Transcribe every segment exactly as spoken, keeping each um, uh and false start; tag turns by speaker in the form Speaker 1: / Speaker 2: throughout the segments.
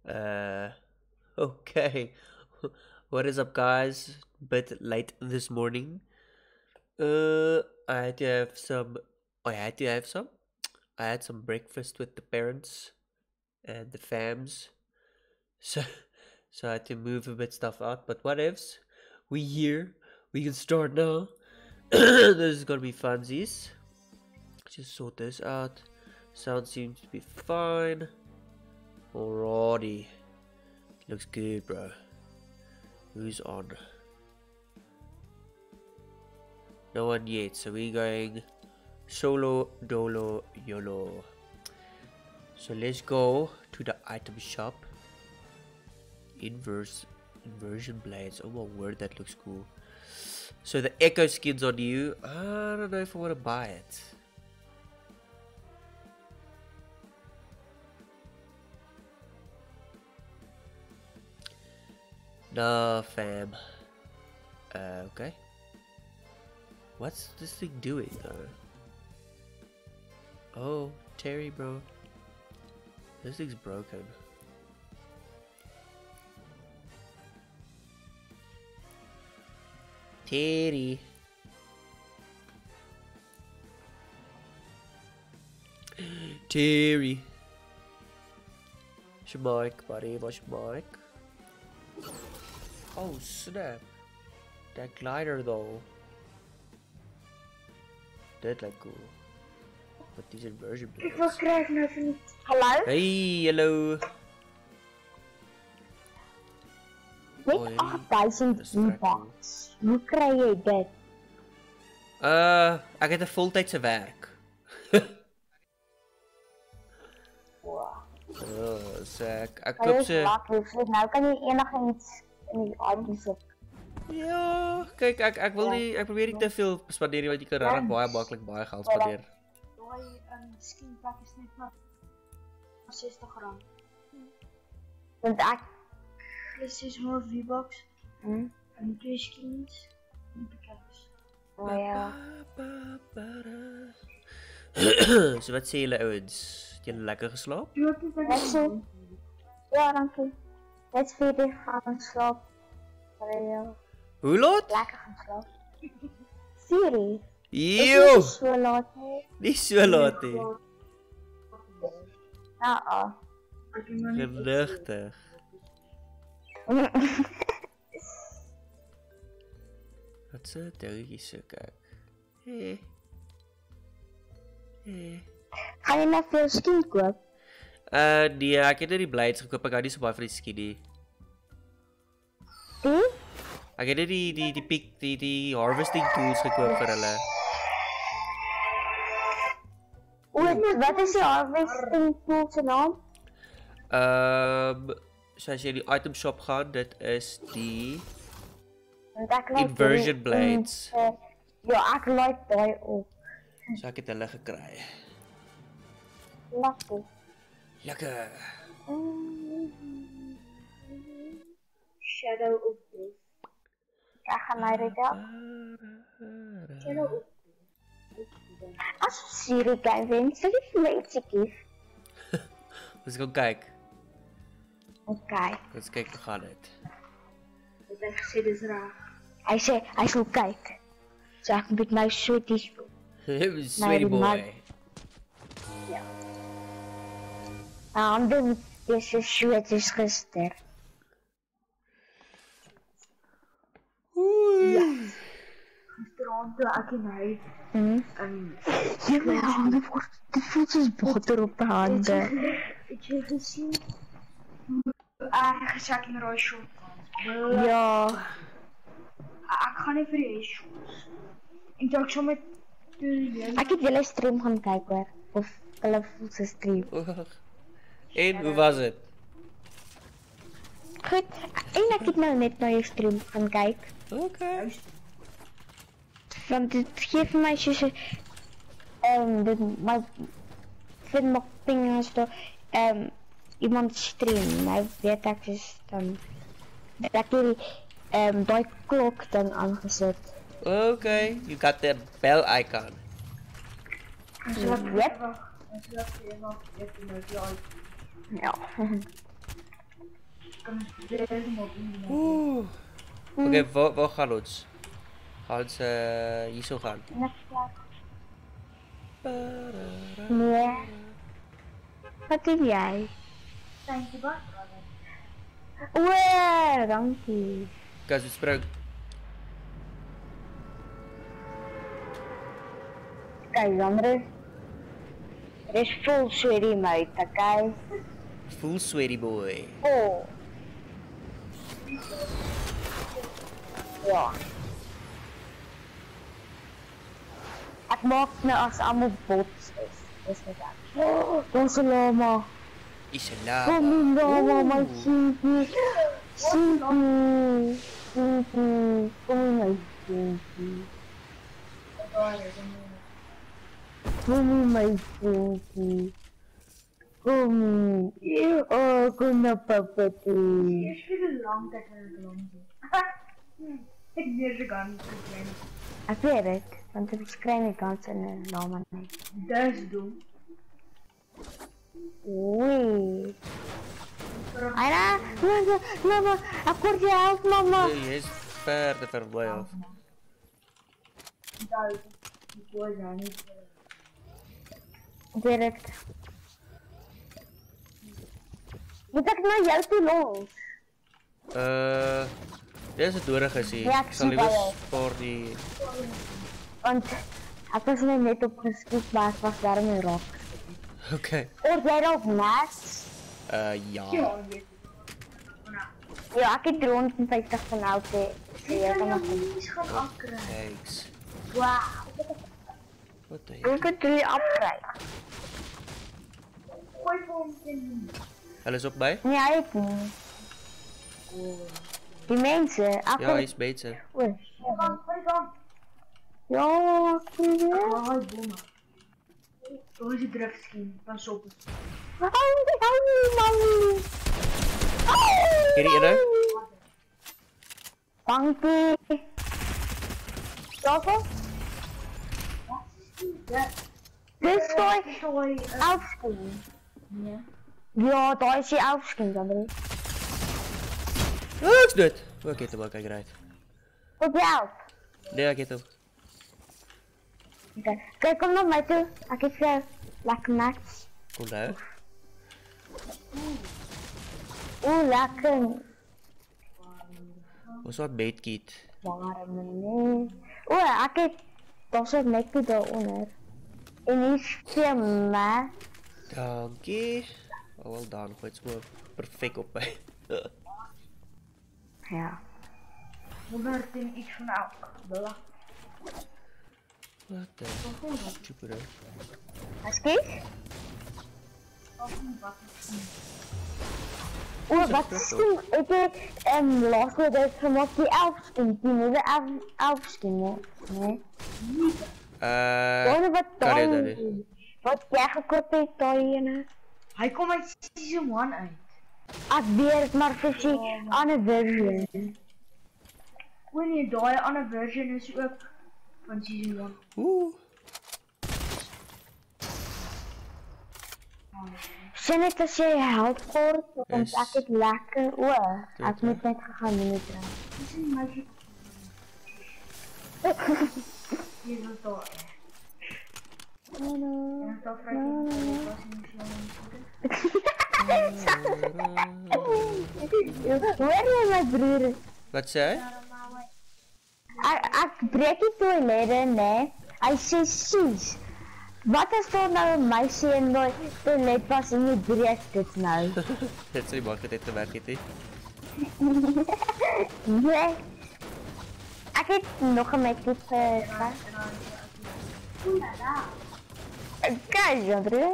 Speaker 1: Uh, okay. What is up, guys? Bit late this morning. Uh, I had to have some. I had to have some. I had some breakfast with the parents and the fams. So, so I had to move a bit stuff out. But what ifs? We here. We can start now. This is gonna be funsies. Just sort this out. Sound seems to be fine. Alrighty. Looks good, bro. Who's on? No one yet, so we're going solo, dolo, yolo. So let's go to the item shop. Inverse, inversion blades. Oh my word, that looks cool. So the echo skin's on you. I don't know if I want to buy it. Nah, fam. Uh, okay. What's this thing doing, though? Oh, Terry, bro. This thing's broken. Terry. Terry. What's your mic, buddy? What's your mic? Oh snap! That glider though. That like cool. But these inversion blades.
Speaker 2: Wat krijg ik nou van niet? Hallo?
Speaker 1: Hey, hallo.
Speaker 2: Met
Speaker 1: Oh,
Speaker 2: agtduisend
Speaker 1: dat is vrij
Speaker 2: V-Bucks. Hoe krijg jy dit?
Speaker 1: Uh, ek het 'n voltydse werk.
Speaker 2: Wow.
Speaker 1: Oh, so ek ek
Speaker 2: Dit
Speaker 1: koop
Speaker 2: is
Speaker 1: se.
Speaker 2: lekker. So nou kan jy enigiets in die items op.
Speaker 1: Ja, kyk ek ek wil nie ek probeer nie te veel spandeer nie want jy kan regtig baie maklik baie geld spandeer.
Speaker 2: Daai um, skin pack is net maar sestig rand. Want ek dis is maar V-Bucks. Hm. En twee skins. En pickaxe. Oh ja.
Speaker 1: So wat sê julle ouens? Het julle lekker geslaap?
Speaker 2: Net so. Ja, dankie. Net vir die gaan slaap. Ja.
Speaker 1: Hoe laat?
Speaker 2: Lekker gaan slaap. Siri.
Speaker 1: Eeuw,
Speaker 2: So laat nie.
Speaker 1: nie so laat nie.
Speaker 2: Ja, ah.
Speaker 1: Genigtig. Wat se dingetjie so kyk. Hey. Hey.
Speaker 2: Gaan jy net veel skin koop?
Speaker 1: Uh nee, ek het net die blades gekoop. Ek hou nie so baie van die skinny.
Speaker 2: Die?
Speaker 1: Ek het net die die die pick die die harvesting tools gekoop vir hulle.
Speaker 2: O, wat is die harvesting tool se naam?
Speaker 1: Ehm um, so as jy in die item shop gaan, dit is die
Speaker 2: Want ek like
Speaker 1: Inversion
Speaker 2: die-
Speaker 1: blades.
Speaker 2: uh, Ja, ek like daai ook.
Speaker 1: so ek het hulle gekry.
Speaker 2: Lekker.
Speaker 1: Lekker.
Speaker 2: Shadow of Death. Ek gaan my dit af. Shadow of Death. As Siri kan wen, sal jy vir my ietsie kies?
Speaker 1: Ons gaan kyk.
Speaker 2: Okay.
Speaker 1: Ons kyk hoe gaan dit.
Speaker 2: Het hy gesê dis reg? Hy sê hy sal kyk. So ek moet my sweeties
Speaker 1: Sweetie boy.
Speaker 2: Ja. Um, dan is die sweeties gister.
Speaker 1: Oei.
Speaker 2: Gisterand toe ek en hy mm. um, jy my hande word te voel soos boter op die hande. Het jy gesien? Ek gesak in rooi short. Ja. Ek gaan nie vir die shorts. En toe ek so met ek het julle stream gaan kyk hoor. Of hulle voel se stream.
Speaker 1: En hoe was dit?
Speaker 2: Goed, en ek het nou net na jou stream gaan kyk.
Speaker 1: Okay.
Speaker 2: Want dit gee vir my soos 'n ehm dit my vind my ping as toe ehm iemand stream, nou weet ek is dan ek het die ehm daai klok ding aangesit.
Speaker 1: Okay, you got the bell icon.
Speaker 2: Yep. Ja.
Speaker 1: Oeh. Oké, okay, waar, waar gaan ons? Gaan ons uh, hier zo gaan?
Speaker 2: Nee. Wat doe jij?
Speaker 3: Thank you,
Speaker 2: Oeh, dankie.
Speaker 1: Kijk, we spring.
Speaker 2: Kijk, Andres. Er is full sweaty mate, oké?
Speaker 1: Full sweaty boy.
Speaker 2: Oh. Ja. Ik maak me als allemaal bots is. Is het dat? Oh, dat is een lama.
Speaker 1: Is een lama.
Speaker 2: Kom een lama, mijn Shinky. Shinky. Shinky. Kom mijn Shinky. Kom mijn Shinky. Kom. Oh, kom naar papa toe.
Speaker 3: Het is veel lang dat we het lang doen. Ik neer de gang geklein.
Speaker 2: Ik weet het, want er is kleine kans in een lama niet.
Speaker 3: Dat is dom.
Speaker 2: Oei. Aina, mama, mama, ik word je help, mama.
Speaker 1: Nee, hij is ver te ver blij af.
Speaker 3: Dat ik hoor daar niet.
Speaker 2: Direct. Moet ik naar jou toe los?
Speaker 1: Uh, dit is het doorige zie.
Speaker 2: Ja,
Speaker 1: ik
Speaker 2: ik
Speaker 1: zal
Speaker 2: zie
Speaker 1: liever
Speaker 2: dat
Speaker 1: voor die...
Speaker 2: Want ik was er net opgeschiet, maar ik was daarom in rock.
Speaker 1: Oké. Okay.
Speaker 2: Hoort jij dat naast?
Speaker 1: Uh, ja.
Speaker 2: Ja, ik heb drieënvijftig van auto.
Speaker 3: Ik kan jou niet gaan afkrijgen.
Speaker 1: Thanks.
Speaker 2: Wauw.
Speaker 1: Wat de
Speaker 2: Ik kan drie afkrijgen.
Speaker 3: Gooi voor ons in.
Speaker 1: Hij is ook bij?
Speaker 2: Nee, ik niet. Die mensen,
Speaker 1: ja, hij is beter.
Speaker 3: Gooi van, gooi van.
Speaker 2: Ja, ik weet het.
Speaker 3: Oh, hij bommen. Zo is het drugskin, pas op.
Speaker 2: Oh, mami.
Speaker 1: Hier eerder?
Speaker 2: Dankie. Zoveel? Dit is toch elfskin?
Speaker 3: Ja.
Speaker 2: Ja, daar is die elfskin, André.
Speaker 1: Ah, ik is dood. Oh, ik heb hem ook, kijk eruit.
Speaker 2: Tot jou.
Speaker 1: Nee, ik heb hem.
Speaker 2: Okay. Kijk, kom naar mij toe. Ik heb je lekker match.
Speaker 1: Kom daar.
Speaker 2: Oeh, lekker.
Speaker 1: Wat is wat baitkit?
Speaker 2: Waarom niet? Oeh, ik heb... Dat is het nekje daaronder. En hier is veel maar.
Speaker 1: Dankie. Oh, wel dan. Gooi het maar perfect op mij.
Speaker 2: Ja.
Speaker 3: honderdtien iets van elk. Bella.
Speaker 1: Wat de... Stupid.
Speaker 2: Als kijk. Oeh, wat skin? Ik heb um, laatst met het gemaakt die elfskin. Die nieuwe elf, elfskin, nee?
Speaker 1: Eh...
Speaker 2: Gewoon wat
Speaker 1: kan je dat
Speaker 2: daar. Wat jij gekocht hebt daar hier.
Speaker 3: Hij komt uit season one uit.
Speaker 2: Ik weet het, maar voor die andere version.
Speaker 3: Wanneer die andere version is ook van season one.
Speaker 1: Oeh.
Speaker 2: Sien net as jy help kort, want
Speaker 1: Yes.
Speaker 2: ek het lekker oor.
Speaker 1: Goed,
Speaker 2: Ek moet net gegaan doen het.
Speaker 3: Dis is magic. Hier is daar. En dan vraag ik was in
Speaker 2: Hoor jy my broer?
Speaker 1: Wat zei hij?
Speaker 2: Ek ek breek die toilette, nee. Hy sê sis. Wat is daar nou 'n meisie in die toilet was en jy breek dit nou?
Speaker 1: Het is niet makkelijk dit gewerkt, het hè?
Speaker 2: Nee. Ek het nog 'n meisie gehad. Kijk, André.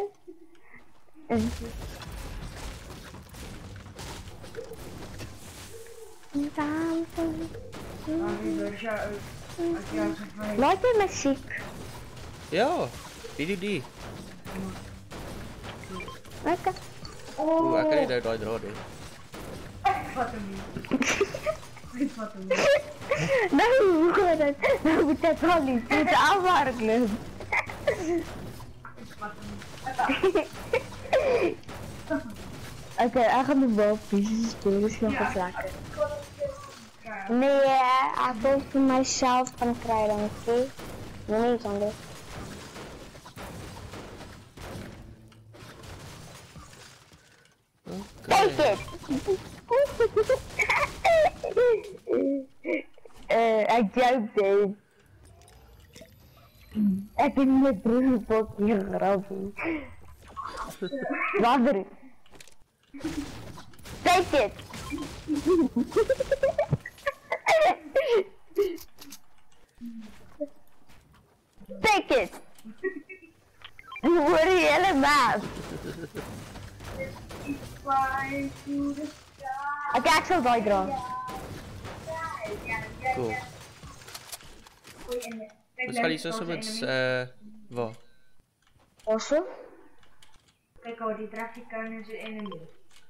Speaker 2: Laat die muziek.
Speaker 1: Ja, die die die.
Speaker 2: Lekker.
Speaker 1: Oeh, ik kan niet uit uit rode.
Speaker 3: Ik vat hem niet. Ik vat hem niet.
Speaker 2: Nou, hoe dat? Nou moet dat wel niet. Het is aanvaardelijk.
Speaker 3: Ik vat hem niet.
Speaker 2: Oké, hij gaat nog wel pieces spelen, dus nog eens lekker. Nee, hij wil voor mijzelf gaan krijgen, oké? Nee, niet anders. Take it! Eh, I joked it. Ik ben met broer hier grappig. Wat er? Take it! Take it! You were helemaal. Oké, ik zal bijdragen.
Speaker 1: Cool. Dus gaan die zo met eh wat?
Speaker 2: Awesome.
Speaker 3: Kijk hoor, die trafikken is er enemy.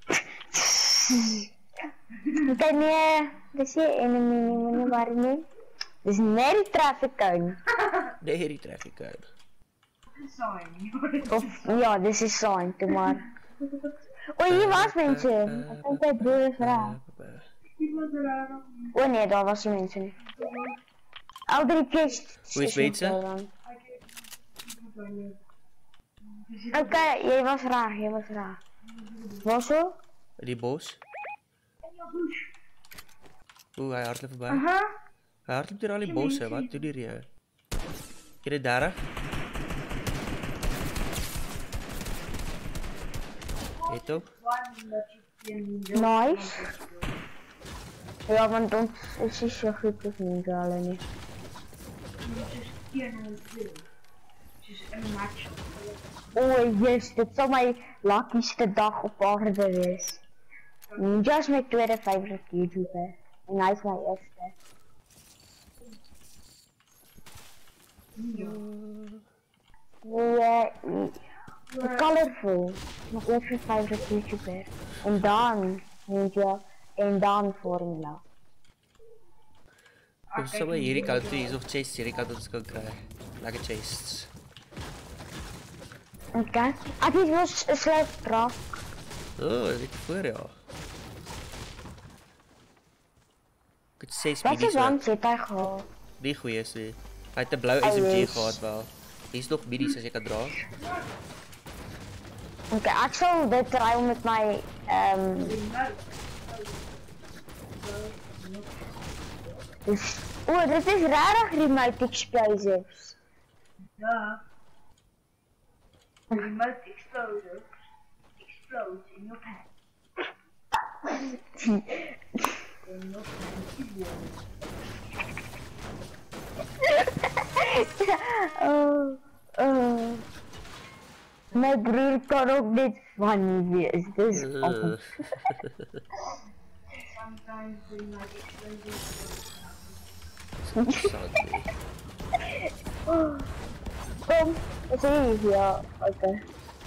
Speaker 2: Oké, nee, dat is je enemy, niet waar niet. Dat is net die trafikken.
Speaker 1: Nee, die traffic uit.
Speaker 2: Of, ja, dit is sign, doe maar. Oh, hier was mensen. Ik denk dat broer is raar. Oh nee, daar was die mensen niet. Al drie kist.
Speaker 1: Hoe is mensen?
Speaker 2: Oké, jij was raar, jij was raar. Was zo?
Speaker 1: Die boos. Oeh, hij hardloopt voorbij.
Speaker 3: Aha.
Speaker 1: Hij hardloopt hier al die boos, hè. Wat doe die hier? Kijk dit daar, hè. Eet op.
Speaker 2: Nice. Ja, want ons is is zo goed of niet, alleen niet. Oh yes, dit zal mijn luckyste dag op aarde is. Ninja is mijn tweede favorite YouTuber. En hij is mijn eerste. Ja, colorful. Mijn eerste favorite YouTuber. En dan Ninja. En dan Formula.
Speaker 1: Kom zo maar hierdie kant toe, hier is nog chests hierdie kant wat ons kan kry. Lekker chests.
Speaker 2: Oké. Ek het mos 'n sleep trap.
Speaker 1: Oh, dit voor ja. Ek het ses
Speaker 2: Wat
Speaker 1: minis.
Speaker 2: is dan sit hy gehad?
Speaker 1: Die goeie is die. Hy het 'n blou S M G gehad wel. Hier's nog minis as jy kan dra.
Speaker 2: Oké, ek sal dit try met my ehm Dus, oh, dit is rarig remote explosives.
Speaker 3: Ja. Remote explosives explode in your pants. In your pants.
Speaker 2: Oh, oh. Mijn broer kan ook niet funny wees, dus
Speaker 1: Uh.
Speaker 2: oh.
Speaker 3: Sometimes remote explosives.
Speaker 1: Sadly.
Speaker 2: Oh. Kom, wat zie je? Ja, oké. Okay.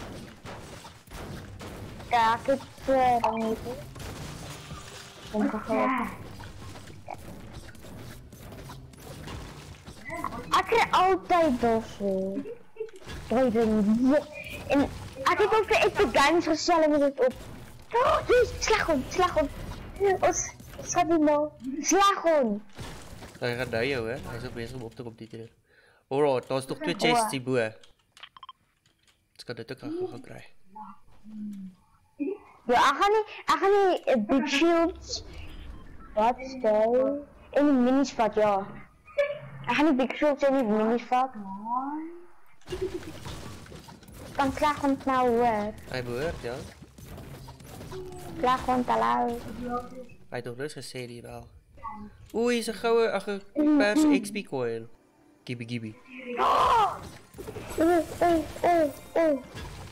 Speaker 2: Kijk, het uh, dan niet. Kom, ga gewoon. Ik krijg altijd dossen. Ik weet niet. En ik heb ook echt de games gesteld met het op. Oh, jeez, slaghond, slaghond. Ons, schat die man. Slaghond.
Speaker 1: Hy gaan nou jou, hè. Hy is ook bezig om op te kom dit hier. Alright, daar is nog twee chests hierbo. Ons kan dit ook gaan gaan kry.
Speaker 2: Ja, ik ga niet, ik ga niet uh, big shields. Wat is dat? In de minisvat, ja. Ik ga niet big shields in die minisvat. Kan slaghond nou hoor.
Speaker 1: Hy behoort, ja.
Speaker 2: Slaghond te luid.
Speaker 1: Hy het nog niks gesê hier wel. Oeh, hier is 'n goue, ag 'n pers X P coin. Gibby gibby.
Speaker 2: Oh, oh, oh, oh.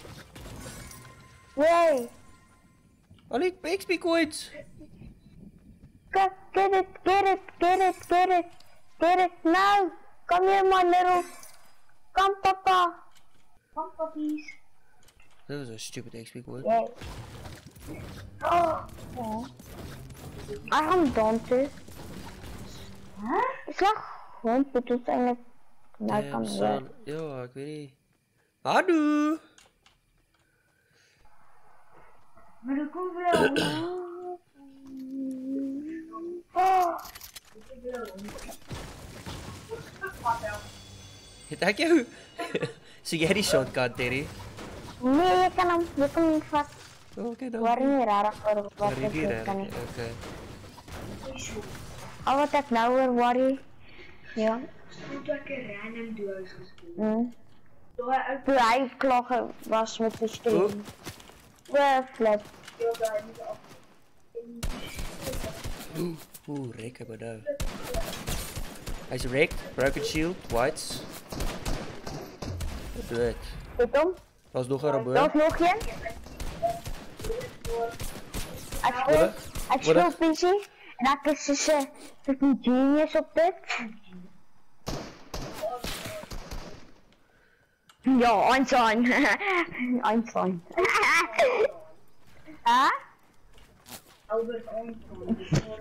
Speaker 2: Yay.
Speaker 1: Al die X P coins.
Speaker 2: Get, get it, get it, get it, get it. Get it now. Come here, my little. Come, papa. Come, puppies.
Speaker 1: Dat was een stupid X P coin.
Speaker 2: Yay. Oh, oh. I am Dante. Huh? Slag gewoon bedoelt eigenlijk. Nou kan het wel.
Speaker 1: Ja, ik weet niet. Hallo.
Speaker 3: Maar dan komt wel. Oh.
Speaker 1: Het ek jou. Sien jy die shotgun, Terry?
Speaker 2: Nee, je kan hem, je kan hem vast.
Speaker 1: Oké dan.
Speaker 2: Waar niet raar voor wat
Speaker 1: Maar
Speaker 2: ik
Speaker 1: hier
Speaker 2: doe, kan
Speaker 1: reg.
Speaker 2: ik.
Speaker 1: Okay.
Speaker 2: Al wat ik nou weer worry. Ja.
Speaker 3: Toen heb ik een random duo's gespeeld.
Speaker 2: Mm.
Speaker 3: Toen heb ik
Speaker 2: Toen hij klagen was met de stream. Ja, flip.
Speaker 3: daar niet af.
Speaker 1: Oeh, oeh, rek maar nou. Hij is wrecked, broken shield, whites. Wat doe het?
Speaker 2: Goed om.
Speaker 1: Was nog een robot.
Speaker 2: Dat is nog een. Ik speel, ik speel P C. En ik is dus uh, een genius op dit. Ja, Einstein. Einstein. Huh?
Speaker 3: Albert Einstein.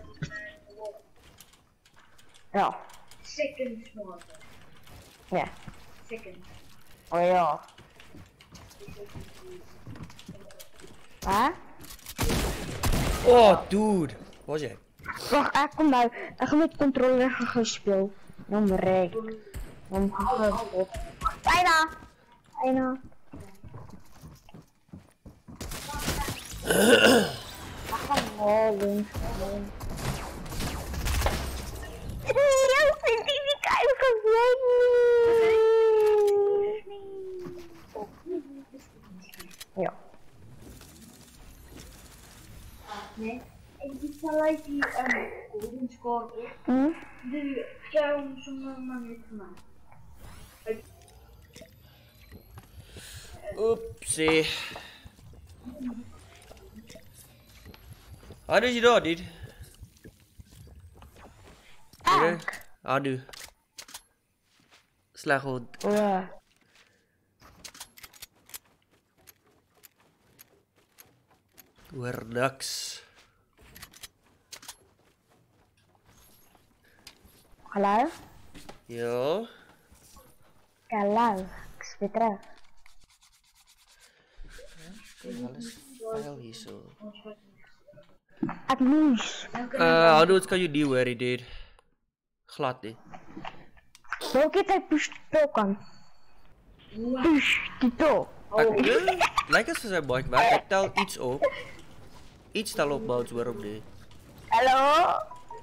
Speaker 2: Ja.
Speaker 3: Second smarter.
Speaker 2: Ja.
Speaker 3: Second.
Speaker 2: Oh ja. Huh?
Speaker 1: Oh, dude. Waar is jij?
Speaker 2: Wacht, ik kom nou. Ik heb met controller gespeeld. Dan rijk. Dan gespeeld. Bijna. Bijna. Ik ga wel doen. Ja, ik zie die kijken ja.
Speaker 3: Nee. Ik doe gelijk die um, golden score op.
Speaker 2: Hm?
Speaker 3: De scherm zonder manier te maken.
Speaker 1: Oepsie. How did you know, dude?
Speaker 2: Ah.
Speaker 1: Anu. Sleg hond.
Speaker 2: Ja.
Speaker 1: Hoor niks.
Speaker 2: Hallo?
Speaker 1: Ja.
Speaker 2: Hallo. Ik speel terug.
Speaker 1: Alles vuil hier zo.
Speaker 2: Ik moes.
Speaker 1: Uh, Anu, het kan je niet worry, dude. Glad niet.
Speaker 2: Welke tijd push de tol kan? Push de tol.
Speaker 1: Ek lyk as sy mic werk. Ek tel iets op. Iets tel op mouse waarom nie?
Speaker 2: Hallo?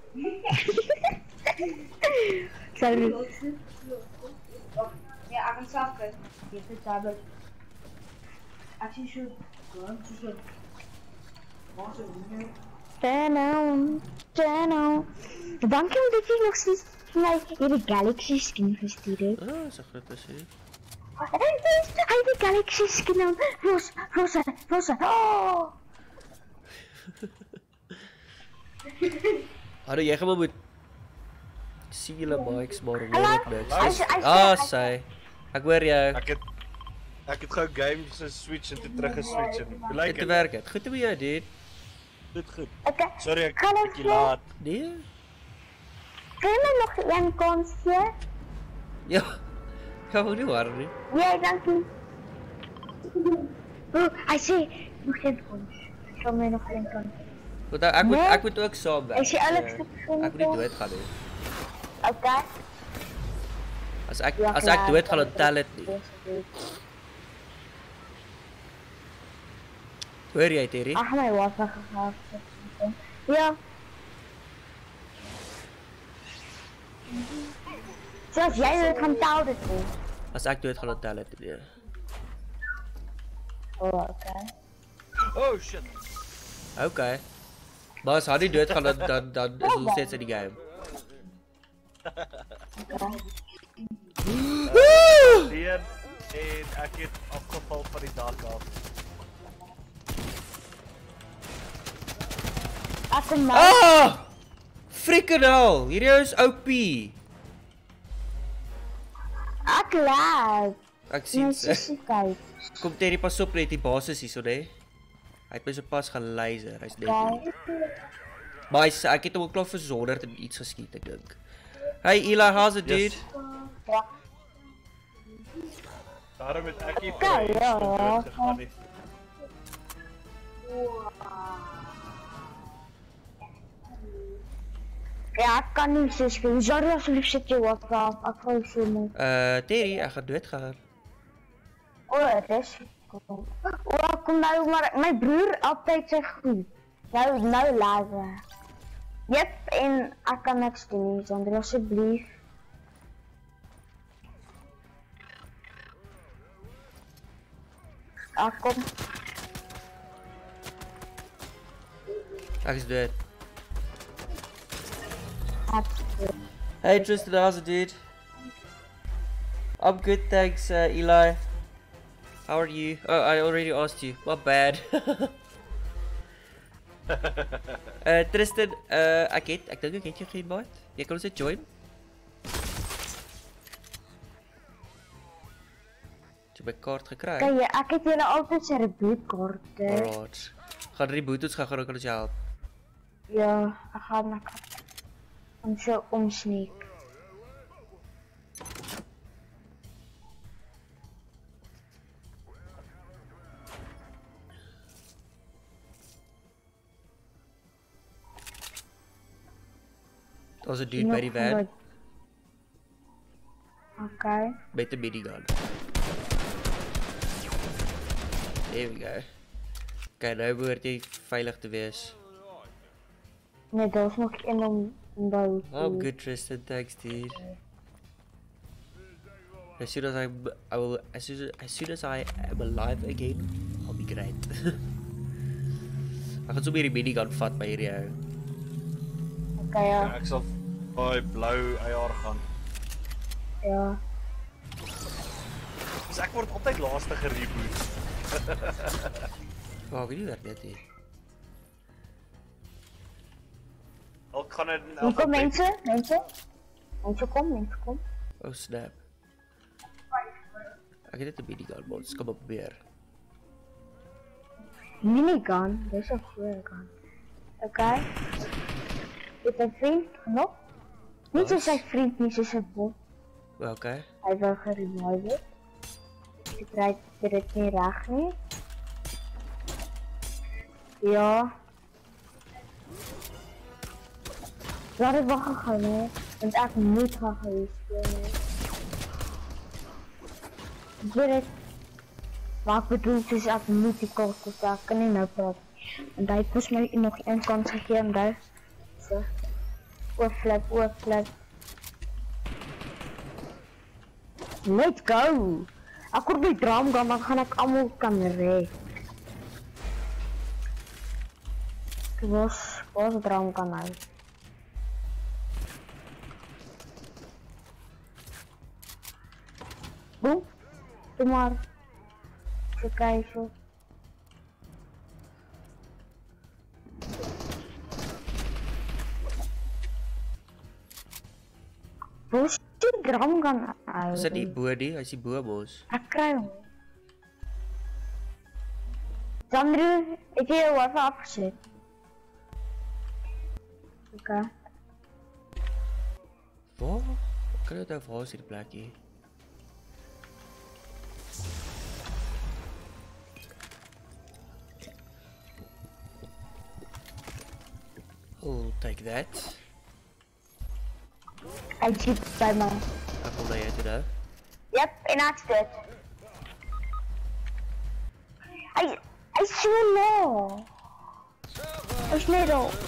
Speaker 2: Salut.
Speaker 3: Ja, ik kan zelf kijken. Je hebt het tablet. Als je zo gewoon zo. Wat is het?
Speaker 2: Channel. Channel. Dank je dat je nog steeds mij de Galaxy skin gestuurd hebt.
Speaker 1: Ah, is 'n groot plezier.
Speaker 2: Hij heeft de Galaxy skin aan. Rosa, Rosa, Rosa. Oh.
Speaker 1: Hallo, jy gaan maar moet sien julle mics maar hoor
Speaker 2: Hallo?
Speaker 1: ek niks.
Speaker 2: Hy sê- hy sê-
Speaker 1: Ah,
Speaker 2: hy
Speaker 1: sy. Ek hoor jou.
Speaker 4: Ek het ek het gou games geswitch en toe terug geswitch en hoe lyk
Speaker 1: Dit
Speaker 4: dit?
Speaker 1: werk dit. Goed met jou, dude.
Speaker 4: Dit goed.
Speaker 2: Oké.
Speaker 4: Sorry ek
Speaker 2: Kan ek
Speaker 4: bietjie
Speaker 2: vir-
Speaker 4: laat.
Speaker 1: Nee?
Speaker 2: Kun je mij nog een kans geven?
Speaker 1: Ja. Gaan we nie worry nie.
Speaker 2: Ja, dank u. Oh, hij zei nog geen kans. Ik zal mij nog geen kans.
Speaker 1: Want ek moet
Speaker 2: Nee?
Speaker 1: ek moet ook saam werk.
Speaker 2: Is je Alex
Speaker 1: so,
Speaker 2: nog
Speaker 1: Ek
Speaker 2: geen
Speaker 1: moet nie
Speaker 2: kans?
Speaker 1: dood gaan nie.
Speaker 2: Oké.
Speaker 1: As ek
Speaker 2: Ja,
Speaker 1: as
Speaker 2: klaar,
Speaker 1: ek dood gaan dan
Speaker 2: dan
Speaker 1: tel dit nie. Hoor jy, Terry?
Speaker 2: Ach, mijn water gehaald. Ja. Zoals jij wilt gaan touwen dit doen.
Speaker 1: As ek dood gaan dan tel dit nie.
Speaker 2: Oh, oké.
Speaker 4: Oh shit.
Speaker 1: Okay. Maar as hy dood gaan dan dan dan is ons steeds in die game.
Speaker 4: Leon en ek het afgeval van die dak af.
Speaker 2: Ek kom maar.
Speaker 1: Ah! Freaking hell, hierdie is O P.
Speaker 2: Ek laat.
Speaker 1: Ek sien
Speaker 2: Nee,
Speaker 1: sy.
Speaker 2: sussie kyk.
Speaker 1: Kom Terry, pas op net die basis hierso, né? Hy het my so pas gaan laser, hy's net hier. Maar hy, sê- ek het hom ook klaar versonder en iets geskiet, ek dink. Hey Eli, how's it, dude?
Speaker 4: Yes.
Speaker 2: Ja.
Speaker 4: Daarom het ek hier
Speaker 2: Okay, ja.
Speaker 4: gegaan nie.
Speaker 2: Ja, ik kan niet zo spelen. Sorry alsjeblieft, zet je wat af. Ik ga je zo moe.
Speaker 1: Uh, Terry, ek gaan doodgaan.
Speaker 2: Oh, het is cool. Oh, kom nou maar. Mijn broer altijd zegt goed. Nou, nou laten. Yep, en ik kan niks doen, Sander, alsjeblieft. Ah, kom.
Speaker 1: Ek is dood. Hey Tristan, how's it, dude? I'm good, thanks, uh, Eli. How are you? Oh, I already asked you. My bad. uh, Tristan, uh, ek het, ek dink ek het jou ge-invite. Jy kan ons net join. Het jy my kaart gekry?
Speaker 2: Kijk, ek het julle altyd sy rebootkaarte.
Speaker 1: Alright. Gaan reboot ons gaan gaan kan ons jou help.
Speaker 2: Ja, ek gaan ek gaan so omsneek.
Speaker 1: Daar's 'n dude by die van.
Speaker 2: Okay.
Speaker 1: Met 'n minigun. There we go. Okay, nou behoort jy veilig te wees.
Speaker 2: Nee, daar is nog een om bou.
Speaker 1: I'm good, Tristan. Thanks, dude. As soon as I, I will, as soon as, as soon as I am alive again, I'll be great. Ek gaan so meer die minigun vat by hierdie ou.
Speaker 2: Okay, ja.
Speaker 4: Ja, ek sal by blou A R gaan.
Speaker 2: Ja.
Speaker 4: Dus ek word altyd laaste gereboot.
Speaker 1: Oh, ek weet nie wat dit is.
Speaker 4: Ek gaan in
Speaker 2: Hier kom mense, mense. Mense kom, mense kom.
Speaker 1: Oh snap. Ek het net 'n minigun, maar ons kom op weer.
Speaker 2: Minigun, dis 'n goeie gun. Okay. Dit 'n vriend genoeg? Niet zo zijn vriend, niet zo zijn bot.
Speaker 1: Oké. Okay.
Speaker 2: Hij wil gerevive. Ik rijd het niet raak niet. Ja. Laat ik wel gaan gaan, hè. Want ik moet gaan gaan spelen. Ik weet het. Maar ik bedoel, het is echt niet die kort, dus daar kan ik nou praten. En daar heeft mij nog één kans gegeven, daar. Zo. Oorflap, oorflap. Let's go! Ek word by drum gaan, dan gaan ek allemaal kan red. Ek was, was drum kan uit. Boem, doe maar. Zo kijken. Waar is die drum gaan uit?
Speaker 1: Is dat die body? Hy is die boomos.
Speaker 2: Ek kry hom. Sandro, het jy jou wifi afgesit? Oké.
Speaker 1: Waar? Ek kan dit nou waar is die plekkie? I'll take that.
Speaker 2: Hy jeep by my.
Speaker 1: Ek wil na jou toe nou.
Speaker 2: Yep, en ek's dit. Hy, hy is so laag. Hy is net al.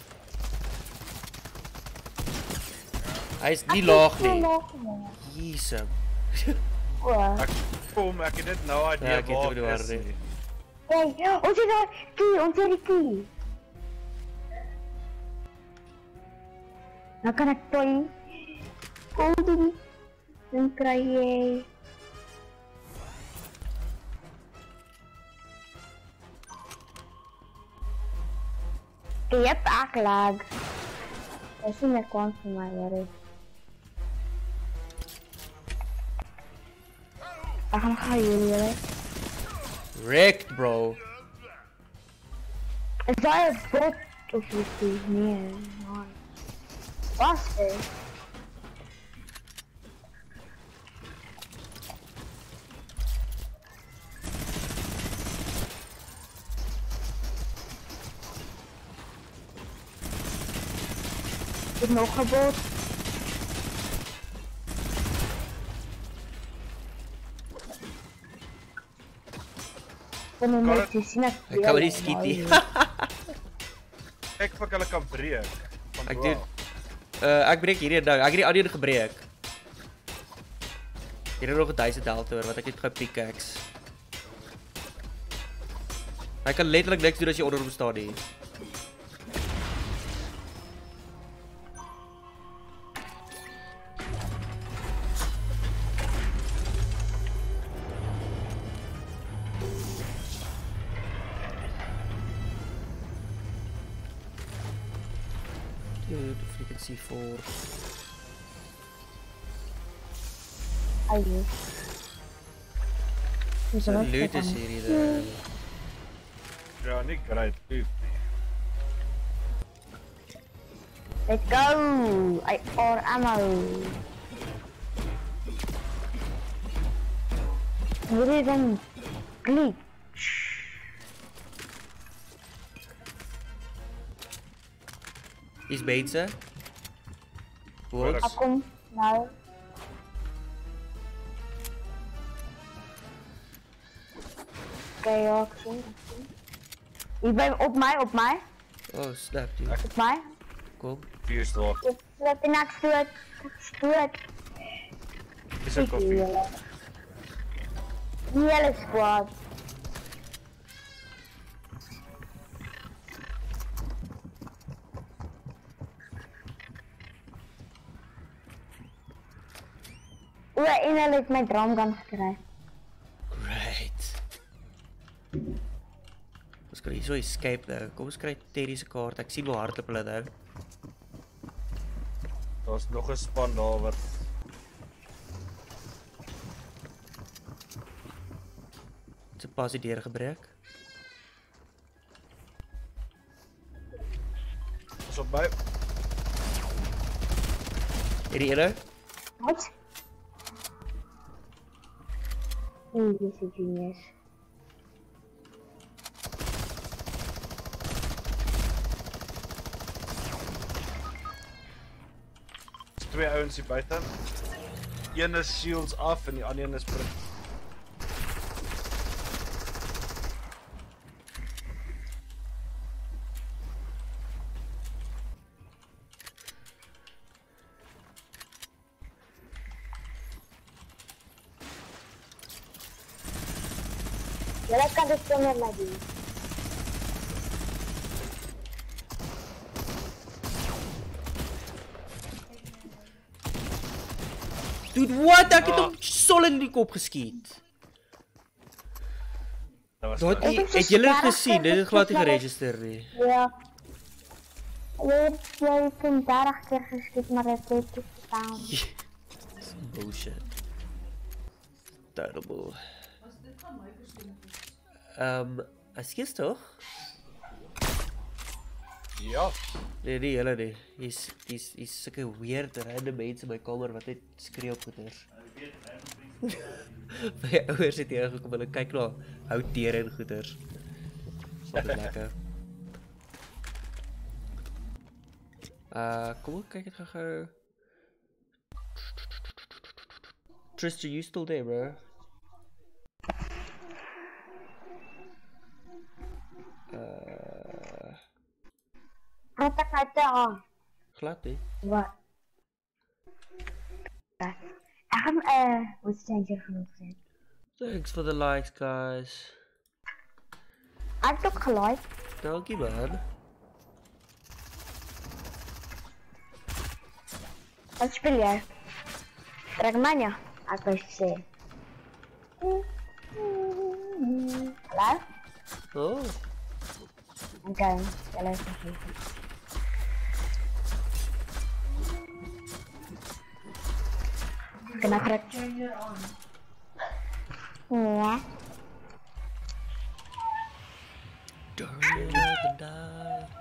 Speaker 1: Hy is nie laag nie.
Speaker 2: nie.
Speaker 1: Jezus.
Speaker 2: Wow.
Speaker 4: Ek kom, ek het net nou
Speaker 1: Ja,
Speaker 4: idee
Speaker 1: ek het ook die
Speaker 4: waar
Speaker 1: waarde.
Speaker 4: is.
Speaker 2: Kijk, ons het daar key, ons het die key. Nou kan ek toy. Golden. Dan kry jy. Jy hebt ek lag. Dat is nie meer kans vir my, hoor. Ek gaan gaan jullie, hoor.
Speaker 1: Wrecked, bro.
Speaker 2: Is daar een bot of iets? Nee, man. Was er? Is nog een bot. Wanneer moet je zien dat
Speaker 1: Ek kan nie skiet nie.
Speaker 4: Ek vir hulle kan breek. Van
Speaker 1: Ek
Speaker 4: bo
Speaker 1: doen
Speaker 4: af.
Speaker 1: uh, ek breek hierdie ding. Ek het die ander gebreek. Hier is nog 'n duisend health oor wat ek het gepickaxe. Hy kan letterlik niks doen as jy onder hom staan nie. Dude, frequency four.
Speaker 2: Ai. Dis
Speaker 1: So
Speaker 2: wel
Speaker 1: loot is hierdie ding.
Speaker 4: Ja, nie great loot nie.
Speaker 2: Let's go! I or ammo. Hierdie ding glitch.
Speaker 1: Hier's mense. Bots.
Speaker 2: Ek kom nou. Okay, ja, ek sien. Jy bly op my, op my,
Speaker 1: Oh, snap dude.
Speaker 2: op my.
Speaker 1: Kom.
Speaker 4: Vier slaap.
Speaker 2: Ek slet en ek stoot. Ek stoot.
Speaker 4: Dis 'n koffie.
Speaker 2: Die hele squad. O, en hulle het my dramgun gekry.
Speaker 1: Great. Ons kan hier so escape nou. Kom ons kry Terry se kaart. Ek sien hoe hardloop hulle nou.
Speaker 4: Daar's nog 'n span daar wat
Speaker 1: Se pas die deur gebreek.
Speaker 4: is op by.
Speaker 1: Hierdie ene.
Speaker 2: Wat? Nee, dis 'n genius.
Speaker 4: Dis twee ouens hier buite. Een is shields af en die ander een is prik.
Speaker 2: Julle kan dit sommer maar doen.
Speaker 1: Dude, what? Ek het
Speaker 4: Ah.
Speaker 1: hom solid in die kop geskiet.
Speaker 4: Dat was
Speaker 1: Daai
Speaker 4: nice.
Speaker 2: Dit is so
Speaker 1: het julle dit
Speaker 2: sterk
Speaker 1: gesien? Dit het glad nie
Speaker 2: geregister.
Speaker 1: geregistreer nie.
Speaker 2: Ja. Jy het jy het dertig keer geskiet, maar dit het nie gestaan.
Speaker 1: Dis bullshit. Terrible. Ehm, as toch?
Speaker 4: Ja.
Speaker 1: Nee, nie julle nie. Hier's hier's hier's sulke weird random mense in my kamer wat net skree op goeters. My ouers het hier gekom en hulle kyk na houteer en goeters. Wat is lekker. Uh, kom ek kyk dit gou-gou. Tristan, you still there, bro? Uh,
Speaker 2: Wat ek uit aan.
Speaker 1: glad nie.
Speaker 2: Wat? Ek gaan eh wat changer genoeg sê.
Speaker 1: Thanks for the likes, guys.
Speaker 2: Ek het ook gelike.
Speaker 1: Dankie, man.
Speaker 2: Wat speel jy? Trackmania, ek wou sê. Hallo?
Speaker 1: Oh,
Speaker 2: Okay, julle is vergeet. Kan ek rek?
Speaker 3: Changer on.
Speaker 2: Nee.
Speaker 1: during the night.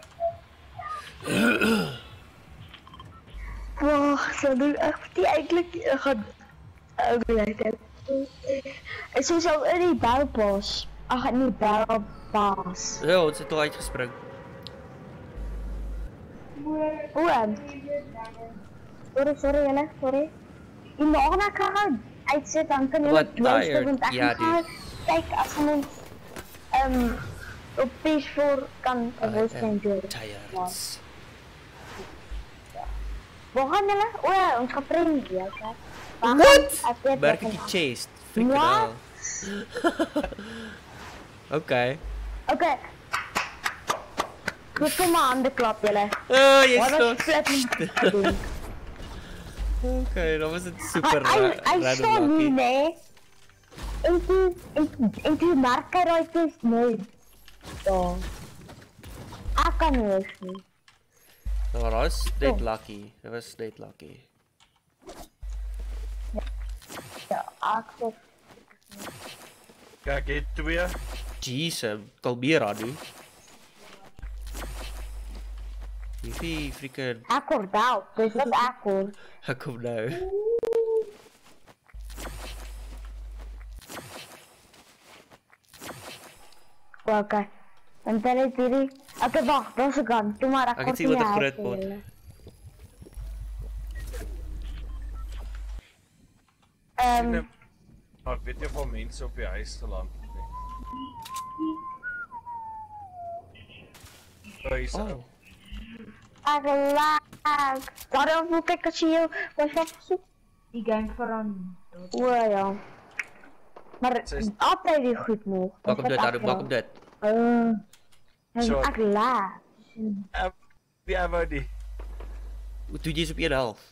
Speaker 2: Wag, so doen ek die eintlik gaan oorleef. Ek sou so in die boupas. Ag, in die boupas.
Speaker 1: Ja, ons het al uitgespring.
Speaker 2: Oeh. Sorry, sorry Jelle, sorry. Die mag kan gaan uitzet, dan kan je
Speaker 1: Wat
Speaker 2: het luisteren,
Speaker 1: tired.
Speaker 2: want ik
Speaker 1: Ja,
Speaker 2: ga kijk als je mens um, op P S four kan
Speaker 1: I
Speaker 2: voice
Speaker 1: am
Speaker 2: changer.
Speaker 1: tired.
Speaker 2: Waar gaan Jelle? Oh ja, ons gaan premie, oké.
Speaker 1: What? Merk ik je chased? Freaking hell. Oké.
Speaker 2: Oké. Goed voor mijn handen klap, Jelle.
Speaker 1: Oh, je
Speaker 2: Wat was
Speaker 1: stond.
Speaker 2: flat doen?
Speaker 1: Oké, dan was het super
Speaker 2: Hij
Speaker 1: ra-
Speaker 2: hij
Speaker 1: random
Speaker 2: stond nu,
Speaker 1: lucky.
Speaker 2: nee. En toen, en, en toen marker uit is nooit. Zo. Ik kan niet niet.
Speaker 1: Nou, dat was straight lucky. Dat was straight lucky.
Speaker 2: Ja, ik zeg.
Speaker 4: Kijk, hier twee.
Speaker 1: Jeez, kalmeer nu. Wie freaking...
Speaker 2: Ik word dood, dus wat ik hoor.
Speaker 1: Kom nou.
Speaker 2: Oké. En dan is hier. Oké, wacht, dat is een gun. Doe maar, ik
Speaker 1: Ek
Speaker 2: word
Speaker 1: sien wat
Speaker 2: niet
Speaker 1: ek groot
Speaker 2: uit,
Speaker 1: word.
Speaker 2: Jelle. Ehm,
Speaker 4: Maar ik weet niet of er mensen op je huis te land. Oh, hier is
Speaker 1: Oh.
Speaker 4: oh.
Speaker 2: ik laag. Waarom moet ik als je jou was afgezocht?
Speaker 3: Die game veranderd.
Speaker 2: Oeh, ja. Maar
Speaker 4: Zes-
Speaker 2: altijd weer goed nog.
Speaker 1: Pak op dit, Adam, pak op dit.
Speaker 2: Uh,
Speaker 4: Zo.
Speaker 2: ik laag.
Speaker 4: Eh, Wie hebben we die?
Speaker 1: Doe je eens op één helft.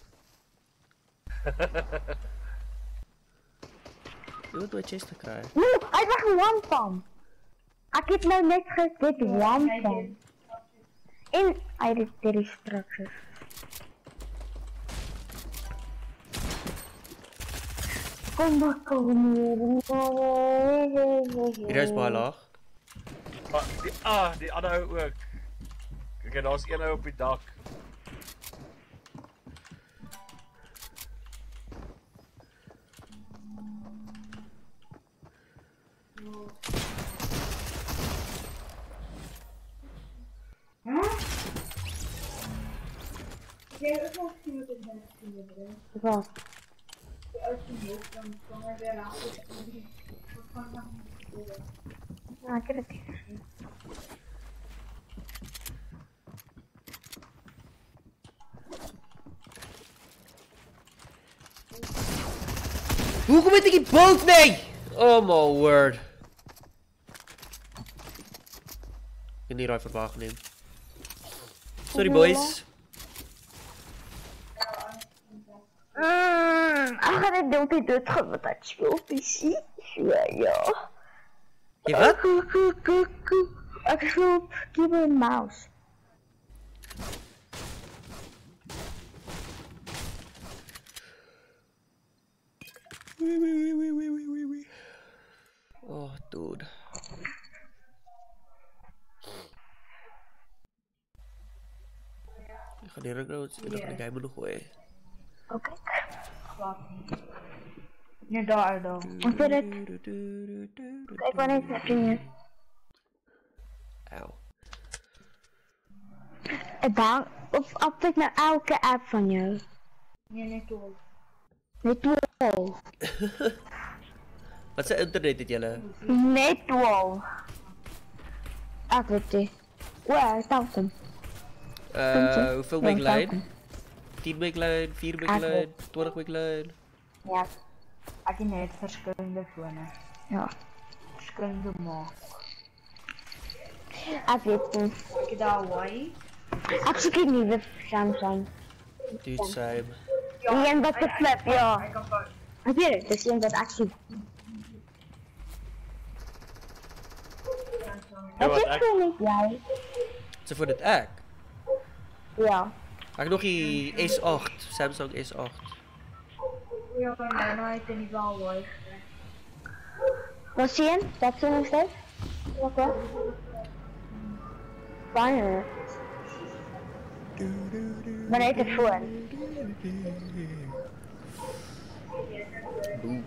Speaker 1: Je moet wel chest te krijgen.
Speaker 2: Oeh, hij was een one van. Ik heb nou net gezegd one van. En hij heeft de restricties. Kom maar, kom hier.
Speaker 1: Hier is baie laag.
Speaker 4: Ah, die, ah, die andere ou ook. Kijk, daar is één ou op die dak.
Speaker 2: Wat? Ja, ik heb het gezien.
Speaker 1: Hoe kom ik die boot mee? Oh my word. Ik heb die rifle waargenomen. Sorry boys.
Speaker 2: Mmm, ik ga het doen die dood gaan, want dat speelt P C. Ja, ja.
Speaker 1: Je wat?
Speaker 2: Ik speel keyboard en mouse.
Speaker 1: Wee, wee, wee, wee, wee, wee, wee. Oh, dude. Ik ga die routes en dan ga ik hem nog gooien.
Speaker 2: Oké.
Speaker 3: Nu daar dan.
Speaker 2: Hoe zit het? Kijk wanneer het ging.
Speaker 1: Auw.
Speaker 2: En daar, of update naar elke app van jou.
Speaker 3: Nee, net toe.
Speaker 2: Net wel.
Speaker 1: Wat is internet dit julle?
Speaker 2: Net wel. Ik weet het. Oeh, welkom.
Speaker 1: Uh, hoeveel
Speaker 2: Ja,
Speaker 1: week lijn?
Speaker 2: welkom.
Speaker 1: tien week lijn, vier week
Speaker 2: Ah,
Speaker 1: lijn, twintig week lijn.
Speaker 2: Ja.
Speaker 3: Ik heb net verschillende fone.
Speaker 2: Ja.
Speaker 3: Verschillende maak.
Speaker 2: Ik weet het.
Speaker 3: Ik heb daar Hawaii.
Speaker 2: Ik zoek een nieuwe Samsung.
Speaker 1: Dude, same.
Speaker 2: Die een dat de flip, ja.
Speaker 3: Ik kan fout.
Speaker 2: Ik weet het, dat is een dat ik zoek.
Speaker 4: Ja,
Speaker 2: Wat
Speaker 4: wat
Speaker 2: is
Speaker 4: ek-
Speaker 2: voor met jij?
Speaker 1: Zo voor dit ek.
Speaker 2: Ja.
Speaker 1: Ek het nog die S acht, Samsung S acht.
Speaker 3: Ja, maar nou heb ik niet wel Hawaii.
Speaker 2: Wat zie je? Dat is nog steeds? Wat wel? Wanneer? Wanneer heet het voor?
Speaker 1: Boe.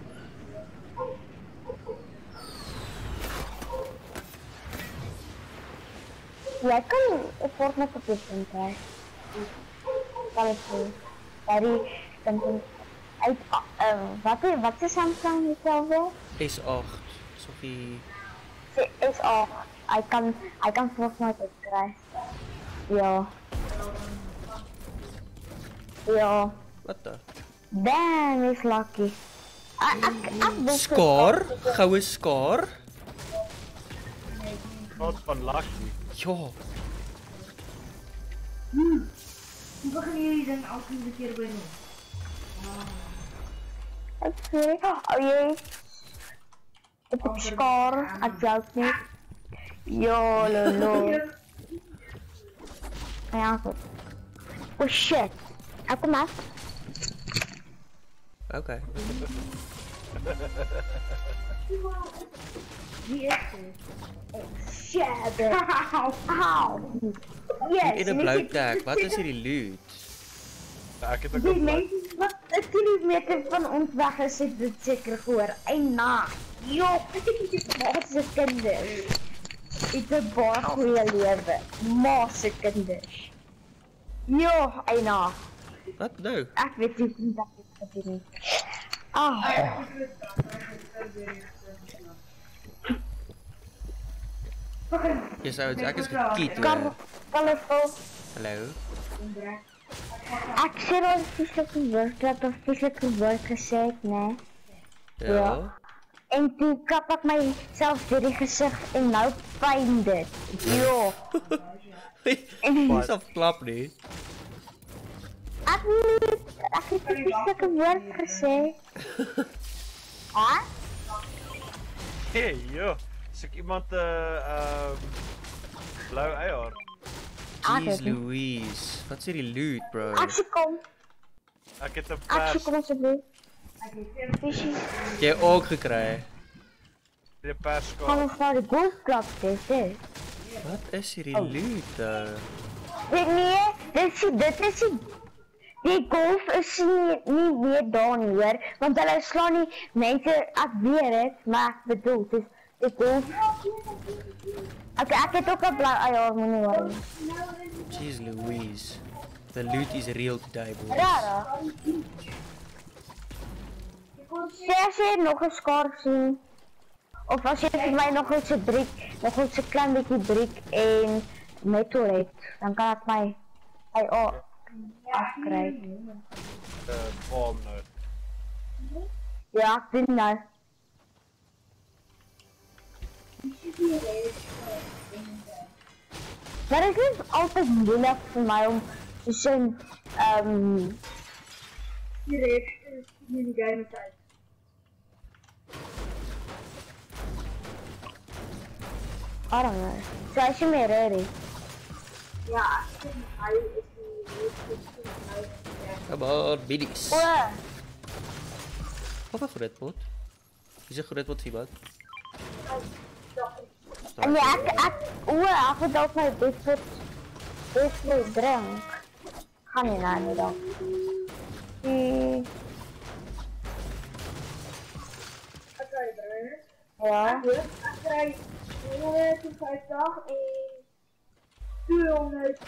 Speaker 2: Jij kan een Fortnite op je phone krijgen. Colorful. Dari Samsung. Uit, uh, wat, is, wat is Samsung hetzelfde?
Speaker 1: S acht. Sophie.
Speaker 2: S acht. I kan, I kan volgens mij het krijgen. Ja. Ja.
Speaker 1: Wat dan?
Speaker 2: Damn, is lucky.
Speaker 1: Scar? Gouden scar?
Speaker 4: Wat van lucky?
Speaker 1: Ja.
Speaker 3: Hmm. Hoe beginnen jullie dan elke keer bij nog?
Speaker 2: Oké. Oh jee. Ik heb scar. Ik jou niet. Yo, lolo. Ja, goed. Oh shit. Aku mas.
Speaker 1: Oké. Okay.
Speaker 3: Wie is het?
Speaker 2: Shit. Auw. Yes.
Speaker 1: In een blauw tag. Wat is hierdie loot?
Speaker 4: Ja, ek het ook
Speaker 2: Die
Speaker 4: al blauw.
Speaker 2: mensen wat een kilometer van ons weg is, het dit zeker voor. En na. Jo, maatse kinders. Het is een baar goeie leven. Maatse kinders. Jo, en na.
Speaker 1: Wat nou?
Speaker 2: Ik weet niet hoe dat ik het doen. Ah.
Speaker 1: Jy sou ek is gekiet
Speaker 2: Kar,
Speaker 1: hoor.
Speaker 2: colorful.
Speaker 1: Hallo.
Speaker 2: Ek sê dat vieslijke woord, dat een vieslijke woord gezegd, nee.
Speaker 1: Ja.
Speaker 2: En toen kap ik mijzelf door die gezicht en nou pijn dit. Jo.
Speaker 1: Jy self klap nie.
Speaker 2: Ek niet, ek het een vieslijke woord gezegd. Huh?
Speaker 4: Hey, joh. Is ek iemand eh uh, um, blauw eier?
Speaker 1: Jeez Louise. Wat is hierdie loot, bro?
Speaker 2: Actie kom.
Speaker 4: Ek het 'n
Speaker 2: Actie
Speaker 4: pers,
Speaker 2: kom alsjeblieft. Visie.
Speaker 1: Jy ook gekry.
Speaker 4: die pers
Speaker 2: Gaan
Speaker 4: kaart.
Speaker 2: ons naar de golfclub dit.
Speaker 1: Wat is hierdie loot? Uh?
Speaker 2: Weet nie, dit is, dit is die, die golf is nie, nie meer daar nie hoor, want hulle slaan nie mense, ek weet het, maar ek bedoel, dis die golf. Ek, ek het ook een blauw eier, moet nie hoor.
Speaker 1: Jeez Louise. The loot is real today, boys.
Speaker 2: Rara. Sê as jy nog een scarf sien, of as jy vir my nog eens een briek, nog eens een klein beetje briek en metal het, dan kan ek my I O afkry.
Speaker 4: Uh, palm nou.
Speaker 2: Ja, ek doen nou. Maar het is altijd moeilijk voor mij om te zien, um,
Speaker 3: Die reeks is in die game tijd.
Speaker 2: I don't know. So as jy meer ready.
Speaker 3: Ja, ek vind hy is die reeks.
Speaker 1: Come on, biddies.
Speaker 2: O,
Speaker 1: Wat een groot pot. Is een groot pot, iemand?
Speaker 2: en ja, ek, ek, o, ek het ook my best best drink. Gaan nie nou nie dan. Die,
Speaker 3: Ek kry bruin.
Speaker 2: ja.
Speaker 3: Ek kry honderdvyftig en tweehonderd.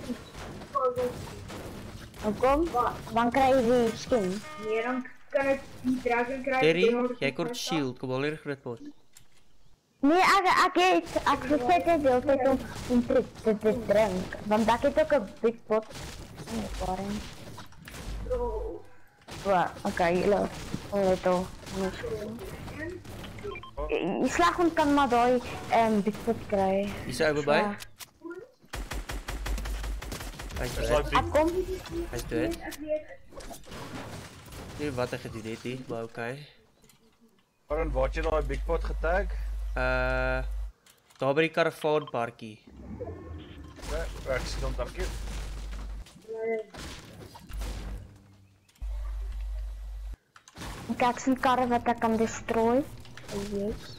Speaker 2: En kom, dan kry jy die skin.
Speaker 3: Nee, dan kan ek die dragon kry.
Speaker 1: Terry, jy kort shield. Kom al hier groot pot.
Speaker 2: Nee, ek, ek het, ek vergeet het heel tijd om, om te, te, te drink. Want ek het ook een big pot. Nee, waarin? Wow, oké, jullie, weet al. Je slaghond kan maar die um, big pot krijgen.
Speaker 1: Is hy by?
Speaker 2: Ja.
Speaker 1: Hy is
Speaker 4: Is
Speaker 1: dood.
Speaker 4: daai
Speaker 2: Ek kom.
Speaker 1: Hy is dood. Nie wat ek gedoen het nie, maar oké.
Speaker 4: Waarom word jy daai big pot getag?
Speaker 1: Uh, daar by die karavaanparkie.
Speaker 4: Ja, ek sien hom dankie.
Speaker 2: Kijk, zo'n karren wat ik kan destroy. Oh, yes.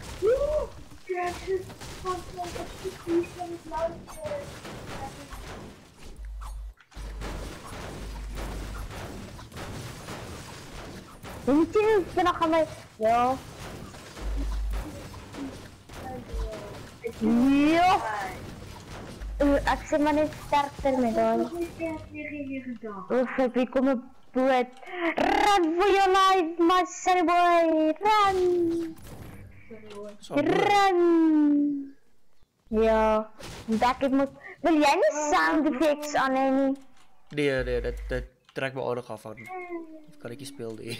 Speaker 2: Weet je, ik ben nog aan mij. Ja. Ja. Ek sê maar net sterkter met daai. Of ek kom op boot. Run for your life, my sonny boy. Run. Run. Ja, dat ek moet. Wil jy nie sound effects aan hê nie?
Speaker 1: Nee, nee, dit dit trek my aandag af van. Kan ek nie speel nie.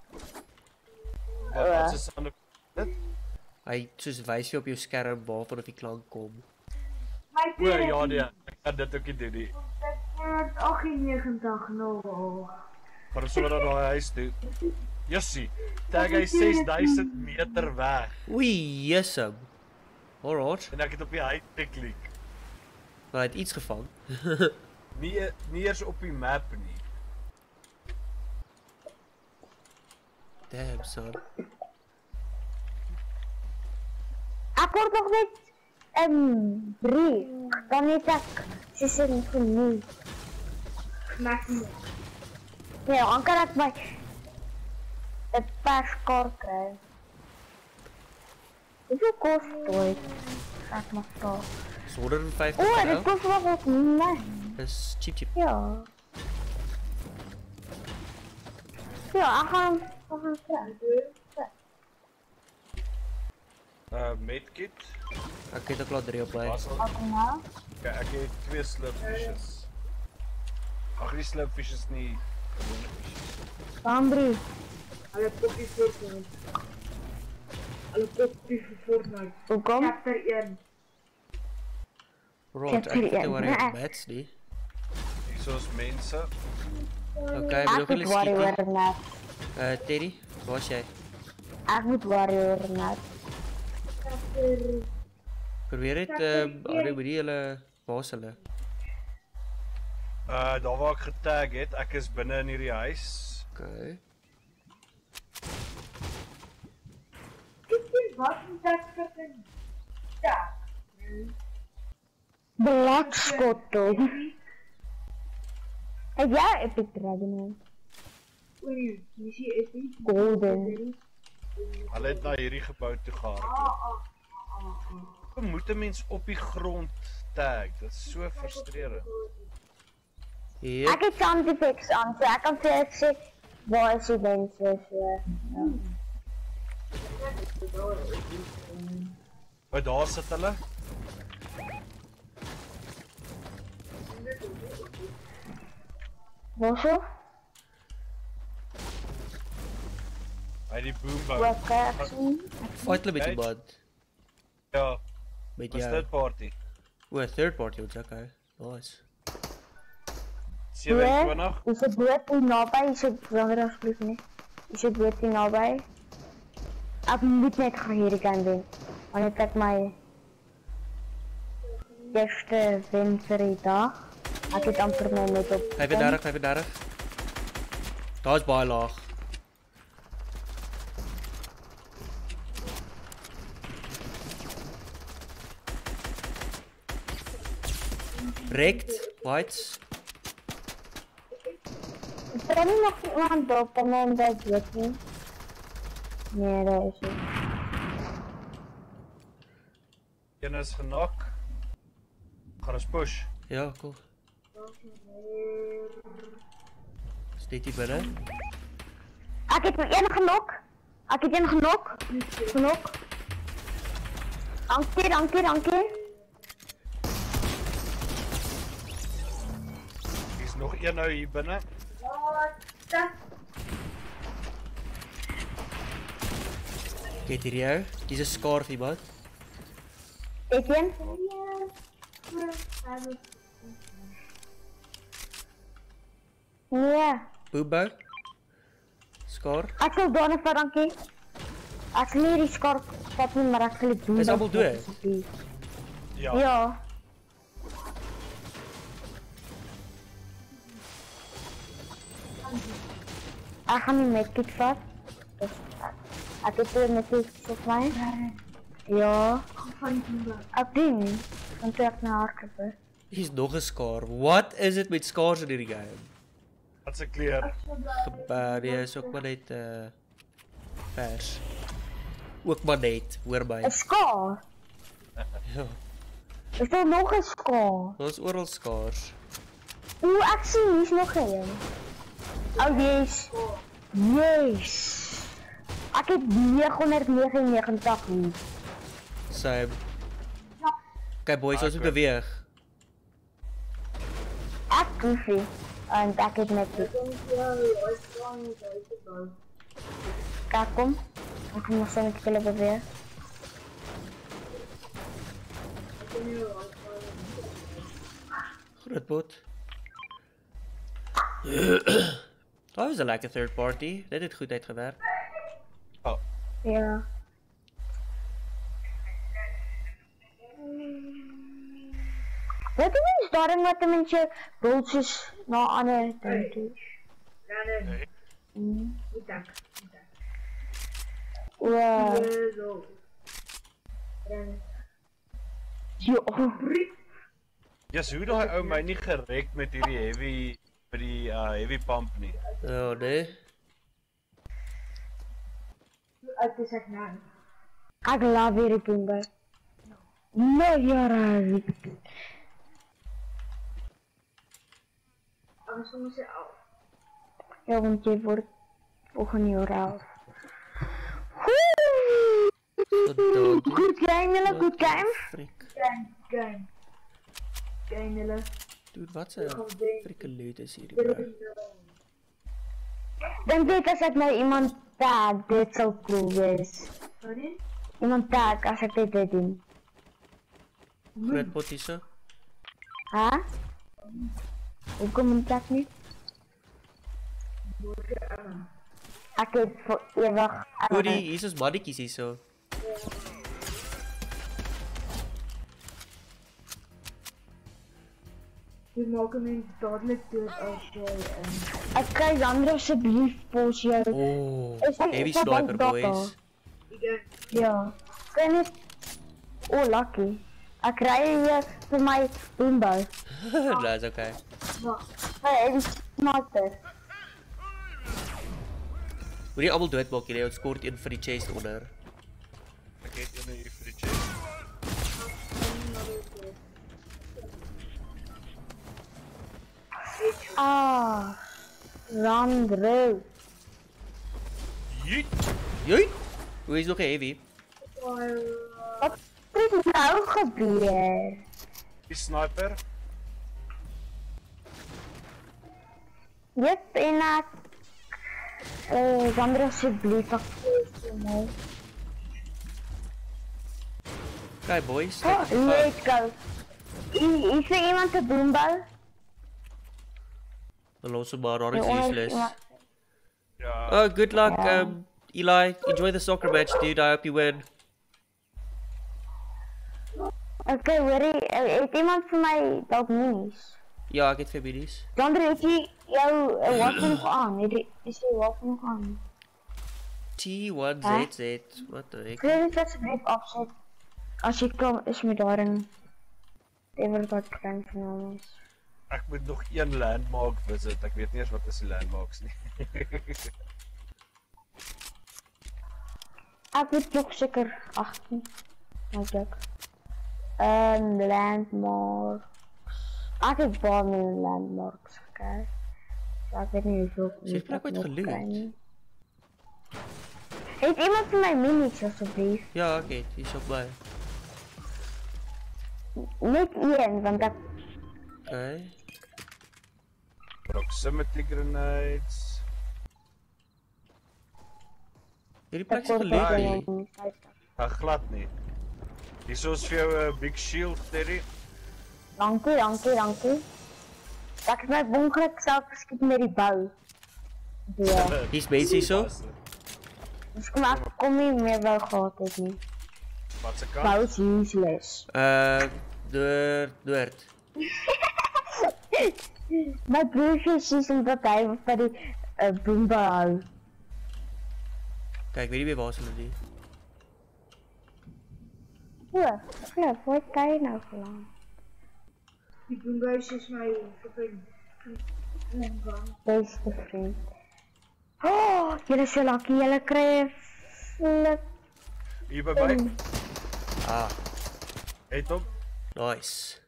Speaker 4: Wat wat is sound dit?
Speaker 1: Hy soos wys jy op jou skerm waarvan of die klank kom.
Speaker 4: O ja, nee, ek kan dit ook nie doen nie.
Speaker 3: agt negentig nul.
Speaker 4: Maar ons sal dat daai huis doen. Jessie, tag hy ses duisend meter weg.
Speaker 1: Oei, jesem. Alright.
Speaker 4: En ek het op die hy geklik.
Speaker 1: Maar hy het iets gevang.
Speaker 4: Nie nie eers op die map nie.
Speaker 1: Damn son.
Speaker 2: Ek word nog net een brief. Dan het ek soos genoeg.
Speaker 3: Maak nie.
Speaker 2: Nee, dan kan ek my een perskaart kry. Hoeveel kost ooit? Ek mag vraag.
Speaker 1: Is honderdvyftig
Speaker 2: O,
Speaker 1: nou?
Speaker 2: dit kost wel wat nee.
Speaker 1: Dis cheap cheap.
Speaker 2: Ja. Ja, ek gaan ek gaan kry.
Speaker 4: Uh medkit.
Speaker 1: Ek het ook al drie op my.
Speaker 4: Was al.
Speaker 2: Ek nou.
Speaker 4: Okay, ek het twee slurpfishes. Ag, die slurpfishes nie. Gewone fishes.
Speaker 2: Dan brief.
Speaker 3: Hulle kopie Fortnite. Hulle kopie vir Fortnite.
Speaker 2: Hoekom?
Speaker 3: Chapter een.
Speaker 1: Right, ek het nie worry oor bats nie.
Speaker 4: Hier is mense.
Speaker 1: Okay,
Speaker 2: Ek
Speaker 1: wil
Speaker 2: moet
Speaker 1: julle
Speaker 2: worry
Speaker 1: skiet.
Speaker 2: oor net.
Speaker 1: Uh Teddy, waar is jy?
Speaker 2: Ek moet worry oor net.
Speaker 1: Probeer dit ehm uh, by die hulle waar is hulle?
Speaker 4: Uh daar waar ek getag het, ek is binne in hierdie huis.
Speaker 1: Okay.
Speaker 3: Wat is dat vir 'n dag?
Speaker 2: Black Scotto. Het jy Epic Dragon?
Speaker 3: Oei, missie is nie
Speaker 2: Golden.
Speaker 4: Hulle het na hierdie gebou toe gegaan. Hoe moet 'n mens op die grond tag? Dit is so frustrerend.
Speaker 1: Hier.
Speaker 2: Ek het sound effects aan, so ek kan vir jou sê waar is die mense so.
Speaker 4: Maar daar sit hulle.
Speaker 2: Waar so?
Speaker 4: By die boombou.
Speaker 2: Wat kan ek sien?
Speaker 1: Fight hulle met die bad.
Speaker 4: Ja,
Speaker 1: Met
Speaker 4: was
Speaker 1: jou.
Speaker 4: dit party.
Speaker 1: O, third party, okay. Nice.
Speaker 4: sewenentwintig.
Speaker 2: Is het boot hier nabij? Is het langer alsjeblieft nie? Is het boot hier nabij? Ek moet net gaan hierdie kant doen. Want het ek my eerste winter dag. Ek het amper my net op.
Speaker 1: vyfendertig, vyfendertig. Daar is baie laag. Rekt, whites.
Speaker 2: Is er nie nog iemand op en dan dat weet nie? Nee, daar is nie.
Speaker 4: Een is genak. Gaan ons push.
Speaker 1: Ja, cool. Is dit hier binne?
Speaker 2: Ek het my een genok. Ek het een genok. Genok. Dankie, dankie, dankie.
Speaker 4: Hier is nog een nou hier binne.
Speaker 1: Kyk hier jou. Dis 'n skaar iemand.
Speaker 2: Ek een. Nee.
Speaker 1: Boebou. Skaar.
Speaker 2: Ek sal daarna vir dankie. Ek sal nie die skarp vat nie, maar ek sal dit doen.
Speaker 1: Is almal dood?
Speaker 4: Ja.
Speaker 2: Ja. Ek gaan nie met dit vat. Dus ek het weer met dit op my. Ja. Ek doen. Dan toe ek na haar gepe.
Speaker 1: Hier's nog 'n skaar. What is dit met skaars in hierdie game?
Speaker 4: Wat se kleur?
Speaker 1: Gebaar, die is ook maar net uh vers. Ook maar net, hoor my.
Speaker 2: 'n Skaar.
Speaker 1: Ja.
Speaker 2: Is daar nog een skaar?
Speaker 1: Ons oral skaars.
Speaker 2: Oeh, ek sien, hier is nog een. Oh, yes. Yes. Ek het negenhonderdnegenennegentig hier.
Speaker 1: Same. Kijk boys, ons moet beweeg.
Speaker 2: Ek goofie. En ek het net dit. Kijk, kom. Ek moet nog zo met jullie beweeg.
Speaker 1: Groot bot. Dat was een lekker third party. Dit heeft goed uitgewerkt.
Speaker 4: Oh.
Speaker 2: Ja. Weet je niet daarom dat de mensen broodjes naar andere dingen doen?
Speaker 3: Nee, nee.
Speaker 2: Mm.
Speaker 3: Niet dat. Niet dat.
Speaker 2: Ja.
Speaker 3: Zo. Rennen.
Speaker 2: Ja.
Speaker 4: Ja, so hoe daai ou my nie gerek met hierdie heavy met die uh, heavy pump nie.
Speaker 1: Oh nee.
Speaker 3: Uit is het nou.
Speaker 2: Ik love hierdie Pumba. No, jare.
Speaker 3: Anders moeten ze af.
Speaker 2: Ja, want je wordt volgende jaar af.
Speaker 1: Goddaad.
Speaker 2: Good game, Nilla, good game.
Speaker 1: Frik.
Speaker 3: Game, game. Game, Nille.
Speaker 1: Dude, wat zijn frikke leut is hier, bro.
Speaker 2: Dan weet als ik nou iemand tag, dit zou cool wees.
Speaker 3: Sorry?
Speaker 2: Iemand tag als ik dit dit doen.
Speaker 1: Groot pot hier zo.
Speaker 2: Huh? Hoe kom je dat niet? Ik heb voor eeuwig...
Speaker 1: Goodie, hier is ons mannetjies hier zo.
Speaker 3: We maken hem dadelijk dood als jij en...
Speaker 2: Ik krijg André alsjeblieft pols jou.
Speaker 1: Oh,
Speaker 2: Is dat-
Speaker 1: heavy
Speaker 2: is dat
Speaker 1: sniper
Speaker 2: dat
Speaker 1: boys.
Speaker 2: al?
Speaker 3: Ik
Speaker 2: Ja. Kan je niet... Oh, lucky. Ik krijg hier voor mij Boombo.
Speaker 1: Dat is oké.
Speaker 2: Hey, die sniper.
Speaker 1: Moet je allemaal doodmaak, jullie, want scoort een voor die chase onder.
Speaker 4: Ek het een hier vir die chest.
Speaker 2: Ah. Randro.
Speaker 4: Jeet.
Speaker 1: Joi? Hoe is nog een heavy?
Speaker 2: Wat is nou gebeurd?
Speaker 4: Die sniper.
Speaker 2: Yep, en ik... Uh, Xander alsjeblieft, dat is mooi.
Speaker 1: Kijk boys,
Speaker 2: Oh,
Speaker 1: kijk wat
Speaker 2: let's go. I- Is er iemand te Boombo?
Speaker 1: Dan los hem maar, daar is
Speaker 2: Ja,
Speaker 1: useless.
Speaker 2: iemand-
Speaker 4: Ja.
Speaker 1: Oh, good luck,
Speaker 2: Ja.
Speaker 1: um, Eli. Enjoy the soccer match, dude. I hope you win.
Speaker 2: Oké, okay, hoorie, uh, heeft iemand voor mij dat minis?
Speaker 1: Ja, ik heb veel minis.
Speaker 2: Xander, heeft hij jouw uh, wapen nog aan? Heeft hij- Is jouw wapen nog aan?
Speaker 1: T one Z Z. What the heck?
Speaker 2: Kun je dit alsjeblieft afzetten? Als je kan, is me daar een... Even wat klein van is.
Speaker 4: Ek moet nog een landmark visit. Ek weet nie eens wat is die landmarks nie.
Speaker 2: Ik moet nog zeker achttien. Oké. Een landmark. Ik heb wel meer landmarks gekregen. Ja, ik weet niet hoeveel.
Speaker 1: Ze heeft plek ooit geloot.
Speaker 2: Heeft iemand van mij minis alsjeblieft?
Speaker 1: Ja, oké, die is op mij.
Speaker 2: Niet één, want dat...
Speaker 1: Oké.
Speaker 4: Proximity grenades.
Speaker 1: Hierdie
Speaker 2: dat
Speaker 1: plek is
Speaker 2: wordt
Speaker 1: geloot
Speaker 2: wel
Speaker 1: nie.
Speaker 2: een-
Speaker 4: Ag glad nie. Hier is vir jou 'n big shield, Terry.
Speaker 2: Dankie, dankie, dankie. Ik heb mijn ongeluk zelf geschiet met die bouw. Ja.
Speaker 1: Die is mensen hier zo.
Speaker 2: Dus kom maar, kom niet meer wel gehad, ik niet.
Speaker 4: Wat se kant?
Speaker 2: Bouw is useless.
Speaker 1: Uh, door, Noord.
Speaker 2: Mijn broertje is omdat hij bij die uh, boomba houdt.
Speaker 1: Kijk, ik weet niet meer waar ze die.
Speaker 2: Ja, ja, wat kan je nou verlangen?
Speaker 3: Die boombuis is mij vervelend.
Speaker 2: Beste vriend. Oh, jullie is zo lucky, jullie krijgen flip.
Speaker 4: Hier by my.
Speaker 1: Ah,
Speaker 4: Het hom.
Speaker 1: Nice.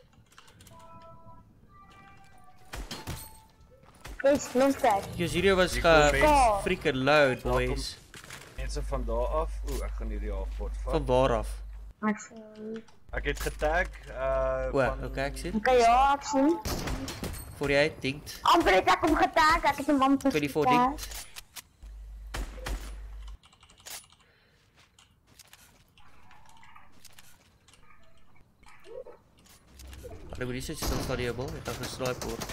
Speaker 2: Yes, Lomstad.
Speaker 1: Your video was
Speaker 4: Hier
Speaker 1: uh,
Speaker 4: kom mens.
Speaker 1: freaking loud, boys.
Speaker 4: Mense van daar af. Oeh, ek gaan hierdie halfpot vat.
Speaker 1: Van waar af?
Speaker 2: Ek sien.
Speaker 4: Ek het getag uh
Speaker 1: O,
Speaker 4: van
Speaker 1: okay, ek sien.
Speaker 2: Okay, ja, ek sien.
Speaker 1: Voor jy denkt.
Speaker 2: Amper het ek hom getag, ek het hom amper
Speaker 1: vyfentydig
Speaker 2: getag.
Speaker 1: denkt. Ek moet nie sê stil staan die bal, ek gaan gesnipe word.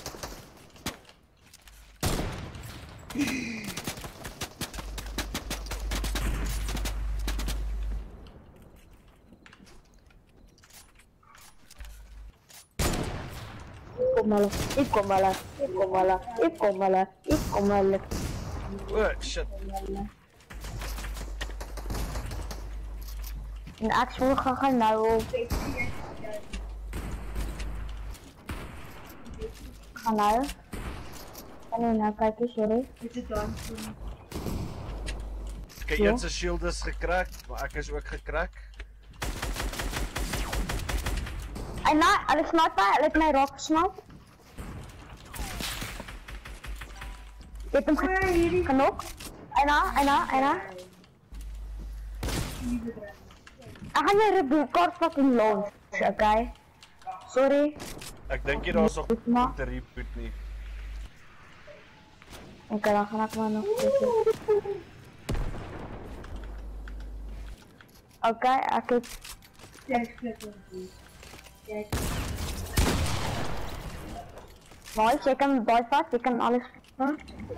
Speaker 2: Kom hulle, ek kom hulle, ek kom hulle, ek kom hulle, ek kom hulle.
Speaker 4: Oh shit.
Speaker 2: En ek sê gaan gaan nou op. Gaan nou. Kan jy nou kyk, sorry.
Speaker 3: Dit is dan.
Speaker 4: Kyk,
Speaker 2: Ja.
Speaker 4: een se shield is gekrek, maar ek is ook gekrek.
Speaker 2: En nou, hulle snipe my, hulle het my raak gesnipe. Ek het hom ge- genok. En nou, en nou, en nou. Ek gaan jou reboot fucking launch, okay? Sorry.
Speaker 4: Ek dink jy daar's nog
Speaker 2: Maar-
Speaker 4: om te reboot nie.
Speaker 2: Okay, dan gaan ek maar nog steeds. Okay, ek het... Nice, jy kan baie vat, jy kan alles vat.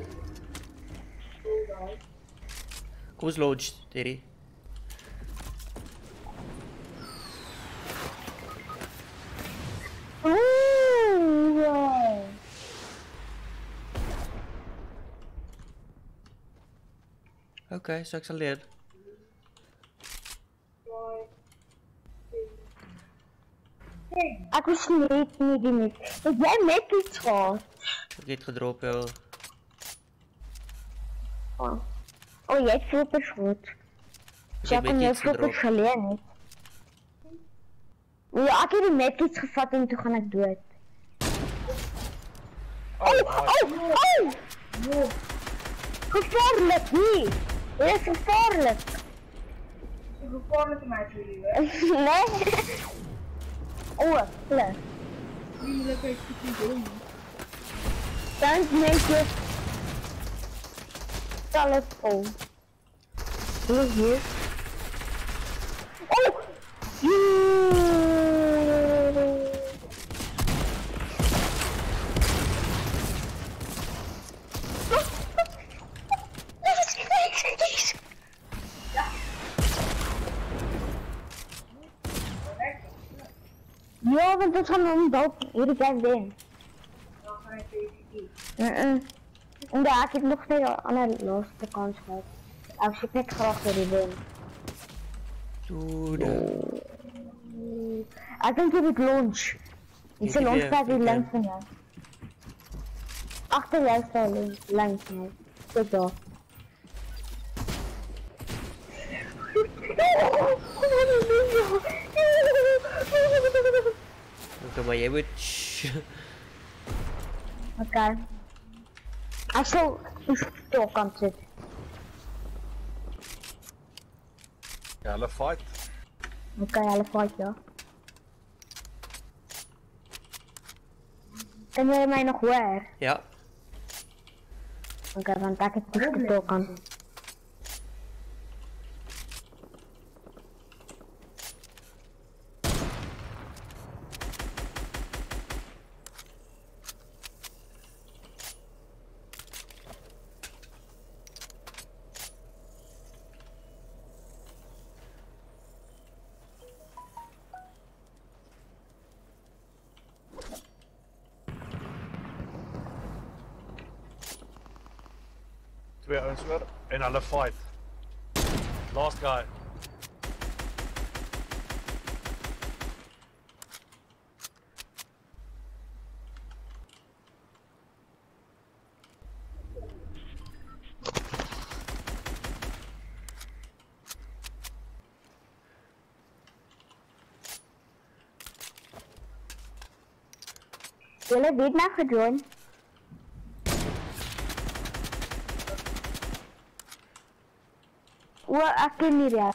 Speaker 1: Kom ons launch, Terry.
Speaker 2: Oeh, wow.
Speaker 1: Okay, so ek sal leer.
Speaker 2: Ek was net nie die met. Het jy met iets gehad?
Speaker 1: Ek het gedrop, ja.
Speaker 2: Oh, oh jy het flippers goed.
Speaker 1: Ek
Speaker 2: So
Speaker 1: het
Speaker 2: ek kon
Speaker 1: met
Speaker 2: jou
Speaker 1: iets
Speaker 2: flippers
Speaker 1: gedrop.
Speaker 2: geleen het. Ja, ek het die met iets gevat en toe gaan ek dood.
Speaker 4: Oh,
Speaker 2: Oh,
Speaker 4: nice.
Speaker 2: oh, oh! Gevaarlik, nie! Dit is gevaarlik.
Speaker 3: Ek gevaarlike match vir jou, hè.
Speaker 2: Nee? Oh, plus.
Speaker 3: Nie moet ek iets doen.
Speaker 2: Dan make je telefoon. Hoe hier? Oh! Jee! Ja, want het gaan om dat hierdie game wen.
Speaker 3: Dan gaan ek vir jou.
Speaker 2: Mm-mm. Ja, ik heb nog steeds een andere laatste kans gehad. Ik zit net graag voor die win.
Speaker 1: Dude.
Speaker 2: Ik denk dat het launch.
Speaker 1: Ik
Speaker 2: Ik
Speaker 1: heb
Speaker 2: zal launch
Speaker 1: weer
Speaker 2: bij die
Speaker 1: freaking-
Speaker 2: langs van jou. Achter jou staat links, langs van jou. Kijk daar.
Speaker 1: Okay, maar jy moet... Shh.
Speaker 2: Oké. Ik zal de kant zitten.
Speaker 4: Ja, hulle fight.
Speaker 2: Oké, alle fight ja. Kan jij mij nog horen?
Speaker 1: Ja.
Speaker 2: Oké, want ik heb niet de kant.
Speaker 4: Twee ouens oor en hulle fight. Last guy.
Speaker 2: Julle weet nou gedoen. O, ek ken nie die.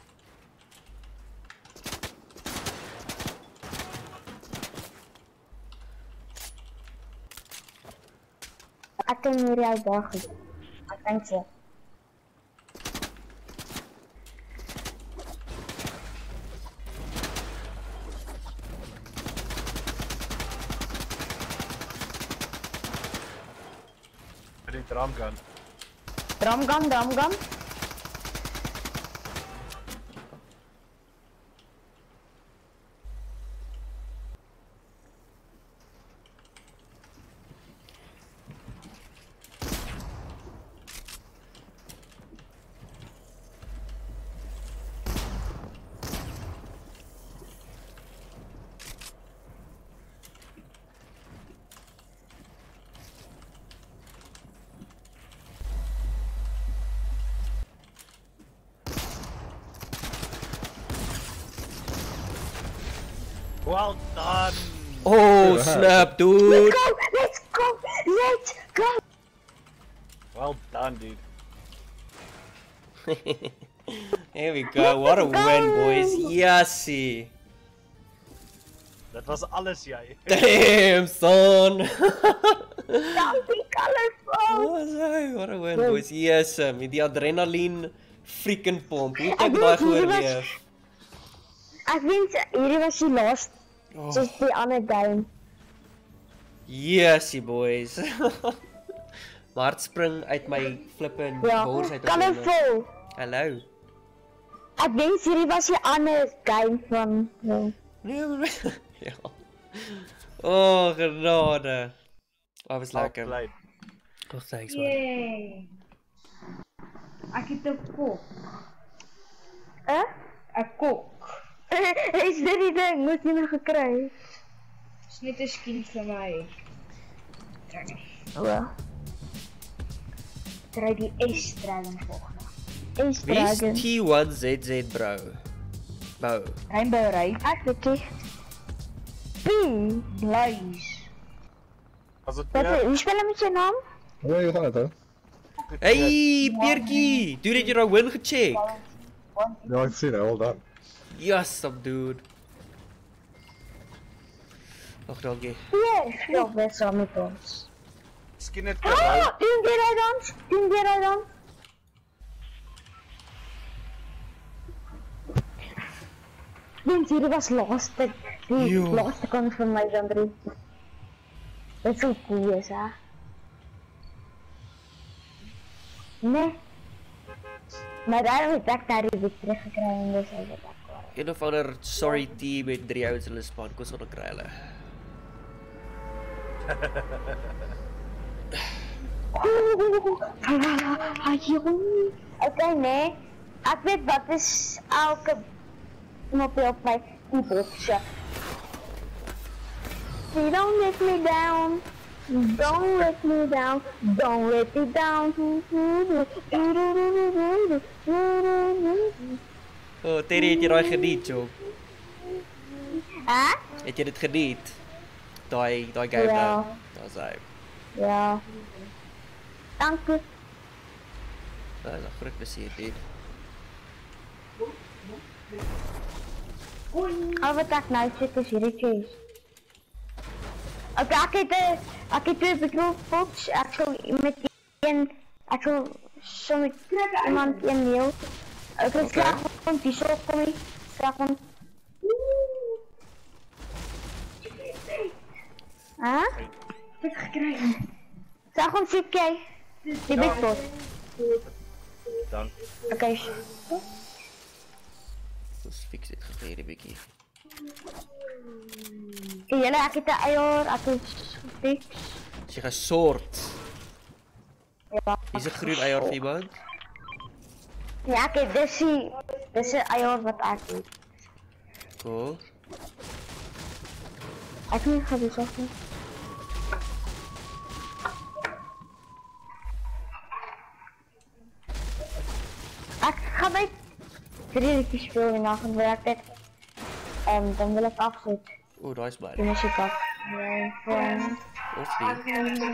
Speaker 2: Ek ken nie die baie goed. Ek dink so.
Speaker 4: Die drum gun.
Speaker 2: Drum gun, drum gun.
Speaker 4: Well done!
Speaker 1: Oh, snap, dude!
Speaker 2: Let's go! Let's go! Let's go!
Speaker 4: Well done, dude.
Speaker 1: Here we go, what a win, boys. Yassie!
Speaker 4: Dat was alles, jij.
Speaker 1: Damn, son!
Speaker 2: Something colorful!
Speaker 1: What a win, boys. Yes, met die adrenaline freaking pomp. Hoe het ek daai geoorleef?
Speaker 2: Ek wens hierdie was die laaste.
Speaker 1: Oh.
Speaker 2: Soos die ander game.
Speaker 1: Yesie, boys. My hart spring uit my flippin'
Speaker 2: Ja,
Speaker 1: bors uit.
Speaker 2: colorful.
Speaker 1: Hallo.
Speaker 2: Ek wens hierdie was die ander game van... Ja.
Speaker 1: Nee, maar... ja. Oh, genade. Dat was lekker.
Speaker 4: Well
Speaker 1: Oh, thanks, man.
Speaker 3: Yay! Ek het 'n kok.
Speaker 2: Huh?
Speaker 3: 'n Kok.
Speaker 2: Is dit die ding? Moet jy nog gekry?
Speaker 3: Dis net 'n skin vir my.
Speaker 2: Ja.
Speaker 3: Kry die S-dragon volgende.
Speaker 2: Is
Speaker 1: Wie is
Speaker 2: dragon.
Speaker 1: T one Z Z, bro? Bro.
Speaker 3: Rainbow Ray.
Speaker 2: Ek weet nie. Pie.
Speaker 3: Blaze.
Speaker 4: Was het
Speaker 2: Wat,
Speaker 4: meer?
Speaker 2: hoe spel hy met sy naam?
Speaker 5: Hoe hoe gaan dit hè?
Speaker 1: Hey, Peertjie! Dude, het jy nou win gecheck?
Speaker 5: Ja, ek sien, well done.
Speaker 1: Yes, some dude. Ag, dankie.
Speaker 2: Yes, ja, best saam met ons.
Speaker 4: Miskien het
Speaker 2: Ah, doen jy dit dan? Doen jy dit dan? Dink hierdie was laaste, die
Speaker 1: Jo.
Speaker 2: laaste kans van my dan drie. Dit sou cool wees, hè? Nee. Maar daarom het ek daar die victory gekry en dis al wat ek wou.
Speaker 1: Een of ander sorry team met drie ouens in hulle span. Kom ons gaan kry hulle.
Speaker 2: Okay, nee. Ek weet wat is elke knopje op my keyboard se. You don't let me down. Don't let me down. Don't let me down.
Speaker 1: Oh, Terry, het jy daai geniet, joh?
Speaker 2: Hè?
Speaker 1: Het jy dit geniet? Daai, daai game
Speaker 2: Ja.
Speaker 1: nou. Daar's hy.
Speaker 2: Ja. Dankie.
Speaker 1: Dat is 'n groot plesier, dude.
Speaker 2: Al wat ek nou sit is hierdie chase. Okay, ek het 'n ek het twee begrootpots. Ek sal met een ek sal so met iemand een mail. Ek het slag van die shop kom nie. Slag van. Hæ?
Speaker 3: Ek het gekry.
Speaker 2: Slag van C K. Die big pot.
Speaker 4: Dan.
Speaker 2: Okay.
Speaker 1: Ons fix dit gou hierdie bietjie.
Speaker 2: En julle ek het 'n eier, ek het gefix.
Speaker 1: As jy gesort.
Speaker 2: Ja.
Speaker 1: Hier's 'n groen eier vir iemand.
Speaker 2: Ja, ek het dis die dis 'n eier wat ek het.
Speaker 1: Cool.
Speaker 2: Ek nie gaan dis af nie. Ek gaan by drie liedjies speel en dan gaan werk dit. En dan wil ek afsit.
Speaker 1: O, daai's my.
Speaker 2: Die muziek af. Ja, van...
Speaker 1: Of nie.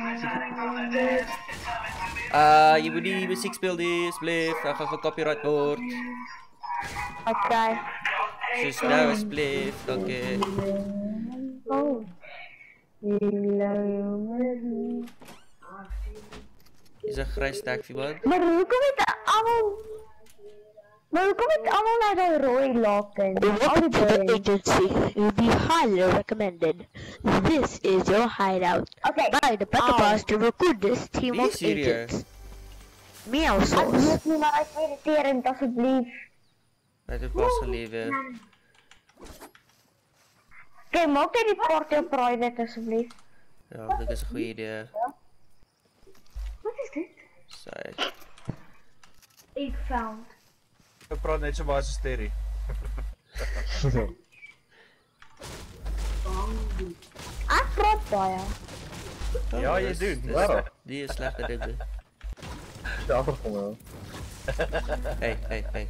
Speaker 1: Uh, jy moet nie musiek speel nie, asseblief. Ek gaan gecopyright word.
Speaker 2: Okay.
Speaker 1: Soos nou, asseblief. Dankie.
Speaker 2: Oh.
Speaker 1: Is 'n grys stek vir iemand?
Speaker 2: Maar hoekom het almal Maar hoekom het almal na die rooi laken?
Speaker 6: Welcome to the agency. You'll be highly recommended. This is your hideout.
Speaker 2: Okay.
Speaker 6: By the Pepper Boss to recruit this team
Speaker 1: Wie
Speaker 6: of
Speaker 1: is hier hier?
Speaker 6: agents. Meow
Speaker 2: Ek
Speaker 6: sauce.
Speaker 2: weet nie, maar ek mediterend asseblief.
Speaker 1: Hy het pas gelewe.
Speaker 2: Okay, maak jy die party op private asseblief.
Speaker 1: Ja, dit is 'n goeie idee.
Speaker 2: Wat is dit?
Speaker 1: Sy.
Speaker 3: Ik found.
Speaker 4: Ek praat net so baie so sterry.
Speaker 2: Ek praat baie.
Speaker 4: Ja, jy doen.
Speaker 5: Wow.
Speaker 1: Die is slegte dinge.
Speaker 5: De achtergrond wel.
Speaker 1: Hey, hey, hey.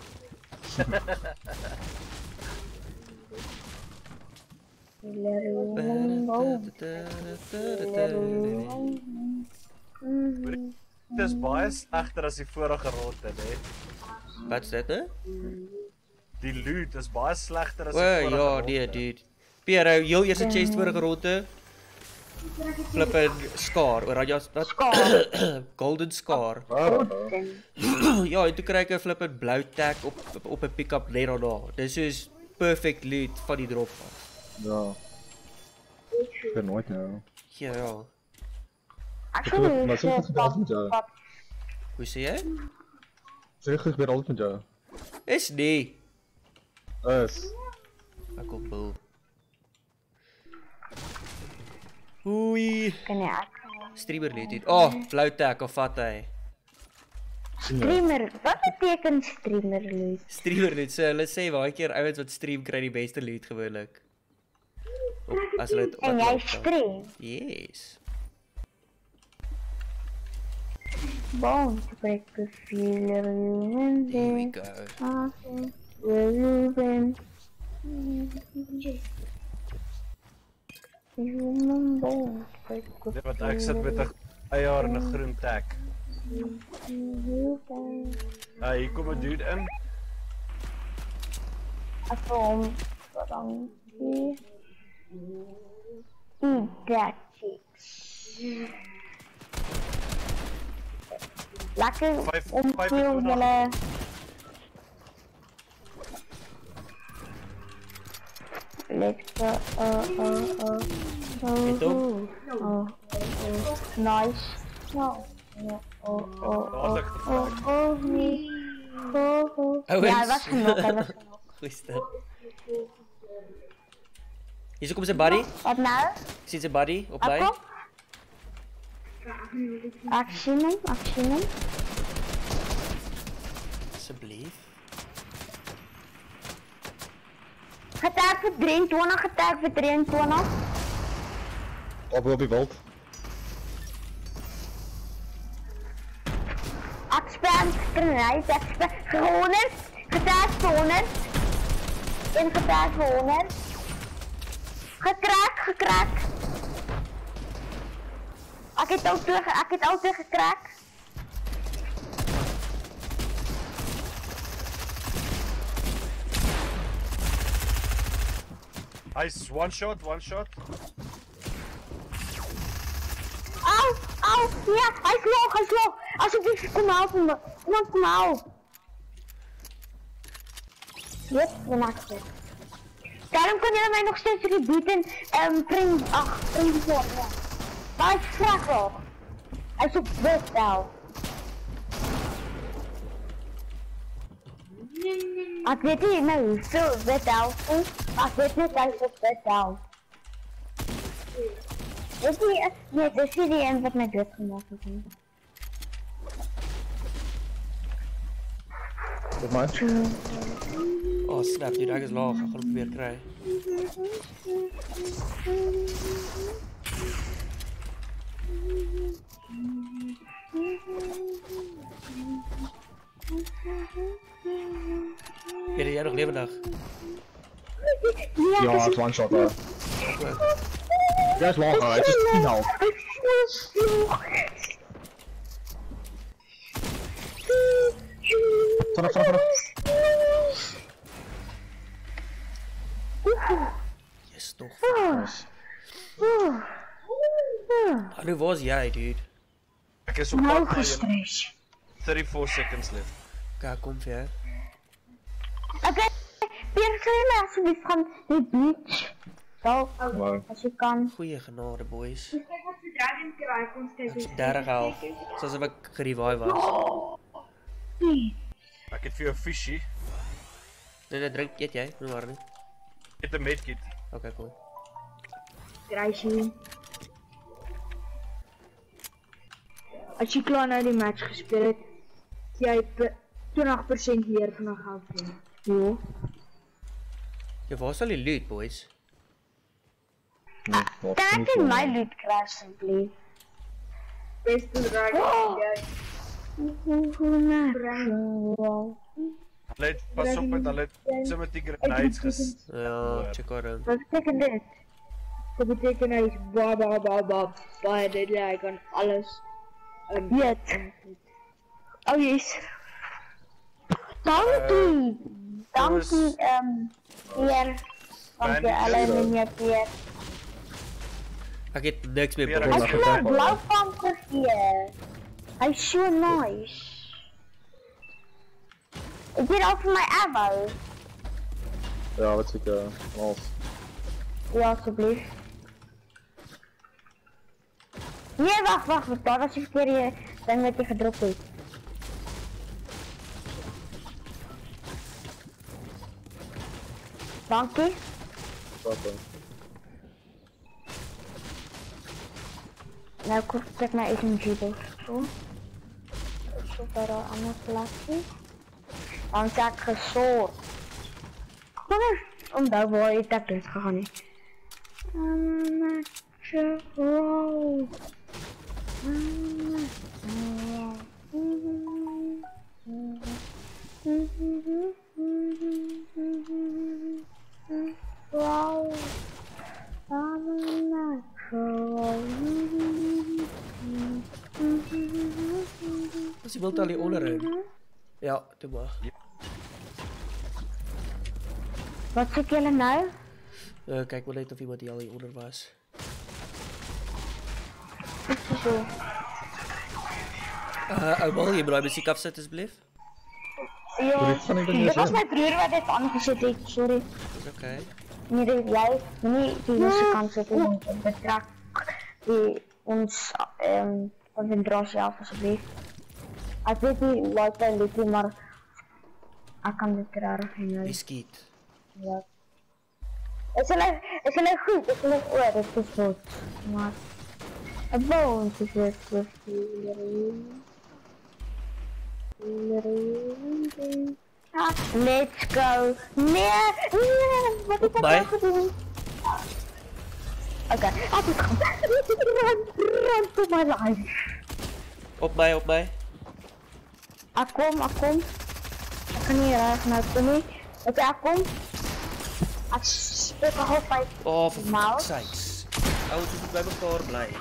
Speaker 4: Dit is baie slegter as die vorige ronde, hè.
Speaker 1: Wat is dit nou?
Speaker 4: Die loot is baie slegter as die
Speaker 1: O
Speaker 4: vorige
Speaker 1: ja,
Speaker 4: ronde.
Speaker 1: nee, dude. Piero, heel eerste chest vorige ronde. Flippin Scar, Oranje wat? Golden Scar.
Speaker 5: Waarom?
Speaker 1: Ja, en toe kry ek 'n flippin blou tag op op, op 'n pick-up net daarna. Dis soos perfect loot van die drop af.
Speaker 5: Ja. Ik ben nooit nou.
Speaker 1: Ja, ja.
Speaker 2: Ek
Speaker 5: Ik
Speaker 2: sal
Speaker 5: geloof,
Speaker 2: nie
Speaker 5: maar soms
Speaker 2: sê
Speaker 5: is het altijd met jou.
Speaker 1: Hoe sê jy?
Speaker 5: Zeg ik ben altijd met jou.
Speaker 1: Is nie.
Speaker 5: Is.
Speaker 1: Ek kom bul. Oei.
Speaker 2: kan nie ek.
Speaker 1: Streamer loot dit. Oh, blou tag of vat hy.
Speaker 2: Streamer, wat beteken streamer loot?
Speaker 1: Streamer loot. So hulle sê baie keer ouens wat stream kry die beste loot gewoonlik. Op as hulle dit op
Speaker 2: En
Speaker 1: wat
Speaker 2: jy
Speaker 1: laat staan.
Speaker 2: stream?
Speaker 1: Yes.
Speaker 2: Bon, break the feeler human
Speaker 1: There we
Speaker 2: being.
Speaker 1: go.
Speaker 2: Will you win? Human bone, break the
Speaker 4: Dit wat ek sit met 'n eier en 'n groen tag.
Speaker 2: feeler.
Speaker 4: Ah, hier kom 'n dude in.
Speaker 2: Ek wil hom bedankie. Eat that chicks. Lekker
Speaker 4: Vyf-
Speaker 2: om
Speaker 4: vyf-
Speaker 2: veel julle. Let's go. Uh, uh, uh.
Speaker 1: Get
Speaker 2: Oh, oh, oh, nice. No. Oh, oh, oh, oh, oh, oh, nee. Oh, oh. Ja, hij was genoeg, hij was genoeg.
Speaker 1: Goeie stil. Hier kom sy buddy.
Speaker 2: Wat nou?
Speaker 1: Sien sy buddy op my.
Speaker 2: Akko? Ek sien hem, ek sien hem.
Speaker 1: Asseblief.
Speaker 2: Getag vir drieëntwintig, getag vir drieëntwintig.
Speaker 5: Op op die veld.
Speaker 2: Ek spam grenade, ek spam honderd, getag vir honderd. En getag vir honderd. Gekrak, gekrak. Ek het ook terug, ek het ook terug gekrak.
Speaker 4: Hy's one shot, one shot.
Speaker 2: Au, au, ja, hij is log, hij is log. Alsjeblieft, kom helpen me. Iemand kom helpen. Yep, we maken het. Daarom kunnen jullie mij nog steeds rebooten en prim, ach, prim voor, ja. Maar ik vraag wel. Hij is op wit nou. Ik weet niet meer hoeveel wit nou is, maar ik weet niet hij is op wit nou. Is die, nee, het is die een wat mij dood gemaakt heeft.
Speaker 5: Op mij.
Speaker 1: Oh snap, dude, ek is laag. Ek gaan hom probeer kry. Is jy nog lewendig?
Speaker 5: Ja, het one shot daar. Jij is lager, het is tien half. Vanaf, vanaf, vanaf.
Speaker 1: Yes, toch.
Speaker 5: Nice.
Speaker 1: Hallo, waar is jij, dude?
Speaker 4: Ek is op
Speaker 2: Nou
Speaker 4: pad na julle.
Speaker 2: gestres.
Speaker 4: thirty-four seconds left.
Speaker 1: Kijk, kom ver.
Speaker 2: Oké, Pierre, zou je mij alsjeblieft gaan die beach? Zo,
Speaker 5: Wow.
Speaker 2: als je kan.
Speaker 1: Goeie genade, boys.
Speaker 3: Kijk wat ze dragen krijgen, ons kijken.
Speaker 1: dertig half. Zoals ik gerevive was.
Speaker 4: Ek het vir jou 'n fishie.
Speaker 1: Nee, nee, drink, eet jij? Nee, maar niet.
Speaker 4: Ek het 'n medkit.
Speaker 1: Oké, okay, cool.
Speaker 2: Kruisje. Als je klaar naar die match gespeeld hebt, jij twintig procent meer van een geld krijgen. Jo.
Speaker 1: Ja, waar is al die loot, boys?
Speaker 5: Nee, wat
Speaker 2: Kan
Speaker 5: niet
Speaker 2: ik in
Speaker 5: voor
Speaker 2: mijn
Speaker 5: mij.
Speaker 2: loot crashen, please?
Speaker 3: Beste dragen.
Speaker 4: Hulle het pas op met hulle het sommer die grenades ges.
Speaker 1: Ja, check haar dan.
Speaker 2: Wat betekent dit?
Speaker 3: Dat betekent hij is ba ba ba ba ba en dit hij kan alles. Um,
Speaker 2: Jet. Oh yes. Dankie. Dankie, ehm, Pierre. Van de
Speaker 4: Bandage.
Speaker 2: aluminium Pierre.
Speaker 1: Ik heb niks meer,
Speaker 4: Weer
Speaker 1: boys.
Speaker 2: Hij
Speaker 5: Mag
Speaker 2: is
Speaker 5: ik
Speaker 2: een
Speaker 5: ook wel?
Speaker 2: blauw panter hier. Hij is zo nice. Ik wil over mijn ammo.
Speaker 5: Ja, wat zie ik, uh, als.
Speaker 2: Ja, alsjeblieft. Nee, wacht, wacht, wacht. Dat was een verkeerde ding dat je gedropt heeft. Dankie.
Speaker 5: Wat dan?
Speaker 2: Nou, ik check naar S M G-box. Zo. Zo verder allemaal plakje. Dan heb ik gesoord. Gewoon omdat waar je dat is gegaan is. I'm not roll. Wow. I'm not
Speaker 1: Is iemand al hier onderin? Ja, doe maar.
Speaker 2: Wat zoek jullie nou?
Speaker 1: Uh, kijk wel even of iemand die al hier onder was.
Speaker 2: Zo.
Speaker 1: Uh, oh, wil je mijn muziek afzetten, alsjeblieft?
Speaker 2: Ja,
Speaker 5: Dit kan ik er niet
Speaker 2: dit was
Speaker 5: zien.
Speaker 2: mijn broer wat dit aangezet heeft, sorry.
Speaker 1: Dat is oké. Okay.
Speaker 2: Nee, dit jij, nee, die muzikant zit in het betrek die ons um, concentratie af, alsjeblieft. Ik weet niet wat hij liet, maar ik kan dit graag
Speaker 1: Die
Speaker 2: niet.
Speaker 1: skiet.
Speaker 2: Ja. Is het is het goed? Is het oh, dat is goed. Maar het woont is het goed. Ah, let's go. Nee, nee, wat is dat
Speaker 1: Bye.
Speaker 2: nou gedaan? Oké, laten we gaan. Run, run to my life.
Speaker 1: Op mij, op mij.
Speaker 2: Ik kom, ik kom. Ik kan niet raar naar Tommy. Oké, ik kom. Ik speel een half vijf.
Speaker 1: Oh, voor
Speaker 2: Mouse.
Speaker 1: fuck's sakes. Ouders moeten bij elkaar blijven.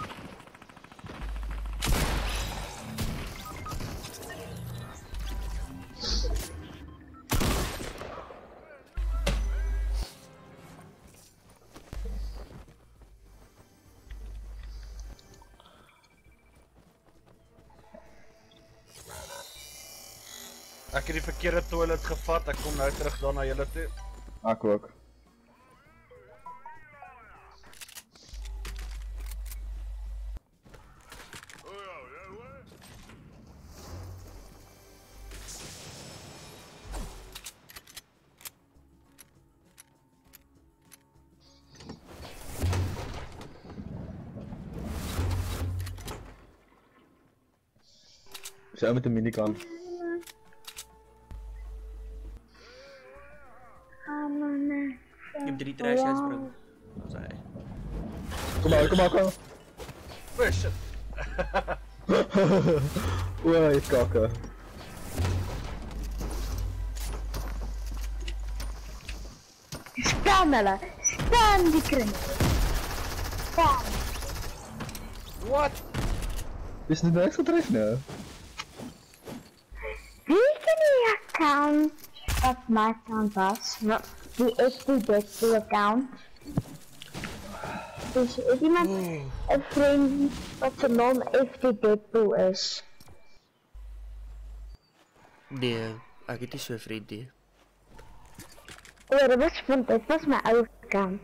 Speaker 4: Ek het die verkeerde toilet gevat. Ek kom nou terug daar na julle toe.
Speaker 5: Ek ook. Zo met de minigun.
Speaker 1: Ik heb drie trash uitspringen. Dat is hij.
Speaker 5: Kom maar, kom maar, kom maar.
Speaker 4: Oh shit.
Speaker 5: Oeh, je kakken.
Speaker 2: Staan, Melle. Staan die kring. account.
Speaker 4: What?
Speaker 5: Is dit niks gedreven, hè?
Speaker 2: Wie ken die account? Wat mijn account was? Wat? Die F T Deadpool account. Dus is iemand een vriend wat zijn naam F T Deadpool is?
Speaker 1: Nee, ek het nie so 'n vriend nie.
Speaker 2: Oh, dat was van, dat was mijn oude account.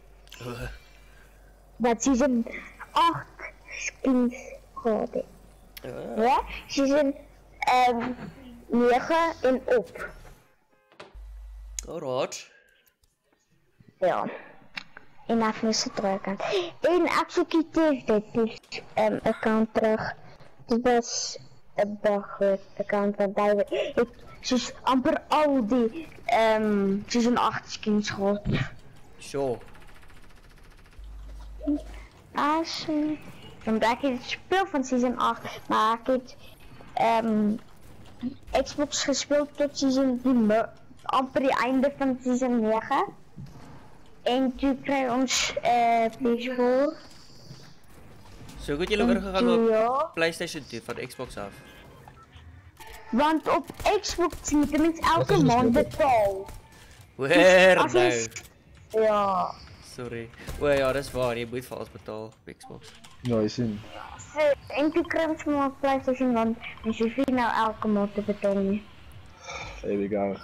Speaker 2: Dat season acht skins gehad het. Ja, season um, negen en op.
Speaker 1: Alright.
Speaker 2: Ja. En even is het terug. En executive dit um, account terug. Dit was een bagger account want hij het soos amper al die um, season acht skins gehad.
Speaker 1: Sure.
Speaker 2: As want ek het speel van season acht, maar ek het um, Xbox gespeeld tot season die amper die einde van season negen. En toe kry ons uh, P S four.
Speaker 1: So goed julle oorgegaan op PlayStation twee van Xbox af.
Speaker 2: Want op Xbox moet je mens elke maand betalen.
Speaker 1: Waar
Speaker 2: As
Speaker 1: nou?
Speaker 2: jy- Ja.
Speaker 1: Sorry. O ja, dis waar, jy moet vir alles betaal op Xbox.
Speaker 5: Ja, je ziet.
Speaker 2: So, en toe kry ons maar op PlayStation want ons hoef nie nou elke maand te betalen nie.
Speaker 5: There we go.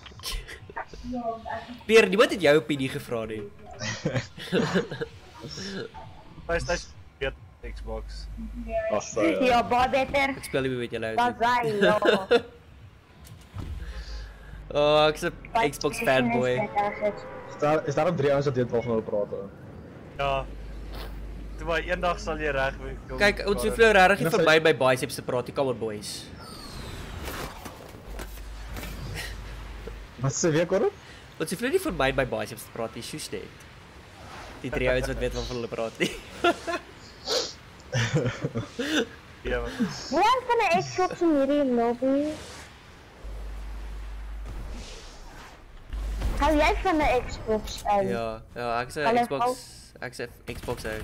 Speaker 1: Peer, niemand het jou opinie gevra nie.
Speaker 4: PlayStation weet Xbox.
Speaker 5: Als, uh,
Speaker 2: Ja, baie beter.
Speaker 1: Ek speel nie meer met julle
Speaker 2: Dat
Speaker 1: uit nie.
Speaker 2: hy, ja.
Speaker 1: Oh, ek's 'n Xbox fanboy.
Speaker 5: is, daar, is daarom drie ouens dat dit wel van wil praten?
Speaker 4: Ja. Toe maar eendag sal jy reg kom.
Speaker 1: Kyk, ons hoef nou regtig nie verby by biceps te praat, die come on boys.
Speaker 5: Wat sê weer, Corrie?
Speaker 1: Ons hoef nou nie verby by biceps te praat nie, soos net. Die drie ouens wat weet waarvan hulle praat nie.
Speaker 4: Ja, man.
Speaker 2: Wie het van die Xbox in hierdie lobby? Hou jy van die Xbox uit?
Speaker 1: Ja, ja, ek is 'n
Speaker 2: Hulle
Speaker 1: Xbox, ek is 'n Xbox uit.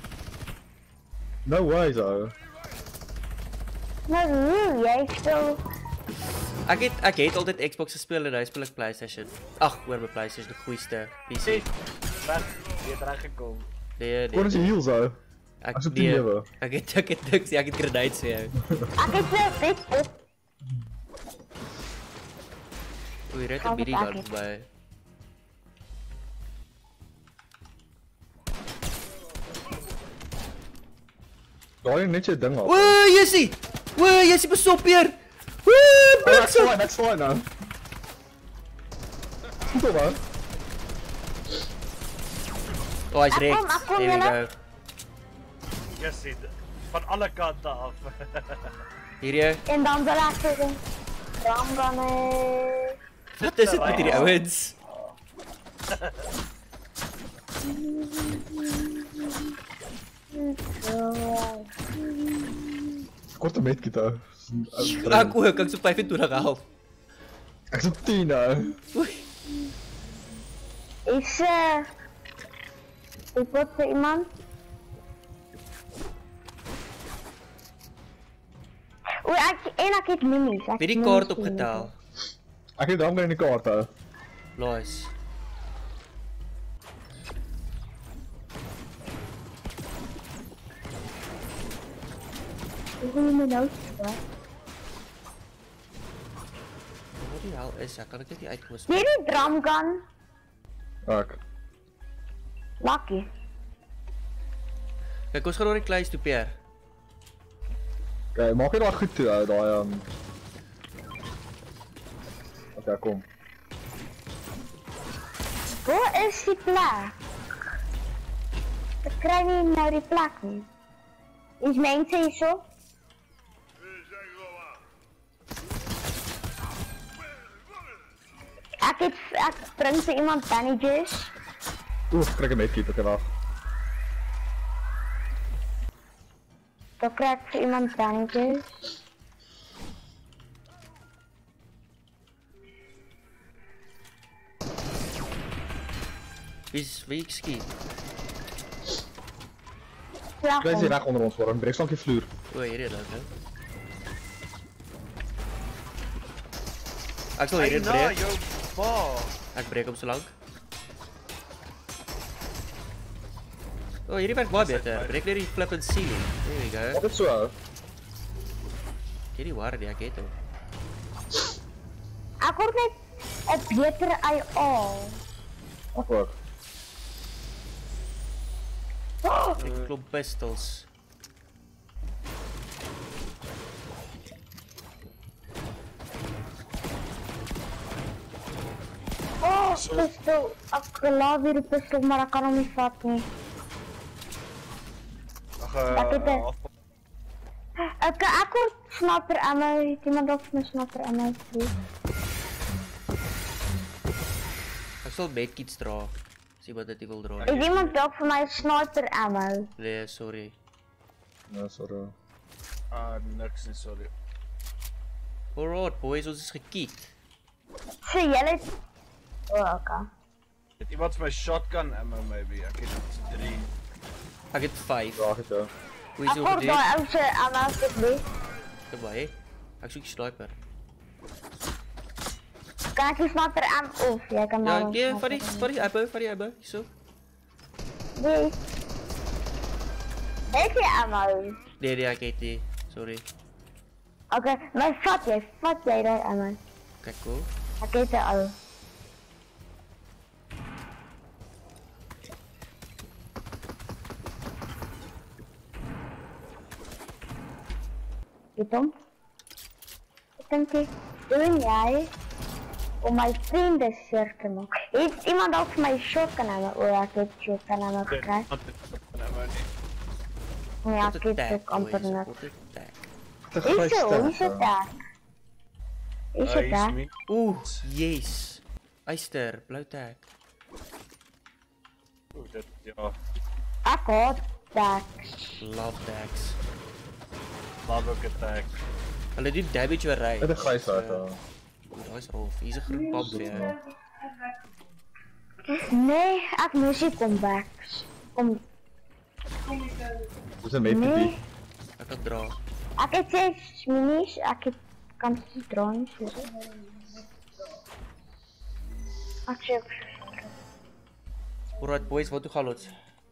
Speaker 5: No way, zo.
Speaker 2: Nou hoe, jy speel...
Speaker 1: Ek het ek het altyd Xbox gespeel en nou speel ek PlayStation. Ag, oor my PlayStation, die goeiste P C.
Speaker 4: Reg, jy het reg gekom.
Speaker 1: Nee,
Speaker 5: Corrie is
Speaker 1: nee.
Speaker 5: je heel, zo.
Speaker 1: Ek
Speaker 5: As op
Speaker 1: nee,
Speaker 5: die lewe.
Speaker 1: ek het ek het niks, ek het grenades vir jou.
Speaker 2: Ek het jou dit op.
Speaker 1: Oei, red 'n
Speaker 2: Gaan we
Speaker 1: minigun
Speaker 2: pakken.
Speaker 1: by.
Speaker 5: Daar je net je ding af.
Speaker 1: O, Jessie! O, Jessie, pas op hier. O,
Speaker 5: Oh, that's
Speaker 1: bliksem.
Speaker 5: fine, that's fine nou. Goed op, hè?
Speaker 1: Oh, hy's
Speaker 2: Ek
Speaker 1: reg.
Speaker 2: kom, ek kom,
Speaker 1: There we
Speaker 2: julle.
Speaker 1: go.
Speaker 4: Jessie, van alle kante af.
Speaker 1: Hier jy.
Speaker 2: En dan wil ek sê, Ramgane.
Speaker 1: Wat is dit met hierdie ouens?
Speaker 5: Korte medkit, hè.
Speaker 1: Ek ook, ek so vyfentwintig help.
Speaker 5: Ek is op tien, nou.
Speaker 1: Oei.
Speaker 2: Is eh... Ik word voor iemand. Oei, ek, en ek het minis. ek
Speaker 1: Wie die
Speaker 2: het
Speaker 1: kaart
Speaker 2: minis
Speaker 1: opgetel?
Speaker 5: Ek het dan in die kaart, hè.
Speaker 1: Nice.
Speaker 2: Hoe wil je me nou spelen?
Speaker 1: Wat die hel is ek? Kan ek dit nie uitkom?
Speaker 2: Zie je die drumgun?
Speaker 5: Ek.
Speaker 2: Lucky.
Speaker 1: Kyk, ons gaan oor die kluis toe, Peer.
Speaker 5: Kijk, maak je dat goed toe, hè, daai, um... Oké, kom.
Speaker 2: Waar is die plek? Ik krijg niet nou die plek niet. Is mensen hier zo? Ik heb, ik breng voor iemand bandages.
Speaker 5: Oeh, ik krijg een medkit, oké, wacht.
Speaker 2: Dan krijg ik voor iemand bandages.
Speaker 1: Wie's wie ek skiet?
Speaker 2: slag
Speaker 5: Wij zijn
Speaker 2: om.
Speaker 5: recht onder ons voor een breek, je vloer.
Speaker 1: O, hierdie is hè. Ek sal hierdie
Speaker 4: Hey, na,
Speaker 1: breek.
Speaker 4: jou pa.
Speaker 1: Ek breek hom so lank. O, hierdie werk baie beter. Breek net die flippin' ceiling. There we go.
Speaker 5: Wat is zo?
Speaker 1: Hierdie war die ek het hom.
Speaker 2: Ek word net 'n beter I A.
Speaker 5: Wat ook.
Speaker 1: Ek klop pistols.
Speaker 2: Oh, pistol. Ek laat weer die pistol, maar ek kan hom nie vat nie.
Speaker 4: Ag,
Speaker 2: Ek het
Speaker 4: eh,
Speaker 2: dit. Ek ek word sniper ammo. Het iemand ook vir my sniper ammo gegee?
Speaker 1: Ek sal medkits dra. As iemand dit nie wil dra.
Speaker 2: Het iemand ook vir my sniper ammo?
Speaker 1: Nee, sorry.
Speaker 5: Ja, sorry.
Speaker 4: Ah, niks nie, sorry.
Speaker 1: Alright boys, ons is gekiek.
Speaker 2: So julle oh, okay.
Speaker 4: Het iemand vir my shotgun ammo maybe? Ek het drie.
Speaker 1: Ek het vyf.
Speaker 5: Draag het jou.
Speaker 1: Hoe
Speaker 2: Ek
Speaker 1: is jou
Speaker 2: word
Speaker 1: gedoen?
Speaker 2: daai ou se ammo asseblief.
Speaker 1: Goodbye. Ek soek die sniper.
Speaker 2: Kan ek die sniper ammo of jy kan
Speaker 1: Ja,
Speaker 2: maar
Speaker 1: nee, van die van die ammo, van die ammo. Hierso.
Speaker 2: Nee. Het jy ammo?
Speaker 1: Nee, nee, ek het nie. Sorry.
Speaker 2: Okay, maar vat jy, vat jy daai ammo.
Speaker 1: Kyk cool.
Speaker 2: Ek het dit al. Itom? Ek dink jy doen jy om my vriende seer te maak. Het iemand ook vir my shotgun ammo? O, ek het shotgun ammo gekry.
Speaker 4: Ammo nie.
Speaker 2: Nee,
Speaker 1: Wat
Speaker 2: ek
Speaker 1: een
Speaker 2: het
Speaker 1: tag,
Speaker 2: ook amper
Speaker 1: boys.
Speaker 2: net.
Speaker 1: Wat een tag.
Speaker 5: Te
Speaker 2: Is
Speaker 5: grijs
Speaker 2: so,
Speaker 5: sterk,
Speaker 2: is dit
Speaker 5: ja.
Speaker 2: daar? Is
Speaker 4: Ah,
Speaker 2: dit
Speaker 4: hier
Speaker 2: daar?
Speaker 4: me.
Speaker 1: Oeh, yes. Eyster, blauw tag.
Speaker 4: Oeh, dit, ja.
Speaker 2: Ek haat tags.
Speaker 1: Love tags.
Speaker 4: Love ook attack.
Speaker 1: Hulle doen damage weer ry.
Speaker 5: Met een grijs uit, ja.
Speaker 1: Oeh, dat is rof. Hier is een groen pamp vir jou.
Speaker 2: Nee, ek mis die comebacks. Kom,
Speaker 5: Dus een meter
Speaker 2: nee.
Speaker 5: die.
Speaker 1: Ek kan dra.
Speaker 2: Ek het ses minis, ek het kan dit dra nie soos. Ek sê
Speaker 1: Alright boys, wat toe gaan ons?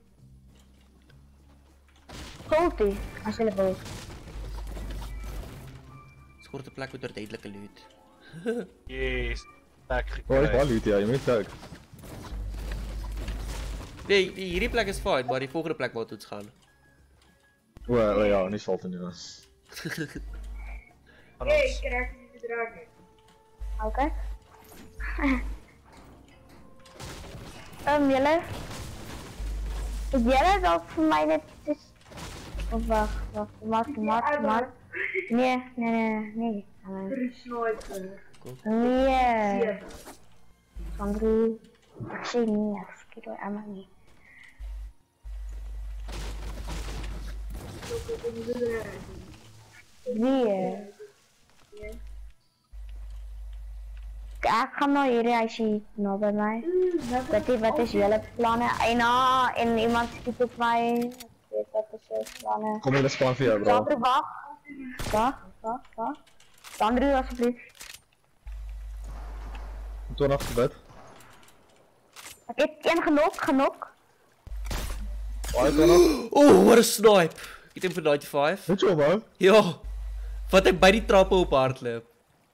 Speaker 2: Goldie, as hulle wil.
Speaker 1: Skort 'n plek met oorduidelike loot.
Speaker 4: Yes. Attack
Speaker 5: Oh, is wel
Speaker 4: gekry.
Speaker 5: loot, ja. Je moet ook.
Speaker 1: Nee, die, hierdie plek is fine, maar die volgende plek waar ons gaan.
Speaker 5: Oh, oh ja, niet valt er nu aan.
Speaker 4: Van
Speaker 3: Hey,
Speaker 4: ons.
Speaker 3: ik krijg niet bedrag.
Speaker 2: Okay. Ehm, julle? Het julle dalk vir my net dis... Oh, wacht, wacht, wacht, wacht, wacht. Nee, nee, nee, nee. nee.
Speaker 3: Drie sniper.
Speaker 2: Nee.
Speaker 3: Zeven.
Speaker 2: Sandri, ek sê nie, ek skiet oor ammo nie.
Speaker 3: Zo kan ik bedrag.
Speaker 2: Wie? Ek gaan nou hierdie huisie nou by my. Weet jy wat is julle planne? Eina en iemand skiet op my. Ek weet wat is julle planne.
Speaker 5: Kom in de span voor jou, bro.
Speaker 2: Sandri, wacht. Wacht, wacht, wacht. Sandri, alsjeblieft.
Speaker 5: Toen nog gebed.
Speaker 2: Ek het een genok, genok.
Speaker 5: Oh, toen nog.
Speaker 1: Oh, what a snipe! Ek het hom vir ninety-five.
Speaker 5: Goed zo, man.
Speaker 1: Ja. Wat ek by die trappe op hardloop.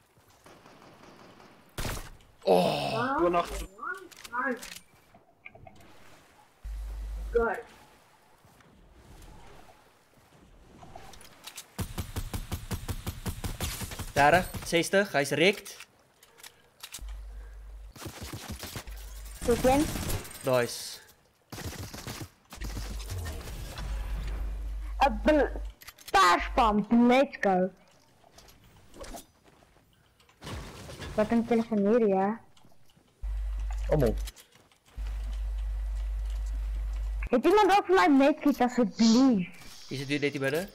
Speaker 1: Oh,
Speaker 4: Doe nog.
Speaker 3: Nice. Good.
Speaker 1: dertig, sestig, hy's rekt.
Speaker 2: Soek een.
Speaker 1: Nice.
Speaker 2: A bl... Perspamp, let's go. Wat een telefoon hier, ja.
Speaker 5: Allemaal.
Speaker 2: Het iemand ook voor mij medkit alsjeblieft?
Speaker 1: Is dit net hier binne?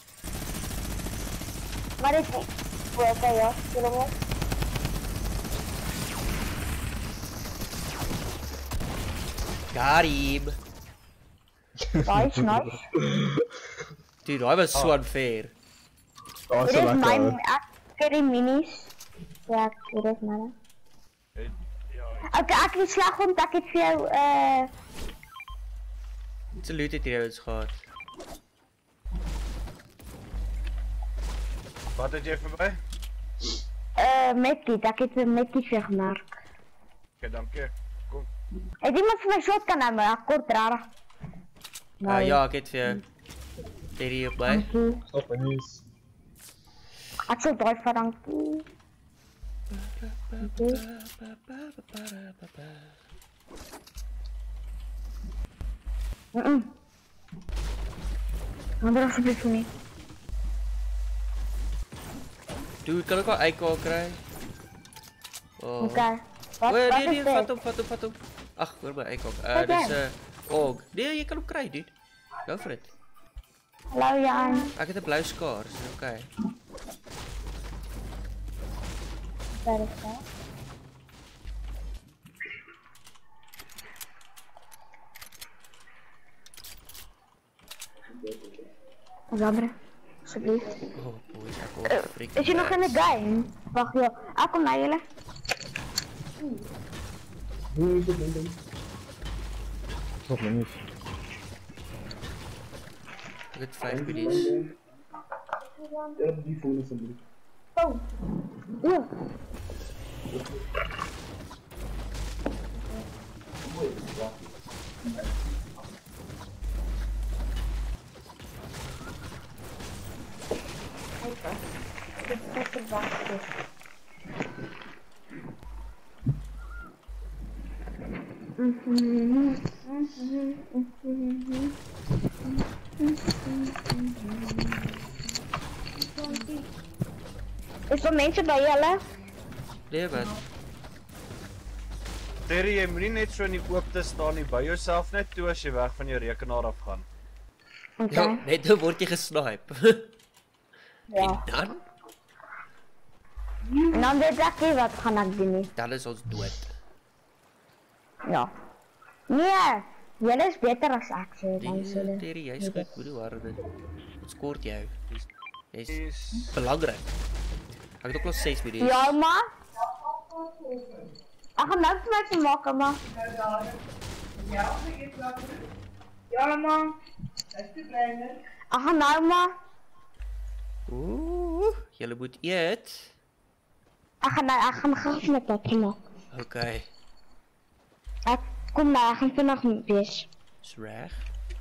Speaker 2: Maar dit is... Oké, okay, ja, zullen we?
Speaker 1: Got him.
Speaker 2: Nice, nice.
Speaker 1: Dude, daai was so unfair.
Speaker 5: Oh,
Speaker 2: Dit
Speaker 5: so
Speaker 2: is
Speaker 5: lekker.
Speaker 2: my, ek ken die minis. Ja, dit is myne.
Speaker 4: Eh, Ja,
Speaker 2: Oké, ek het slag om, ek het vir jou, eh,
Speaker 1: It's a loot het hier ons gehad.
Speaker 4: wat het jy vir my?
Speaker 2: eh, met dit, ek het een met die vir gemerk.
Speaker 4: Oké, dankie. Kom.
Speaker 2: Het iemand vir my shotgun aan my, ek kort rarig.
Speaker 1: Ah ja, ek het vir jou. Dit hier op my.
Speaker 2: Dankie.
Speaker 5: Stop minis.
Speaker 2: Ek sal daai vir dankie. Dankie. Mm-mm. Ander alsjeblieft vir my.
Speaker 1: Dude, kan ek al eikal kry? Oh.
Speaker 2: Oké. Wat,
Speaker 1: O, nee,
Speaker 2: wat
Speaker 1: nee,
Speaker 2: is
Speaker 1: vat
Speaker 2: dit?
Speaker 1: hom, vat hom, vat hom. Ag, hoor my eikal. Uh,
Speaker 2: Wat
Speaker 1: dis 'n
Speaker 2: dan?
Speaker 1: uh, og. Nee, jy kan hom kry, dude. Go for it.
Speaker 2: Hallo Jan.
Speaker 1: Ek het 'n blou skaars, okay.
Speaker 2: Daar is dat. Jammer, alsjeblieft.
Speaker 1: Oh, boy, ek word freak.
Speaker 2: Is je nog in de game? Wacht joh, ik kom naar jullie.
Speaker 5: Stop minis.
Speaker 1: Ek het vyf minis.
Speaker 2: Oh, ja. Is er mensen bij jullie?
Speaker 1: Nee, wat?
Speaker 4: Terry, jy moenie net so in die oopte staan nie. By jouself net toe as jy weg van jou rekenaar af gaan.
Speaker 2: Oké.
Speaker 1: Ja, net nou word jy gesnipe.
Speaker 2: Ja.
Speaker 1: En dan?
Speaker 2: En dan weet ik niet wat gaan ik doen. nie.
Speaker 1: Dan is ons dood.
Speaker 2: Ja. Nee, jullie is beter als ik. Zo, dan
Speaker 1: Nee,
Speaker 2: zullen.
Speaker 1: Terry, jy's goed, moenie worry dit. Wat skort jou? Jy's
Speaker 4: Is
Speaker 1: belangrik. Ek het ook nog ses minis.
Speaker 2: Ja, maar. Ik ga niks met je maken, man.
Speaker 3: Ja, man. Dat is kleiner.
Speaker 2: Ik ga nou, man.
Speaker 1: Oeh, julle moet eet.
Speaker 2: Ik ga nou, ik ga mijn gras met dat gemaakt.
Speaker 1: Okay,
Speaker 2: Ik kom nou, ik ga vannacht weer.
Speaker 1: is reg.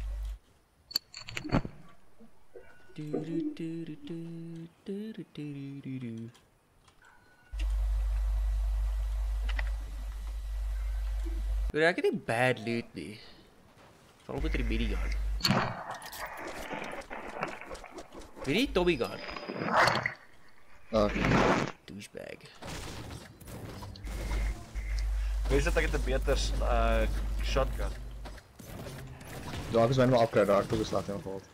Speaker 1: Du du du du du du du du du du. Hoor, ek het nie bad loot nie. Val met die mini gun. Weet jy Tommy gun?
Speaker 5: Ah,
Speaker 1: Douchebag.
Speaker 4: Wees dit ek het 'n beter uh shotgun.
Speaker 5: ja, ek is bijna wel upgrade daar. Ek het ook 'n slag in gehad.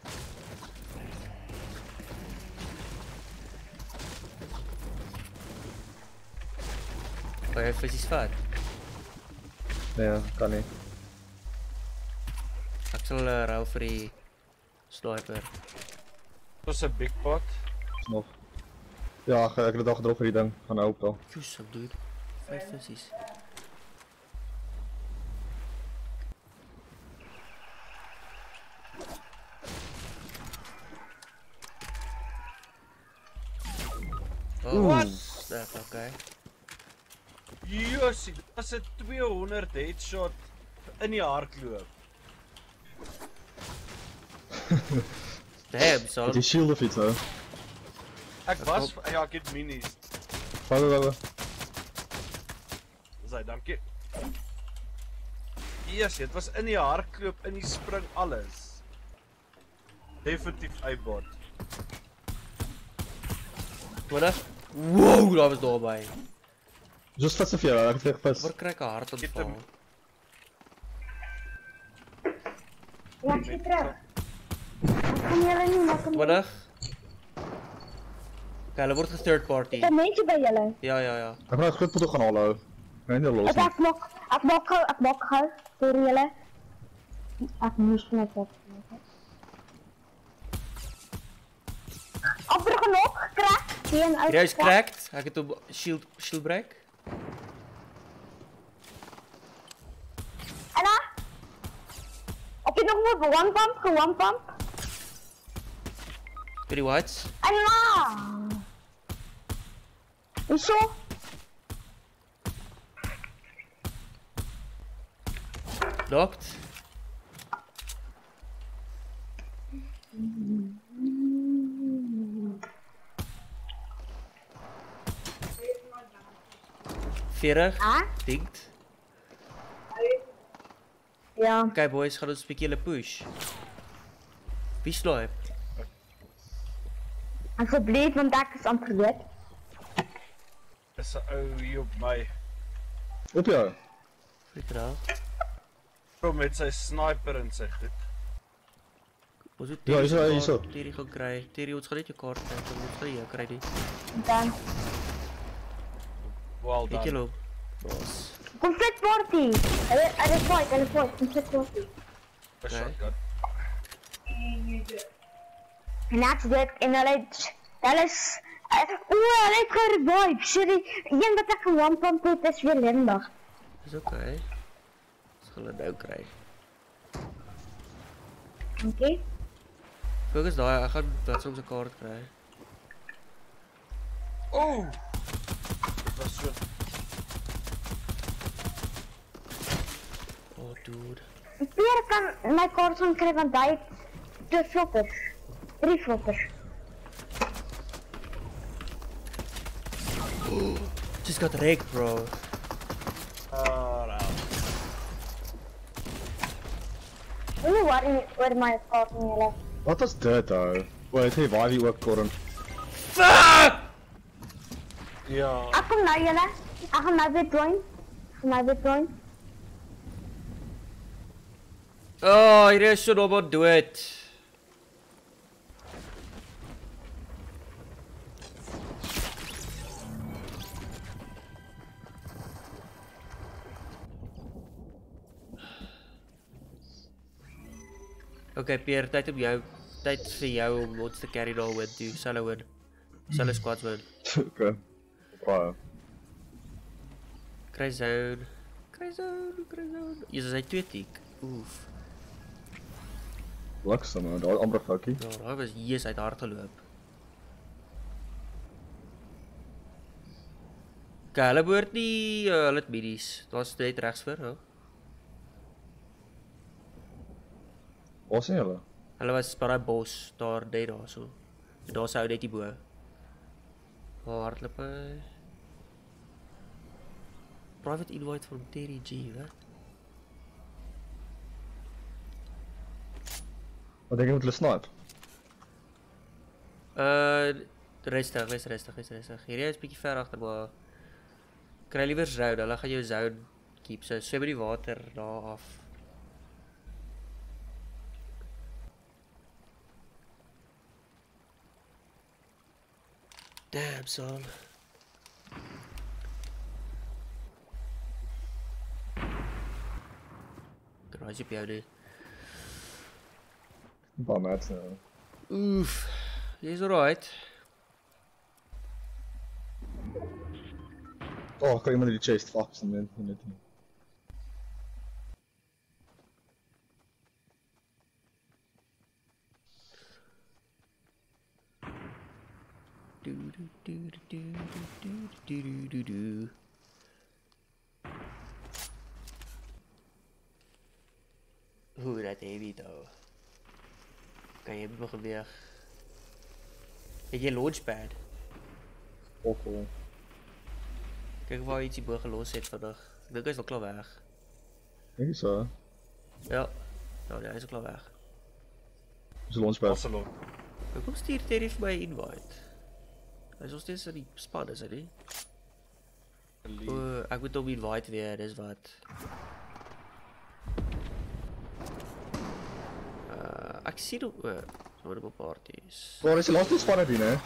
Speaker 1: Kan jy visies vat?
Speaker 5: Nee, kan nie.
Speaker 1: Ek sal uh, ruil vir die sniper.
Speaker 4: Dis 'n big pot.
Speaker 5: Is nog. Ja, ek, ek het dit al gedrop vir die ding. Gaan nou op al.
Speaker 1: Kusam, dude. Vyf visies. Oh,
Speaker 4: What?
Speaker 1: Dat okay.
Speaker 4: Josie, dit was 'n tweehonderd headshot in die hardloop.
Speaker 1: Damn,
Speaker 5: Met
Speaker 1: son.
Speaker 5: die shield of iets, hè.
Speaker 4: Ek was ja, ek het minis.
Speaker 5: Wou, wou, wou.
Speaker 4: Dis dankie. Eers, dit was in die hardloop, in die spring alles. Definitief uitbot.
Speaker 1: Wat? Wow, daar was daarby.
Speaker 5: Just vat se vir jou, ek het weer gevis.
Speaker 1: Waar kry ek 'n hartaanval?
Speaker 2: Ja, ik zit terug. Ik kan jullie niet maken.
Speaker 1: Wat? Okay, hulle word ge-third party.
Speaker 2: Er mensen bij jullie.
Speaker 1: Ja, ja, ja.
Speaker 5: Ek gaan nou goed pot gaan haal hou. Ek gaan nie los
Speaker 2: Ik
Speaker 5: nie.
Speaker 2: maak, ik maak gauw, ik maak gauw. Voor jullie. Ek moes net wat. Amper genoeg gekrak. Geen uit.
Speaker 1: Jy is cracked. Ek het op shield shield break.
Speaker 2: Anna. Ek het nog maar one pump, one pump.
Speaker 1: Pretty whites.
Speaker 2: Anna. Hoezo?
Speaker 1: Knocked. veertig.
Speaker 2: Ah?
Speaker 1: Dinkt.
Speaker 2: Ja.
Speaker 1: Okay boys, gaan ons 'n bietjie hulle push. Wie snipe?
Speaker 2: Asseblief, want ek is amper dood.
Speaker 4: Dis 'n ou hier op my.
Speaker 5: Op jou.
Speaker 1: Vertel.
Speaker 4: Kom met sy sniper in sy goed.
Speaker 1: Ons moet
Speaker 5: Ja, hierso,
Speaker 1: Terry
Speaker 5: hierso.
Speaker 1: Terry gaan kry. Terry, ons gaan net jou kaart kry. Ons gaan jou kry nie.
Speaker 2: Dan.
Speaker 4: Well
Speaker 1: Weet jy
Speaker 4: done.
Speaker 1: loop? Boss.
Speaker 2: Conflict party. Hulle hulle fight, hulle fight, conflict party.
Speaker 4: A shotgun.
Speaker 2: En ek dit en hulle hulle is o, hulle het gerevive. Sorry, een wat ek one pump het is weer lendig.
Speaker 1: Dis okay. Ons gaan hulle nou kry.
Speaker 2: Okay.
Speaker 1: Fokus daai, ek gaan wat soms 'n kaart kry.
Speaker 4: Oh! Dit was so.
Speaker 1: Oh dude.
Speaker 2: Pierre kan my kaart gaan kry want hy het twee floppers. Drie floppers.
Speaker 1: Just got wrecked, bro.
Speaker 4: Ah, nou.
Speaker 2: Moenie worry oor my kaart nie, julle.
Speaker 5: Wat was dit ou? O, het hy waar wie ook korn.
Speaker 1: Fuck!
Speaker 4: Ja.
Speaker 2: Ek kom nou julle. Ek gaan nou weer join. Ek gaan nou weer join.
Speaker 1: Oh, hier is so dood dood. Okay, Pierre, tyd om jou tyd vir jou om ons te carry daar win toe. Sal win. Sal squads win.
Speaker 5: Okay. Baie.
Speaker 1: Kry zone. Kry zone, kry zone. Jy is twee tiek. Oef.
Speaker 5: Luks dan, daar amper foukie.
Speaker 1: Ja, daai was Jesus uit hard geloop. Okay, hulle behoort nie, uh, hulle het midies. Daar's net regs voor, ja.
Speaker 5: Waar sien julle?
Speaker 1: Hulle was by daai bos, daar net daar so. En daar sou net die bo. Waar hardloop hy? Private invite from Terry G, wat?
Speaker 5: Wat dink jy moet hulle snipe?
Speaker 1: Uh, rustig, wees rustig, wees rustig. Hierdie is bietjie ver agter, maar kry liewer zone, hulle gaan jou zone keep. So swem by die water daar af. Damn, son. Garage op jou nie.
Speaker 5: Baie mats nou.
Speaker 1: Oef, jy's alright.
Speaker 5: Oh, kan iemand die chest fuck some in in dit.
Speaker 1: Do do do do do do do do do. Hoe dat heavy though. Kan jy nog weer? Het jy launchpad?
Speaker 5: Ook al.
Speaker 1: Kyk waar ietsie bo gelos het vandag. Ek dink hy's al klaar weg.
Speaker 5: Dink jy so?
Speaker 1: Ja. Ja, nee, hy's al klaar weg.
Speaker 5: Dis 'n launchpad.
Speaker 4: Barcelona.
Speaker 1: Hoekom stuur Terry vir my invite? Hy is nog steeds in die span, is hy nie? O, ek moet hom invite weer, dis wat. Uh, ek sien hom, o, so op parties.
Speaker 5: Waar is die laaste span dit, hè?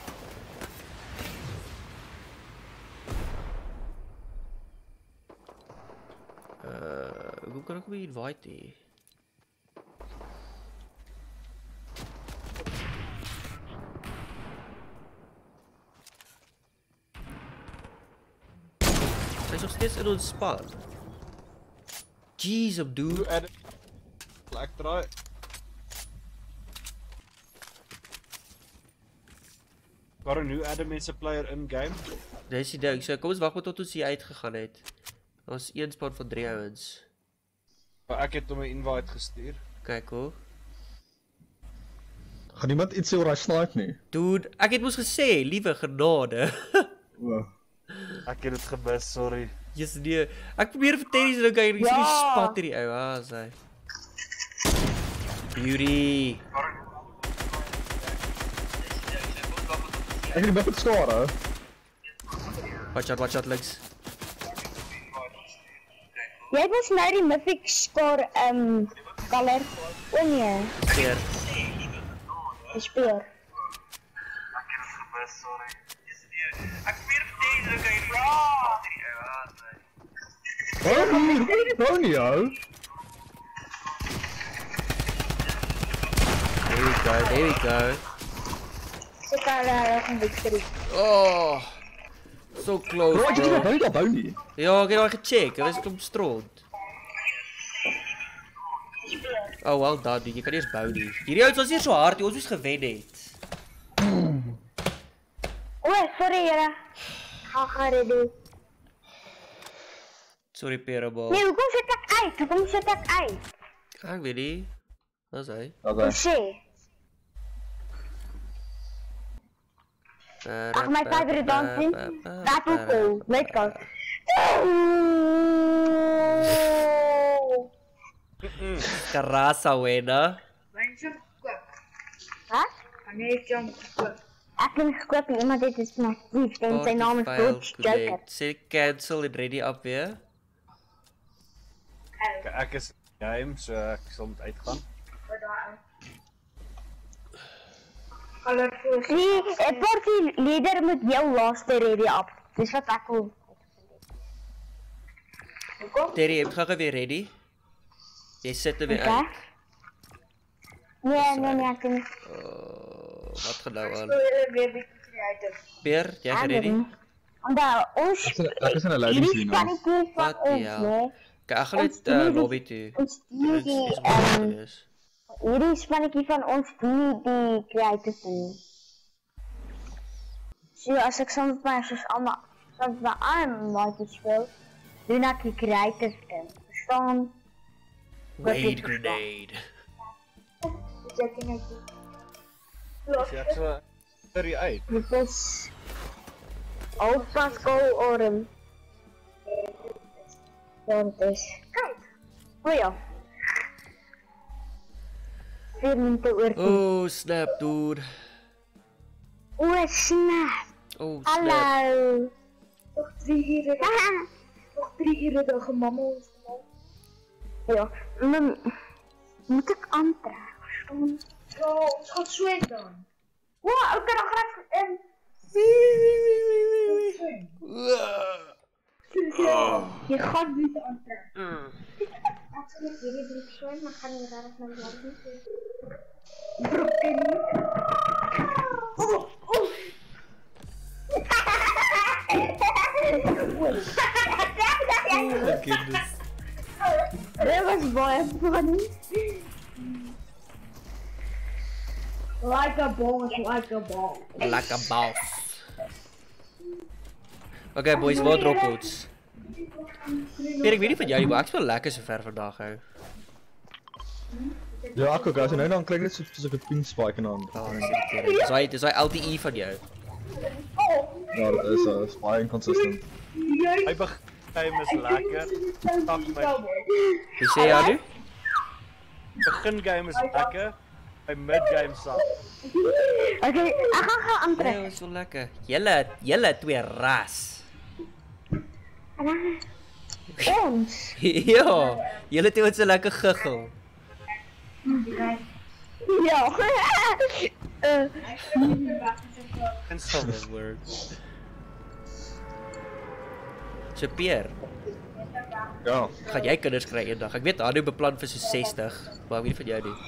Speaker 1: Uh, hoe kan ek hom invite hê? Hy's nog steeds in ons span. Jeez, op dude.
Speaker 4: Hoe Adam... Lek draai. Waarom nu Adam is 'n player in-game?
Speaker 1: Dis die ding, so kom ons wag maar tot ons hier uitgegaan het. Ons een span van drie ouens.
Speaker 4: Maar ek het hom 'n invite gestuur.
Speaker 1: Kyk hoe.
Speaker 5: Gaan niemand iets sê oor hy snipe nie?
Speaker 1: Dude, ek het mos gesê, liewe genade.
Speaker 5: O.
Speaker 4: Ek het dit gemis, sorry.
Speaker 1: Yes, nee. Ek probeer vir Terry se dink hy is nie spat hierdie ou, ah, sy. Beauty.
Speaker 5: Ek het die beste skaar, hè?
Speaker 1: Watch out, watch out, links.
Speaker 2: Jy het mos nou die mythic score, um, color. O nee,
Speaker 1: Speer.
Speaker 2: die speer.
Speaker 5: Waarom kom jy hier? Nou nie, ou.
Speaker 1: There we go, there we go.
Speaker 2: So kan hulle nog 'n victory.
Speaker 1: Oh. So close,
Speaker 5: Bro, ek het nie
Speaker 1: bro.
Speaker 5: bou nie, bou nie.
Speaker 1: Ja, ek het al gecheck, hy was klomp stront. Oh, well done, dude. Jy kan eers bou nie. Hierdie ouens was nie so hard, ons moes gewen het.
Speaker 2: O, sorry jare. Ga ga ready.
Speaker 1: Sorry, Perable.
Speaker 2: Nee, hoekom sit ek uit? Hoekom sit ek uit?
Speaker 1: Ek weet nie. Wat is hy?
Speaker 5: Dat
Speaker 2: Hoe
Speaker 5: is.
Speaker 2: sê? Ag, my favorite dancing. Dat is cool. Let's go.
Speaker 1: Karasa wena.
Speaker 3: Wanneer jy koop?
Speaker 2: Wat?
Speaker 3: Wanneer jy koop?
Speaker 2: Ek kan gekoop iemand dit is massief en sy naam is Butch Joker.
Speaker 1: Sê cancel en ready up weer.
Speaker 4: Ek, ek is game, so ek sal moet uitgaan.
Speaker 3: Wat daar? Colorful.
Speaker 2: Die eh, party leader moet jou laaste ready up. Dis wat ek wil.
Speaker 1: Terry, jy moet gou weer ready. Jy sit er weer
Speaker 2: Okay.
Speaker 1: uit.
Speaker 2: Nee, nee, nee, ek kan nie.
Speaker 1: Oh, wat gaan nou aan?
Speaker 3: So jy weer bietjie creative.
Speaker 1: Peer, jy
Speaker 2: Ek
Speaker 1: geready?
Speaker 2: weet nie. Omdat ons
Speaker 5: Ek is- ek is in 'n loading
Speaker 2: hierdie
Speaker 5: screen nou.
Speaker 2: spannetjie van
Speaker 1: Wat die
Speaker 2: ons,
Speaker 1: hel?
Speaker 2: nee.
Speaker 1: Kyk, ek gaan
Speaker 2: Ons
Speaker 1: net uh,
Speaker 2: doen die-
Speaker 1: lobby toe.
Speaker 2: Ons doen
Speaker 1: Dit
Speaker 2: die,
Speaker 1: is wat
Speaker 2: ehm,
Speaker 1: dit is.
Speaker 2: hierdie spannetjie van ons doen nie die creative ding. So as ek soms my soos almal soms my arm maatjie speel, doen ek die creative ding. Verstaan?
Speaker 1: Wade grenade.
Speaker 3: Jy kan net
Speaker 4: Is jy ek so Terry uit?
Speaker 2: Dit is alvast goal orm. Ja, dit is. Kijk. O ja. Vier minuten oor tien.
Speaker 1: Oh, snap, dude.
Speaker 2: O, snap.
Speaker 1: Oh, snap.
Speaker 2: Hallo.
Speaker 3: nog drie ure. Nog drie ure dan gemammel ons gemammel.
Speaker 2: Ja, maar moet ek aantrek, verstaan?
Speaker 3: Ja, ons gaan swem dan.
Speaker 2: Wow, oké, dan ga ik in. Je gaat niet aantrekken. Als ik met jullie broek zwem, dan ga ik daar naar de broek in. Oh, oh.
Speaker 1: Oh, goodness.
Speaker 2: Dat was baie funny.
Speaker 3: Like a ball, like a ball.
Speaker 1: Like a boss. Okay boys, wat drop ons? Peer, ek weet nie van jou nie, maar ek speel lekker so ver vandag hou.
Speaker 5: Ja, ek ook, as jy nou dan kry ek net so soos ek 'n pink spike en dan.
Speaker 1: Ah, dis irriterend. Dis hy, dis hy L T E van jou.
Speaker 5: Ja, dit is uh, baie inconsistent.
Speaker 4: Hy begin is lekker. Stap my.
Speaker 1: Wie sê jy nu?
Speaker 4: Begin game is lekker. By mid game sal.
Speaker 2: Oké, ek gaan gaan
Speaker 1: Nee,
Speaker 2: aantrek.
Speaker 1: is so lekker. Julle, julle twee ras.
Speaker 2: En dan ons.
Speaker 1: Ja, julle twee het so lekker giggel.
Speaker 2: Ja. Eh,
Speaker 4: En sal.
Speaker 1: That word. So Peer,
Speaker 5: Ja.
Speaker 1: gaan jy kinders kry eendag? Ek weet Hanu beplan vir so sestig, maar ek weet nie van jou nie.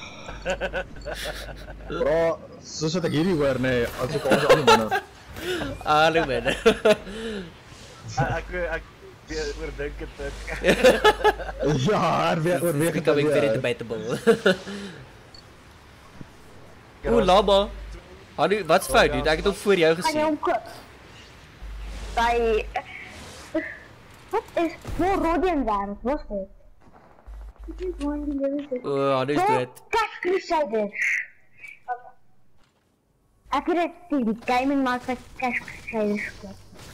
Speaker 5: Bro, soos wat ek hierdie hoor nê, nee, as ek al die ander manne.
Speaker 1: Hanu man.
Speaker 4: Ek ek weer oordink het ook.
Speaker 5: Ja, oorweeg oorweeg het
Speaker 1: Becoming very
Speaker 5: alweer.
Speaker 1: debatable. Oeh, lama. Hannu, wat is fout, dude? Ek het hom voor jou
Speaker 2: Ga jy
Speaker 1: gesien.
Speaker 2: hom koop? By... Wat is... Waar Rodian wêreld was dit? Dit is one delivery.
Speaker 1: O, Hannu is dood.
Speaker 2: Cash Crusaders. Ek het dit die, die gaming mark van Cash Crusaders gekoop.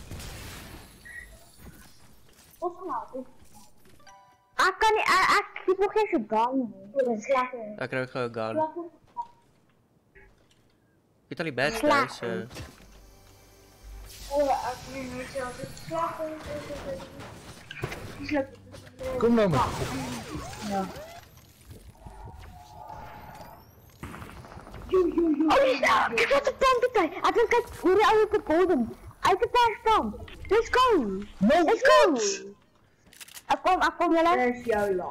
Speaker 2: Wat gemaakt? Ek kan nie, ek, ek het nog geen gedaan nie. Dit is sleg.
Speaker 1: Ek kry ook gou 'n gun. Ek het al die bad
Speaker 2: Sleg.
Speaker 1: guys, so...
Speaker 3: Oh, ek weet nie selfs dit slag is.
Speaker 5: Kom nou man.
Speaker 2: Oh, dis nou! Ek het 'n plan gekry. Ek gaan kyk hoe die ouer te golden. Uit die perspan. Let's go! Let's go! Ek kom, ek kom julle.
Speaker 3: Dis jou ja.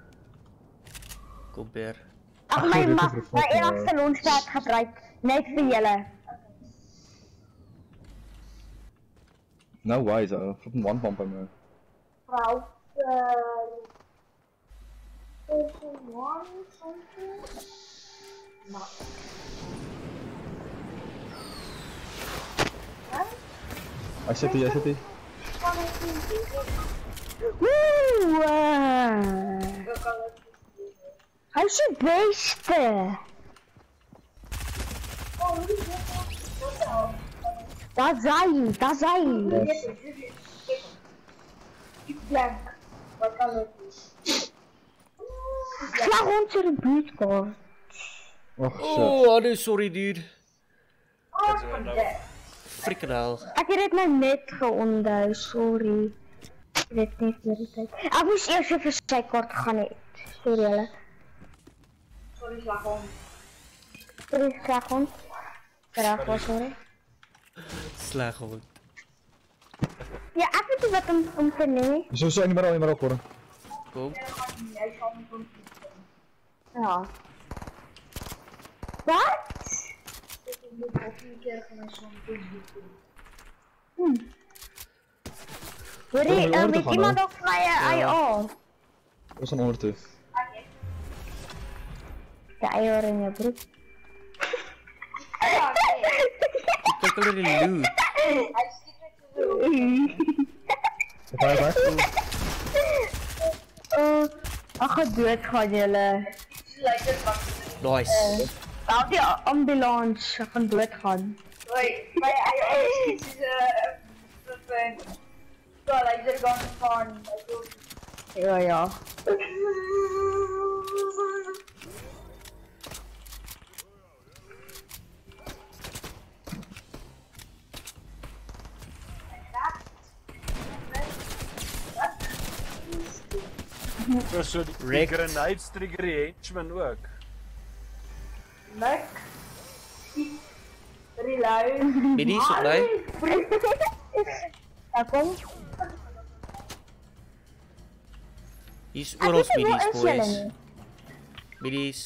Speaker 1: Kom beer.
Speaker 2: Ag my ma, my enigste launchpad gebruik net vir julle.
Speaker 5: No wise, ou. Flippin' one pump by my.
Speaker 3: Vrou. Uh, is one something? No.
Speaker 5: Hy sit hier, hy sit hier.
Speaker 2: Woe! Hy is die beste. Daar's hy, daar's hy.
Speaker 3: Blank. Wat kan dit wees?
Speaker 2: Slag ons in die buurtkaart.
Speaker 5: Och shit.
Speaker 1: Oh, Hannu, sorry dude.
Speaker 3: Oh, van dit.
Speaker 1: Freaking hell.
Speaker 2: Ek het dit nou net geonthou, sorry. Ek weet net vir die tyd. Ek moes eers vir sy kaart gaan het. Sorry julle.
Speaker 3: Sorry, slag om.
Speaker 2: Sorry, slag ons. Graag was sorry.
Speaker 1: Sleg hond.
Speaker 2: Ja, ek weet nie wat om, om te neem.
Speaker 5: So so nie maar al nie maar op hoor.
Speaker 1: Kom.
Speaker 3: Jy sal nie kon
Speaker 2: Ja. Wat?
Speaker 3: ek moet ook nie keer van my son doen.
Speaker 2: Hoorie,
Speaker 5: Kom, jy
Speaker 2: uh,
Speaker 5: hoort te
Speaker 2: weet
Speaker 5: gaan,
Speaker 2: iemand
Speaker 5: hè?
Speaker 2: ook vir my 'n I R?
Speaker 5: Ons gaan onder toe.
Speaker 2: De I R in jou broek.
Speaker 1: Kyk hulle die loot.
Speaker 5: Op hy weg.
Speaker 2: Oh, ek gaan dood gaan julle.
Speaker 1: Nice.
Speaker 2: Bel die ambulans, ek gaan dood gaan.
Speaker 3: Hoi, my eie is 'n flippin. So, laser gun van.
Speaker 2: Ja, ja.
Speaker 4: So so die
Speaker 1: Wrecked.
Speaker 4: grenades trigger die henchman ook.
Speaker 3: Mik. Reload.
Speaker 1: Minis op my.
Speaker 2: Daar kom.
Speaker 1: Hier's
Speaker 2: Ek
Speaker 1: oral
Speaker 2: weet nie waar
Speaker 1: minis,
Speaker 2: is julle
Speaker 1: boys.
Speaker 2: nie.
Speaker 1: Minis.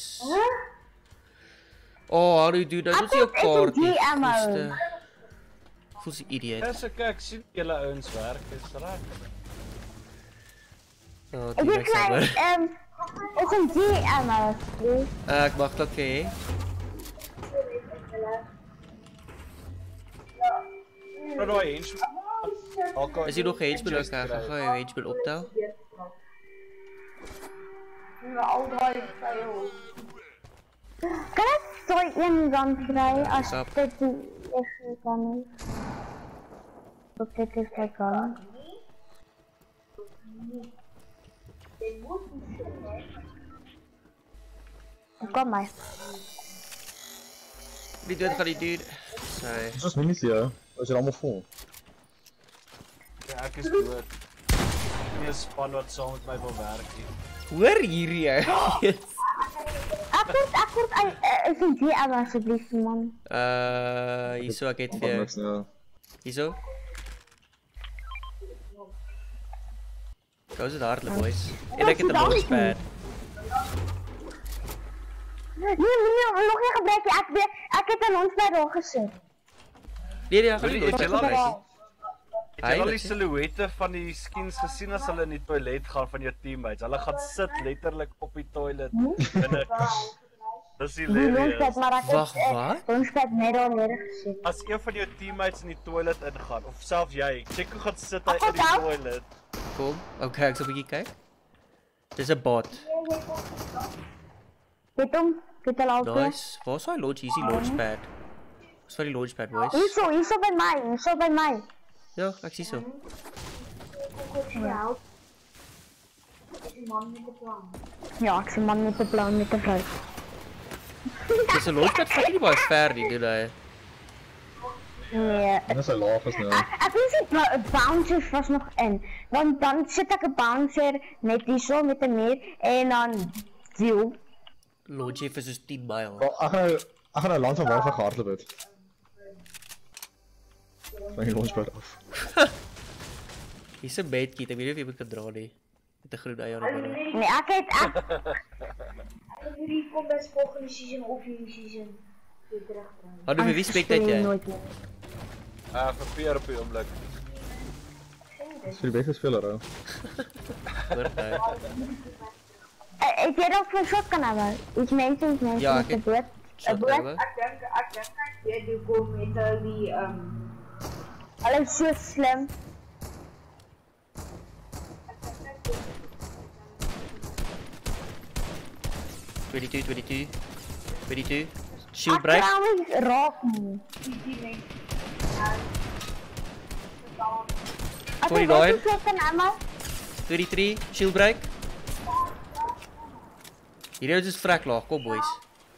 Speaker 1: Oh, Hannu dude, dat is nie jou
Speaker 2: Ek het
Speaker 1: kaart nie.
Speaker 2: S M G ammo.
Speaker 1: Goeie. Voels die idiot.
Speaker 4: Ja, so kyk, sien julle ouens werk, is reg.
Speaker 1: Oh,
Speaker 2: Ek
Speaker 1: die
Speaker 2: het
Speaker 1: niks
Speaker 2: my,
Speaker 1: ammo.
Speaker 2: ehm, S M G ammo. please.
Speaker 1: Ek mag dalk hê.
Speaker 4: Maar daai henchman. Alkohol.
Speaker 1: Is hier nog 'n henchman ook? Ek gaan gou jou henchman optel.
Speaker 3: Al daai fail.
Speaker 2: Kan ek daai een rand kry as
Speaker 1: Stop.
Speaker 2: dit die eerste kan is? Op dit is my kan. Kom maar.
Speaker 1: Die dood gaan die dude. Sy.
Speaker 5: Ons is minis hier. Ons is almal vol.
Speaker 4: Ja, ek is dood. Nie 'n span wat saam met my wil werk nie.
Speaker 1: Hoor hier jy.
Speaker 2: Ek word ek word S M G ammo asseblief man.
Speaker 1: Uh, hierso ek het vir jou.
Speaker 5: Niks ja.
Speaker 1: Hierso. Gou se daar, boys. En ek het 'n launchpad.
Speaker 2: Nee, nee, nee, nog nie gebruik nie. Ek weet ek het aan ons by daar gesit.
Speaker 1: Nee, nee, ek gaan
Speaker 4: Wil
Speaker 1: nie
Speaker 4: jy dit
Speaker 1: launchpad
Speaker 4: laat
Speaker 1: gebruik
Speaker 4: is?
Speaker 1: nie.
Speaker 4: Het jy al die silhouette van die skins gesien as hulle in die toilet gaan van jou teammates? Hulle gaan sit letterlik op die toilet. Binne. Dis hilarious.
Speaker 1: Wag, wat?
Speaker 2: Ons het net al reg gesê.
Speaker 4: As een van jou teammates in die toilet ingaan, of selfs jy, check hoe gaan sit hy in die toilet.
Speaker 1: Kom, okay, ek sal 'n bietjie kyk. Dis 'n bot.
Speaker 2: Dit hom, dit al al.
Speaker 1: Nice. Waar is hy launch? Hier is die launchpad. Dis vir die launchpad, boys.
Speaker 2: Hierso, hierso by my, hierso by my.
Speaker 1: Ja, ek sien so.
Speaker 2: Ja.
Speaker 3: Die man met 'n plan.
Speaker 2: Ja, ek sien man met 'n plan met 'n vrou.
Speaker 1: Dis 'n launchpad vir nie baie ver nie, doen hy.
Speaker 2: Nee.
Speaker 5: En as hy laag is nou.
Speaker 2: Ek ek wens die bouncers was nog in. Want dan sit ek 'n bouncer net hierso met 'n muur en dan deal.
Speaker 1: Launch even soos tien mile.
Speaker 5: Wel, ek gaan nou ek gaan nou land van waar van gehardloop het. Van die launchpad af.
Speaker 1: Hier's 'n bedkit, ek weet nie of jy moet kan dra nie. Met 'n groen ei aan die binne.
Speaker 2: Nee, ek het ek
Speaker 3: Ek wil hier kom bes volgende season of hierdie season weer terugdraai.
Speaker 1: Hallo, vir wie spectate jy?
Speaker 4: Uh, vir Peer op die oomblik.
Speaker 5: Dis vir die beste speler ou.
Speaker 1: Hoor nou.
Speaker 2: ek het ook vir shotgun hebben. Iets mensen, iets mensen
Speaker 1: Ja,
Speaker 2: met
Speaker 1: ek
Speaker 2: een
Speaker 1: het
Speaker 2: boot. Een boot.
Speaker 1: shotgun.
Speaker 3: Ek dink ek dink ek weet hoe kom met al die ehm
Speaker 2: Hulle is so slim.
Speaker 1: twenty-two, twenty-two, twenty-two. Shield
Speaker 2: Ek
Speaker 1: break.
Speaker 2: kan nie raak nie.
Speaker 3: die mense.
Speaker 2: Ek het
Speaker 1: twenty-nine.
Speaker 2: ook die shotgun ammo.
Speaker 1: thirty-three, shield break. Hierdie is vrek laag, kom boys.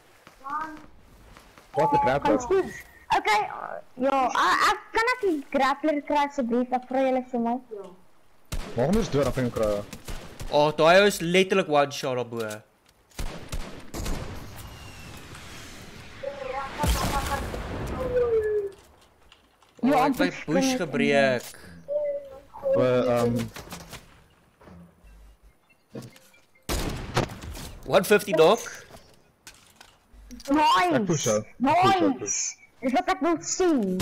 Speaker 5: Wat 'n crap.
Speaker 2: Kom goed. Okay, ja, a- ek kan ek die grappler kry asseblief, ek vra julle so my.
Speaker 5: Waarom is dood af en kry?
Speaker 1: Oh, daai is letterlik one shot daarbo.
Speaker 2: Ja,
Speaker 1: Oh, ek
Speaker 2: ek
Speaker 1: my
Speaker 2: het
Speaker 1: bush
Speaker 2: gesien.
Speaker 1: gebreek.
Speaker 5: We ehm
Speaker 1: one fifty knock.
Speaker 5: Ek push
Speaker 2: Nice.
Speaker 5: jou. Ek push jou,
Speaker 2: Nice. Dis wat ek wil sien.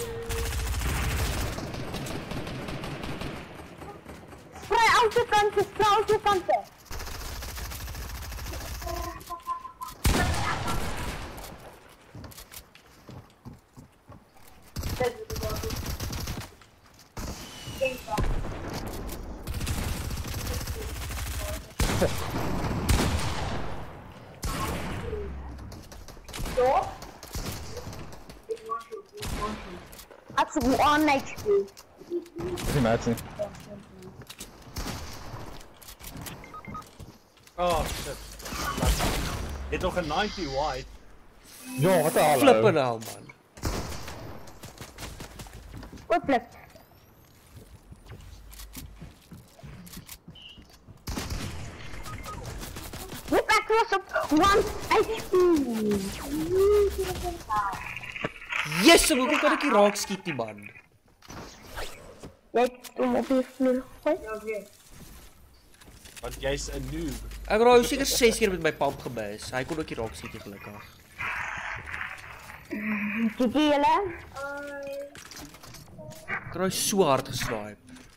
Speaker 2: Spray uit je kanten, spray uit je kanten. Ek sê one H P.
Speaker 5: Dis nie match nie.
Speaker 4: Oh shit. Het nog een ninety wide.
Speaker 5: Ja, wat 'n hal.
Speaker 1: Flippe nou man.
Speaker 2: Ooplik. Hoep, ek was op one H P.
Speaker 1: Yes, hoe kan ek nie raak skiet nie man?
Speaker 2: Jy het hom op die vloer gegooi.
Speaker 4: Want jy's 'n noob.
Speaker 1: Ek raai seker ses keer met my pump gemis. Hy kon ook nie raak skiet nie gelukkig.
Speaker 2: Dit julle.
Speaker 1: Ek raai so hard gesnipe.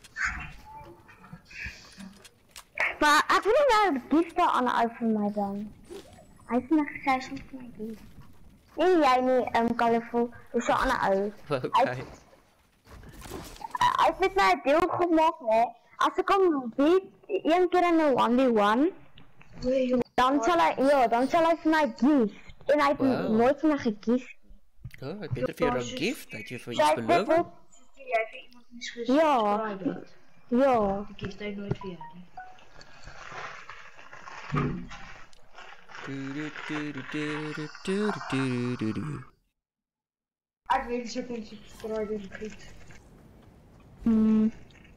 Speaker 2: Maar ek wil nie nou gifte aan 'n ou vir my dan. Hy is my gesels met my gift. Nee, jy nie, um, colorful. Dis 'n ander ou.
Speaker 1: Okay.
Speaker 2: Hy het met my 'n deal gemaak, hè. As ek hom beat een keer in 'n one v one, dan sal hy, ja, dan sal hy vir my gift. En hy het
Speaker 1: Wow.
Speaker 2: nooit vir my gegift.
Speaker 1: Ja, ek het vir jou 'n gift, dat jy vir
Speaker 2: Sy
Speaker 1: iets
Speaker 2: het
Speaker 1: beloof.
Speaker 2: net-
Speaker 3: Jy vir iemand mis
Speaker 2: Ja. Ja.
Speaker 3: Ek gee dit nooit vir jou nie.
Speaker 1: Du- du- du- du- du- du- du- du- du- du.
Speaker 3: Ek weet so kan subscribe en goed.
Speaker 2: Hmm.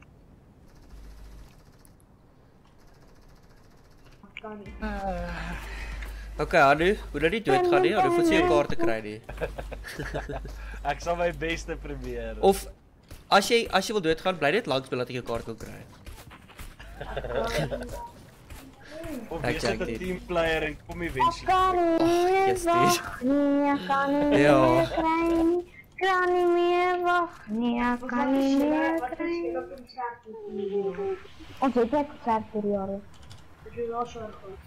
Speaker 3: Ek kan nie.
Speaker 1: Okay, Anu, hoe dat nie doodgaan nie, Anu voel sy 'n kaart te kry nie.
Speaker 4: Ek sal my beste probeer.
Speaker 1: Of as jy as jy wil doodgaan, bly net langs my laat ek jou kaart kan kry.
Speaker 4: Of
Speaker 1: Ek
Speaker 4: jy
Speaker 1: check
Speaker 4: sit 'n
Speaker 1: dit.
Speaker 4: team player en kom eventually.
Speaker 2: Kan nie
Speaker 1: yes,
Speaker 2: wag nie, kan nie
Speaker 1: Ja.
Speaker 2: meer kry nie, kan nie meer wag Ach nee, ek kan nie meer kry. Ons het net konsert vir jare.
Speaker 3: Ek wil wel sorg gehad.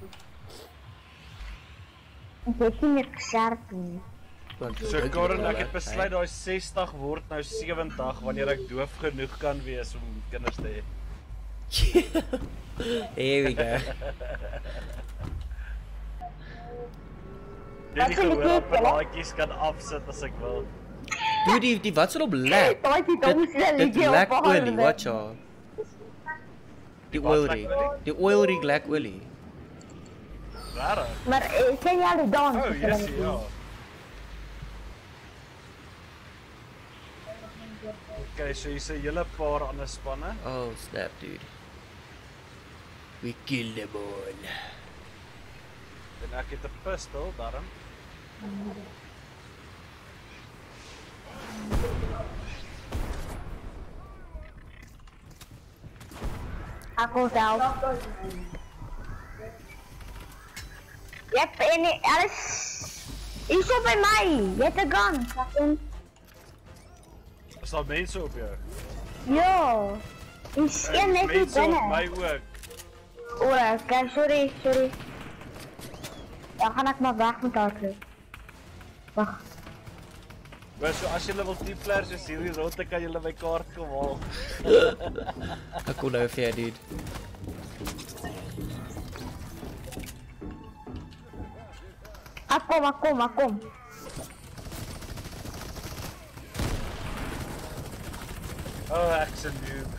Speaker 2: Ons het nie meer konsert nie.
Speaker 4: So Karen, ek het besluit daai sestig word nou sewentig wanneer ek doof genoeg kan wees om kinders te hê.
Speaker 1: Here we go.
Speaker 4: Jy kan plaatjies kan afsit as ek wil.
Speaker 1: Dude, die, die wat sal op lek? Dit lek olie, watch out. Die oil rig. Die oil rig lek olie.
Speaker 4: Waar?
Speaker 2: Maar uh, ken jy al die dans?
Speaker 4: Oh, yes, ja. Okay, so hier's 'n hele paar ander spanne.
Speaker 1: Oh, snap, dude. We kill them all.
Speaker 4: En ek het 'n pistol daarom.
Speaker 2: Ek wil help. Yep, en alles is op by my. Jy het 'n gun, Captain.
Speaker 4: Is daar mense op jou?
Speaker 2: Ja. Is een net hier
Speaker 4: Mense op
Speaker 2: binne.
Speaker 4: my ook.
Speaker 2: O, okay, sorry, sorry. Dan gaan ek maar weg met haar terug. Wag.
Speaker 4: Maar so as jy level tien players is hierdie ronde kan jy my kaart kom haal.
Speaker 1: Ek kon nou vir jou, dude.
Speaker 2: Ek kom, ek kom, ek kom.
Speaker 4: Oh, ek's 'n noob.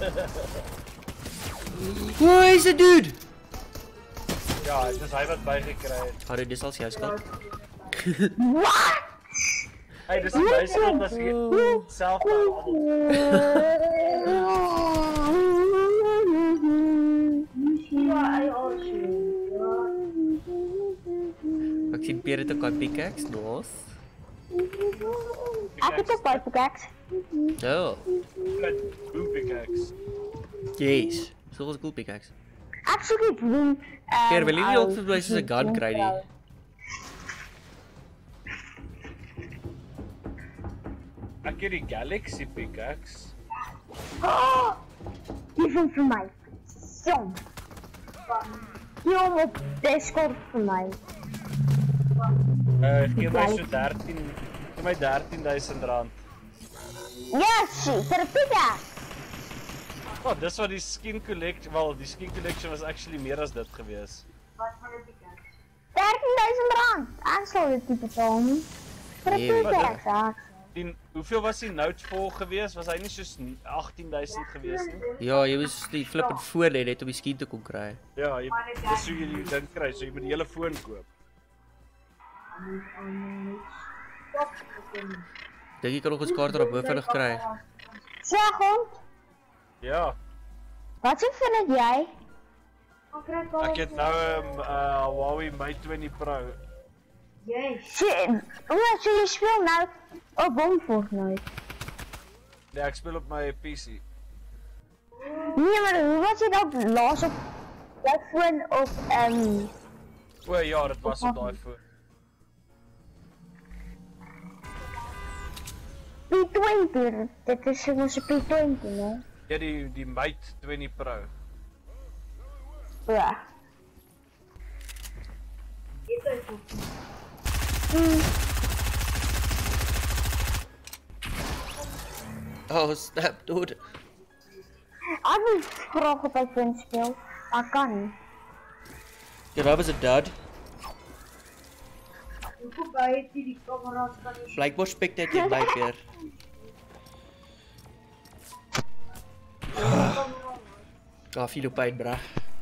Speaker 1: Waar is dit, dude?
Speaker 4: Ja, dit is hy wat bygekry het.
Speaker 1: Harry, dis al jou skuld.
Speaker 2: What?
Speaker 4: Hey, dis my skuld as jy self
Speaker 1: Ek sien Pierre het 'n kop pickaxe, nos.
Speaker 2: Ek het 'n pipe pickaxe.
Speaker 1: Oh,
Speaker 4: Good boom pickaxe.
Speaker 1: yes. So was 'n cool pickaxe.
Speaker 2: Ek soek die bloem.
Speaker 1: Pierre, wil jy nie ook vir my soos 'n gun kry nie?
Speaker 4: Ek het die Galaxy pickaxe.
Speaker 2: Oh! Die van vir my. Jong. Jong op Discord vir my.
Speaker 4: Uh, gee my so dertien, gee my dertien duisend rand.
Speaker 2: Yes, vir 'n pickaxe.
Speaker 4: Oh, dis wat die skin collection, wel, die skin collection was actually meer as dit gewees.
Speaker 3: Wat van 'n pickaxe?
Speaker 2: dertien duisend rand. Ek sal dit tipe betaal. Vir 'n
Speaker 1: Nee,
Speaker 2: pickaxe. ja.
Speaker 4: Die, hoeveel was die note vol gewees? Was hy nie soos agtien duisend gewees nie?
Speaker 1: Ja, jy moes die flippend foon hê net om die skien te kon kry.
Speaker 4: Ja, jy, dis hoe jy die ding kry, so jy moet die hele foon koop.
Speaker 1: Dink jy kan nog 'n skaart op hoofvinnig kry?
Speaker 2: Zeg hond,
Speaker 4: Ja,
Speaker 2: wat se vind jy?
Speaker 4: ek het nou 'n um, uh, Huawei Mate twintig Pro.
Speaker 3: Yes.
Speaker 2: Hoe so jy speel nou op hom Fortnite?
Speaker 4: Nee, ek speel op my P C.
Speaker 2: Nee, maar hoe was jy dan laas op jou foon of ehm
Speaker 4: O ja, dit was op daai foon.
Speaker 2: P twintig? Dit is ons P twintig, né?
Speaker 4: Ja, die die Mate twintig Pro.
Speaker 2: Ja.
Speaker 1: Oh, snap, dude.
Speaker 2: Ek wil graag op my foon speel, maar kan nie.
Speaker 1: Ja, dat was 'n dud.
Speaker 3: Hoe baie het die kamera's kan jy
Speaker 1: Blykbaar spectate jy my weer. Ja, veel pyn, bra.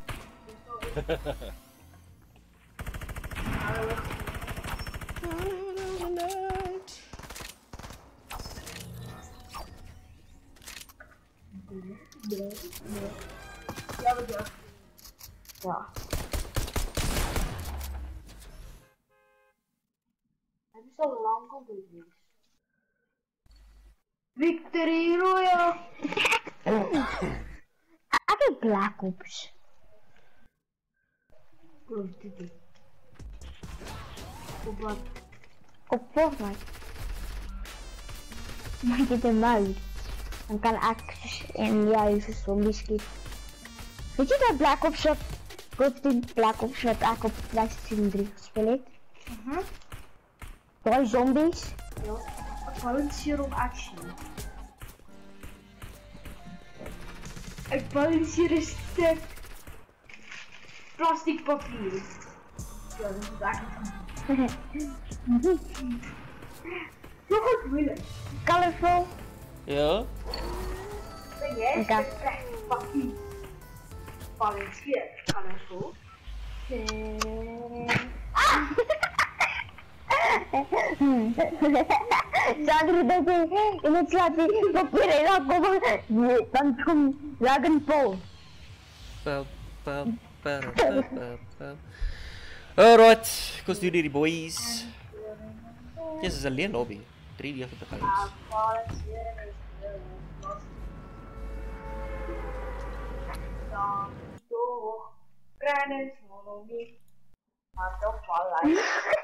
Speaker 2: Ja.
Speaker 3: Dit is al lank op dit wees. Victory Royal.
Speaker 2: Ek het Black Ops.
Speaker 3: Kom dit. Op wat?
Speaker 2: Op Fortnite. Maak dit 'n mode. Dan kan ek en jy so zombies skiet. Weet jy dat Black Ops op Call Black Ops wat ek op PlayStation drie gespeel het?
Speaker 3: Mhm.
Speaker 2: Daai zombies?
Speaker 3: Ja. Ek wou dit serum action. Ek wou dit serum 'n stuk plastiek papier. Ja, dit is ek. Dit is moeilijk.
Speaker 2: Colorful.
Speaker 1: Ja?
Speaker 3: Ben jij
Speaker 2: Oké.
Speaker 3: een plastic papier? Balanceer, colorful.
Speaker 2: Sandro dat je in het slaat die papier en dan komen dan komt Dragon Ball.
Speaker 1: Pam, pam, pam, pam, pam, pam. Alright, kom stuur die boys. Dit is alleen lobby. drie negentig games.
Speaker 3: Balanceer is heel lastig. Dan toch, credits, monologie. Maar toch wel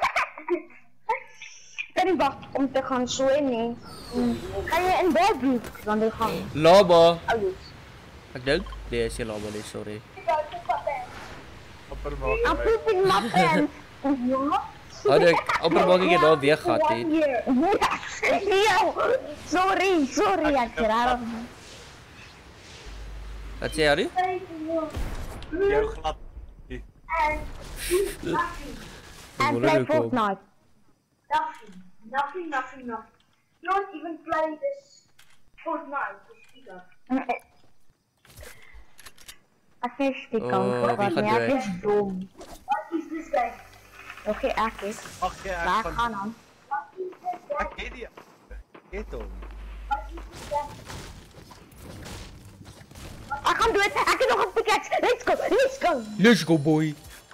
Speaker 2: Kan niet wachten om te gaan zwemmen. Ga je in bed doen? Dan de gang.
Speaker 1: Lama.
Speaker 2: Oh, yes.
Speaker 1: Ek dink nee, is nie lama nie, sorry.
Speaker 4: Amper maak
Speaker 2: I'm
Speaker 4: my.
Speaker 2: pooping my pants. What?
Speaker 1: Hou ek amper maak ek dit daar weer gehad het.
Speaker 2: Yo, sorry, sorry, ek raar.
Speaker 1: Wat sê jy?
Speaker 4: Jou glad.
Speaker 2: And play Fortnite.
Speaker 3: Nothing, nothing, nothing, nothing. Not even play this Fortnite, this speaker.
Speaker 2: Ek is die
Speaker 1: Oh,
Speaker 2: kant
Speaker 1: wie gaan
Speaker 2: van
Speaker 1: doen?
Speaker 2: ek is dom.
Speaker 3: What is this guy?
Speaker 2: Oké, ek is.
Speaker 4: Ag ja,
Speaker 2: Waar
Speaker 4: ek
Speaker 2: gaan
Speaker 4: van
Speaker 2: aan?
Speaker 3: What is this guy?
Speaker 4: ek het die het hom.
Speaker 3: What is this guy?
Speaker 2: Ek gaan doen. Ek het nog 'n pickaxe. Let's go. Let's go.
Speaker 1: Let's go boy.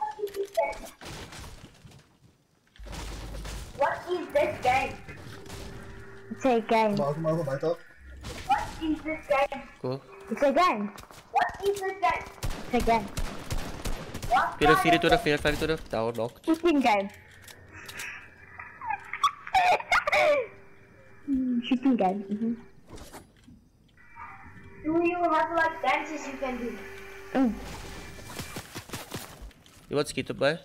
Speaker 3: What is this game?
Speaker 2: It's a game.
Speaker 5: Maak hem over buiten.
Speaker 3: What is this game?
Speaker 1: Cool.
Speaker 2: It's a game.
Speaker 3: What is this game?
Speaker 2: It's a game.
Speaker 3: What
Speaker 1: vierentwintig, vierentwintig, vierentwintig, down locked.
Speaker 2: Shooting game. Hmm, Shooting game. Mhm.
Speaker 3: do you have like dances you can do?
Speaker 2: Mm.
Speaker 1: Jy wat skiet op by?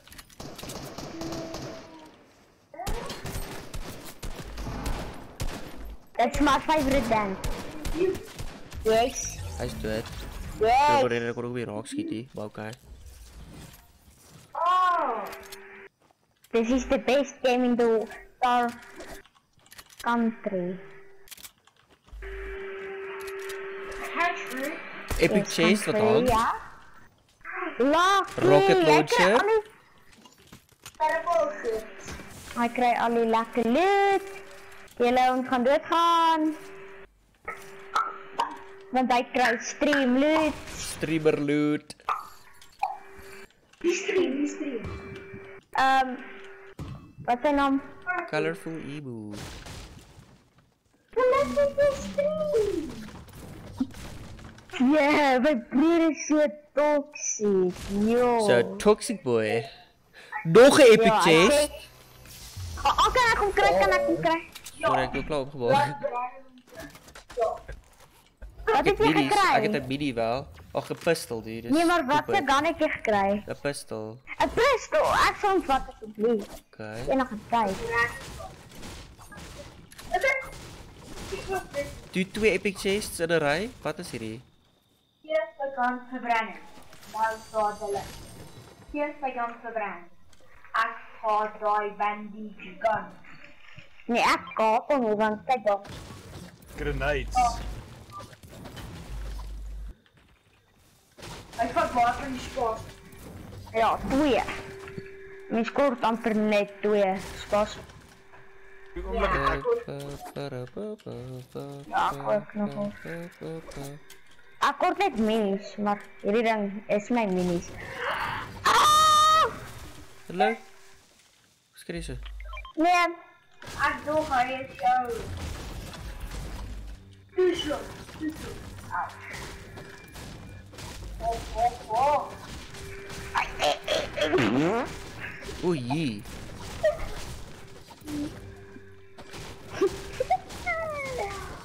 Speaker 2: That's my favorite dance. Yes.
Speaker 1: Hy's dood. Ek
Speaker 2: Yes.
Speaker 1: wou net ek kon ook weer raak skiet hier, maar okay.
Speaker 3: Oh,
Speaker 2: This is the best game in the our country.
Speaker 3: hatchery.
Speaker 1: Epic
Speaker 2: Yes,
Speaker 1: chase wat
Speaker 2: country,
Speaker 1: hang.
Speaker 2: Ja. Lucky.
Speaker 1: Rocket
Speaker 2: Jy kry
Speaker 1: launcher.
Speaker 2: al die-
Speaker 3: Terrible.
Speaker 2: Hy kry al die lekker loot. Julle ons gaan doodgaan. Want hy kry stream loot.
Speaker 1: Streamer loot.
Speaker 3: Stream, stream.
Speaker 2: Um, wat sy naam?
Speaker 1: Colorful emu.
Speaker 2: Yeah, my broer is so toxic. Yo.
Speaker 1: So toxic boy. Nog 'n epic
Speaker 2: Ja, hy
Speaker 1: chase.
Speaker 2: sê- Oh, oh, kan ek hom kry? Kan ek hom kry?
Speaker 1: Maar ek het klaar opgebouw.
Speaker 2: Wat
Speaker 1: Ek
Speaker 2: het jy
Speaker 1: minis, ek het
Speaker 2: gekry?
Speaker 1: 'n mini wel. Ag 'n pistol hier. dis
Speaker 2: Nee, maar wat
Speaker 1: stupid.
Speaker 2: se gun het jy gekry?
Speaker 1: 'n pistol.
Speaker 2: 'n Pistol. Ek sal hom vat asseblief.
Speaker 1: Okay.
Speaker 2: Jy nog 'n tyd.
Speaker 1: Doe twee epic chests in 'n ry. Wat is hierdie?
Speaker 3: Hier is my gun verbrand. Nou staat hulle. Hier is my gun verbrand. Ek gaan daai bandage gun.
Speaker 2: Nee, ek kaap hom nie, want kyk daar.
Speaker 4: Grenades.
Speaker 3: Ek vat water in die spaas.
Speaker 2: Ja, twee. Mens kort amper net twee. Spas.
Speaker 4: Die oomblik het ek
Speaker 2: Ja, ek ook nog wel. Ek kort net minis, maar hierdie ding is my minis. Ah!
Speaker 1: Hallo. Skree so.
Speaker 2: Nee,
Speaker 3: Ek dog hy is jou. Dis so. Dis so. Oh, oh, oh.
Speaker 1: Oei.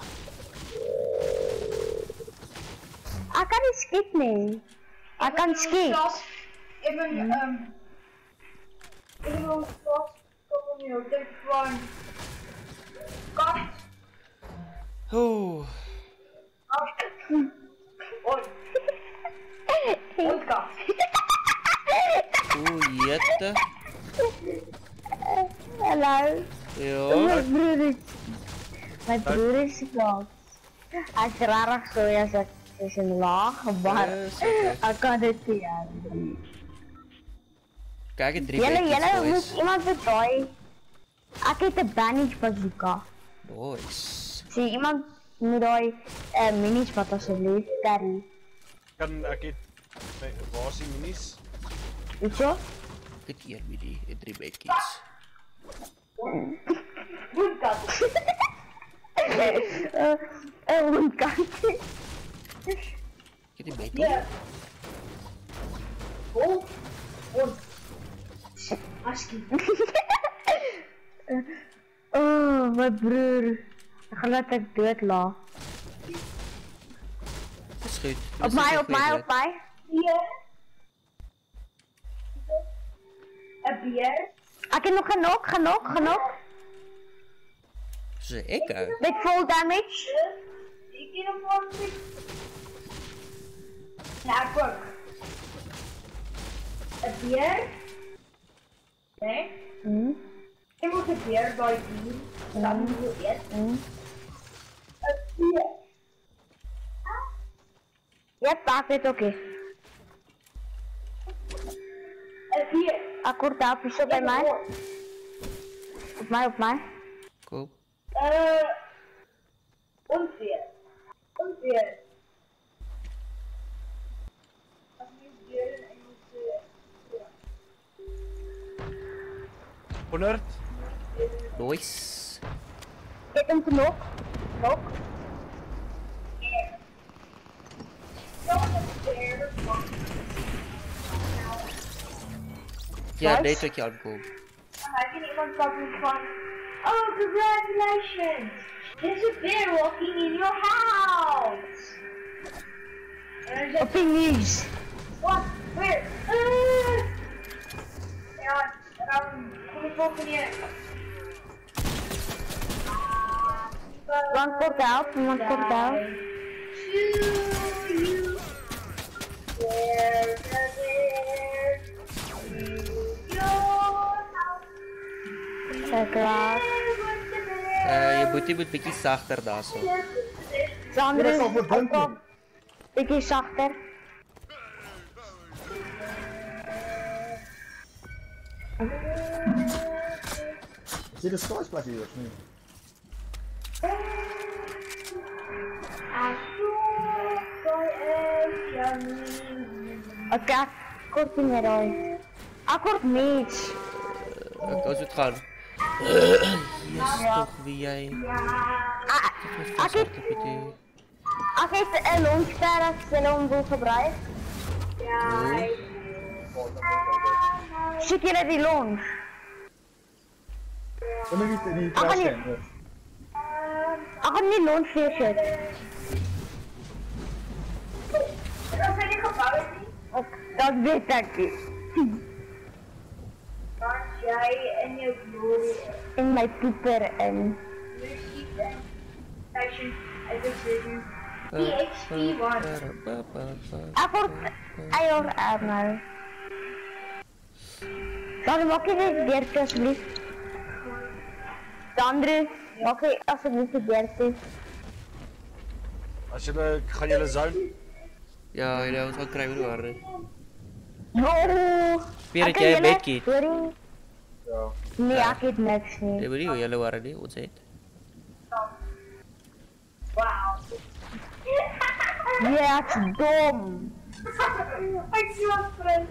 Speaker 2: skiet nie. Ek kan skiet.
Speaker 3: Even, um... Even ons vast, kom om jou, dit van... Kat.
Speaker 1: Oeh.
Speaker 3: Ons. Ons kat.
Speaker 1: Oeh, jette.
Speaker 2: Hallo.
Speaker 1: Ja.
Speaker 2: My broer is... My broer is laag. Hy is rarig so as ek is in laag, maar
Speaker 1: Yes, okay.
Speaker 2: ek kan dit nie aan.
Speaker 1: Kijk, het drie
Speaker 2: Julle,
Speaker 1: bedjes,
Speaker 2: julle moet
Speaker 1: boys.
Speaker 2: iemand bedaai. Ek het 'n bandage bazooka.
Speaker 1: Nice.
Speaker 2: Sien iemand moet daai uh, minis wat asseblief carry.
Speaker 4: Kan ek het nee, waar is die minis?
Speaker 2: Weet jy?
Speaker 1: Ik het hier mini en drie bedjes.
Speaker 3: Goed kat.
Speaker 2: Uh, uh, hondkat.
Speaker 1: Ik heb die bedje.
Speaker 3: Ja. Oh. Ons. Askie.
Speaker 2: Oh, my broer. Ek gaan laat ek dood laat.
Speaker 1: Dat is goed.
Speaker 2: Op my, op my, op my.
Speaker 3: Hier. Een beer.
Speaker 2: Ek het nog genok, genok, genok.
Speaker 1: Ze ik uit.
Speaker 2: Met full damage.
Speaker 3: Ik ken hem van zich. Ja, ik ook. Een beer. Nee.
Speaker 2: Mm.
Speaker 3: Je moet een beer bij doen. Dat moet je eten.
Speaker 2: Mm.
Speaker 3: Een beer.
Speaker 2: Ja, pak dit oké.
Speaker 3: Een beer.
Speaker 2: Ek kort daar piso by my. Op my, op my.
Speaker 1: Cool.
Speaker 3: Uh, ongeveer. Ongeveer. Als je beer in Engels.
Speaker 4: honderd?
Speaker 1: Nice.
Speaker 2: Ik heb hem genok. Genok.
Speaker 1: Ja,
Speaker 2: Nice.
Speaker 1: nee, dat je aankomt.
Speaker 3: Heb je iemand pakken van... Oh, congratulations! There's a bear walking in your house! En dan
Speaker 2: Op
Speaker 3: zegt
Speaker 2: die nieuws.
Speaker 3: wat? Where? Uh! Ja, dan kom ik volgende keer.
Speaker 2: Iemand kort help, iemand kort help.
Speaker 3: Where the bear to your house.
Speaker 2: Kijk klaar.
Speaker 1: Uh, je boetie moet een beetje zachter daar zo.
Speaker 2: Sander
Speaker 5: Ja,
Speaker 2: is
Speaker 5: dat zal voor
Speaker 2: ook op. Beetje zachter.
Speaker 5: Is dit een scoresplaat hier of niet?
Speaker 2: Oké, okay, kort niet meer hoor. Ah, kort niets.
Speaker 1: Uh, als het gaan. Yes, toch wie jij.
Speaker 2: Ah, ik heb, ik heb een launchpad als Salon wil gebruiken. Ziet jullie die launch?
Speaker 5: Dan moet je die
Speaker 2: Ah,
Speaker 5: trash
Speaker 2: nee.
Speaker 5: can.
Speaker 2: Ik heb niet launch weer shit.
Speaker 3: Dat zijn die gebouwen niet.
Speaker 2: Ook, dat weet ik niet.
Speaker 3: Als jij en je glorie
Speaker 2: In mijn poeper en...
Speaker 3: muziek en fashion en decision. P H P one.
Speaker 2: Ik word... Ik word armer. Dan maak je dit derde alsjeblieft. De andere, maak je alsjeblieft de derde.
Speaker 4: As julle gaan julle zone?
Speaker 1: Ja, ja, ons gaan krijgen door.
Speaker 2: No!
Speaker 1: Weer het jij een bedkit.
Speaker 2: Sorry.
Speaker 5: Ja.
Speaker 2: Nee, ik heb niks
Speaker 1: Nee,
Speaker 2: niet.
Speaker 1: maar die jullie waren niet, ons het.
Speaker 3: Wauw.
Speaker 2: Ja, het is dom.
Speaker 3: Ik zie wat vriend.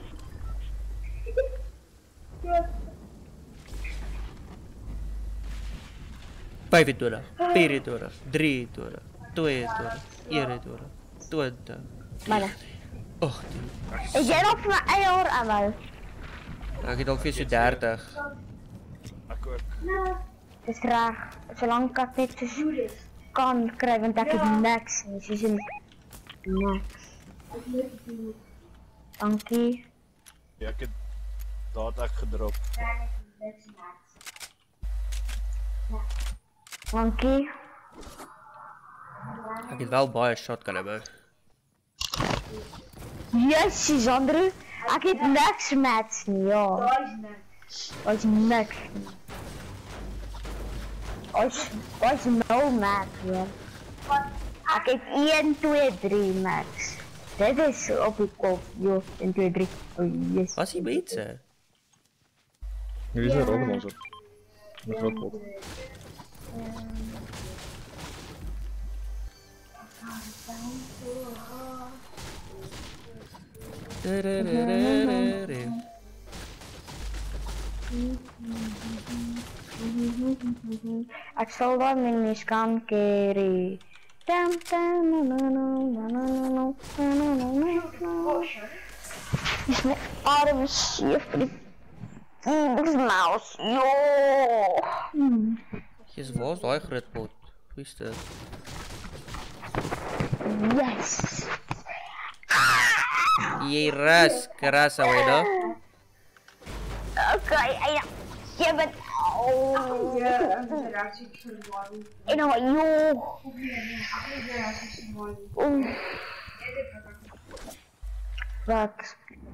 Speaker 1: vijfentwintig, vierentwintig, drieëntwintig, tweeëntwintig, eenentwintig, twintig,
Speaker 2: Manne.
Speaker 1: achttien.
Speaker 2: Ik jij nog van mijn eigen oor aan mij.
Speaker 1: Nou, ik heb ongeveer zo'n dertig.
Speaker 4: Ek ook.
Speaker 2: Het is graag. Zolang ik het niet zo kan krijgen, want ik heb niks. Dus is een niks. Dankie.
Speaker 4: Ja, ek het daar ek gedrop.
Speaker 2: Dankie.
Speaker 1: Ek het wel baie shotgun hebben.
Speaker 2: Jezus, Andrew. Ek het niks mats nie, ja.
Speaker 3: Daar is niks.
Speaker 2: Daar is niks nie. Daar is, daar is nul mats, ja. Ek het een, twee, drie mats. Dit is op die kop, joh. een, twee, drie. Oh, yes.
Speaker 1: Was hij beter?
Speaker 5: Hier is het ook nog zo. Met groot pot.
Speaker 2: Ek sal dan minis kan carry. Dam dam no no no no no no no no. Is my arm scheef vir die mouse. Jo.
Speaker 1: Jezus, waar is die groot pot? Hoe is dit?
Speaker 2: Yes.
Speaker 1: Jy ras, kerasa wena.
Speaker 2: Okay, ja. Jy bent oh.
Speaker 3: Ja, en dat is ik verwarring.
Speaker 2: En nou, joh. Oeh. Wat?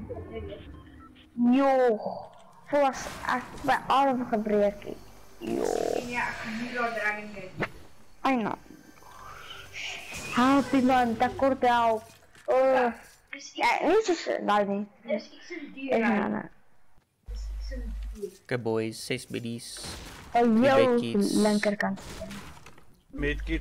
Speaker 2: Joh. Zoals ik mijn arm gebreken. Joh.
Speaker 3: Ja, ik kan niet al dragen met.
Speaker 2: I know. Help iemand, dat kort help. Oh. Ja, niet zo nou niet.
Speaker 3: Dus ik zit duur
Speaker 2: Ja,
Speaker 3: aan.
Speaker 2: nou.
Speaker 3: Dus ik zit duur.
Speaker 1: Okay boys, zes biddies.
Speaker 2: Oh, jou
Speaker 1: kids.
Speaker 2: linkerkant.
Speaker 4: Medkit.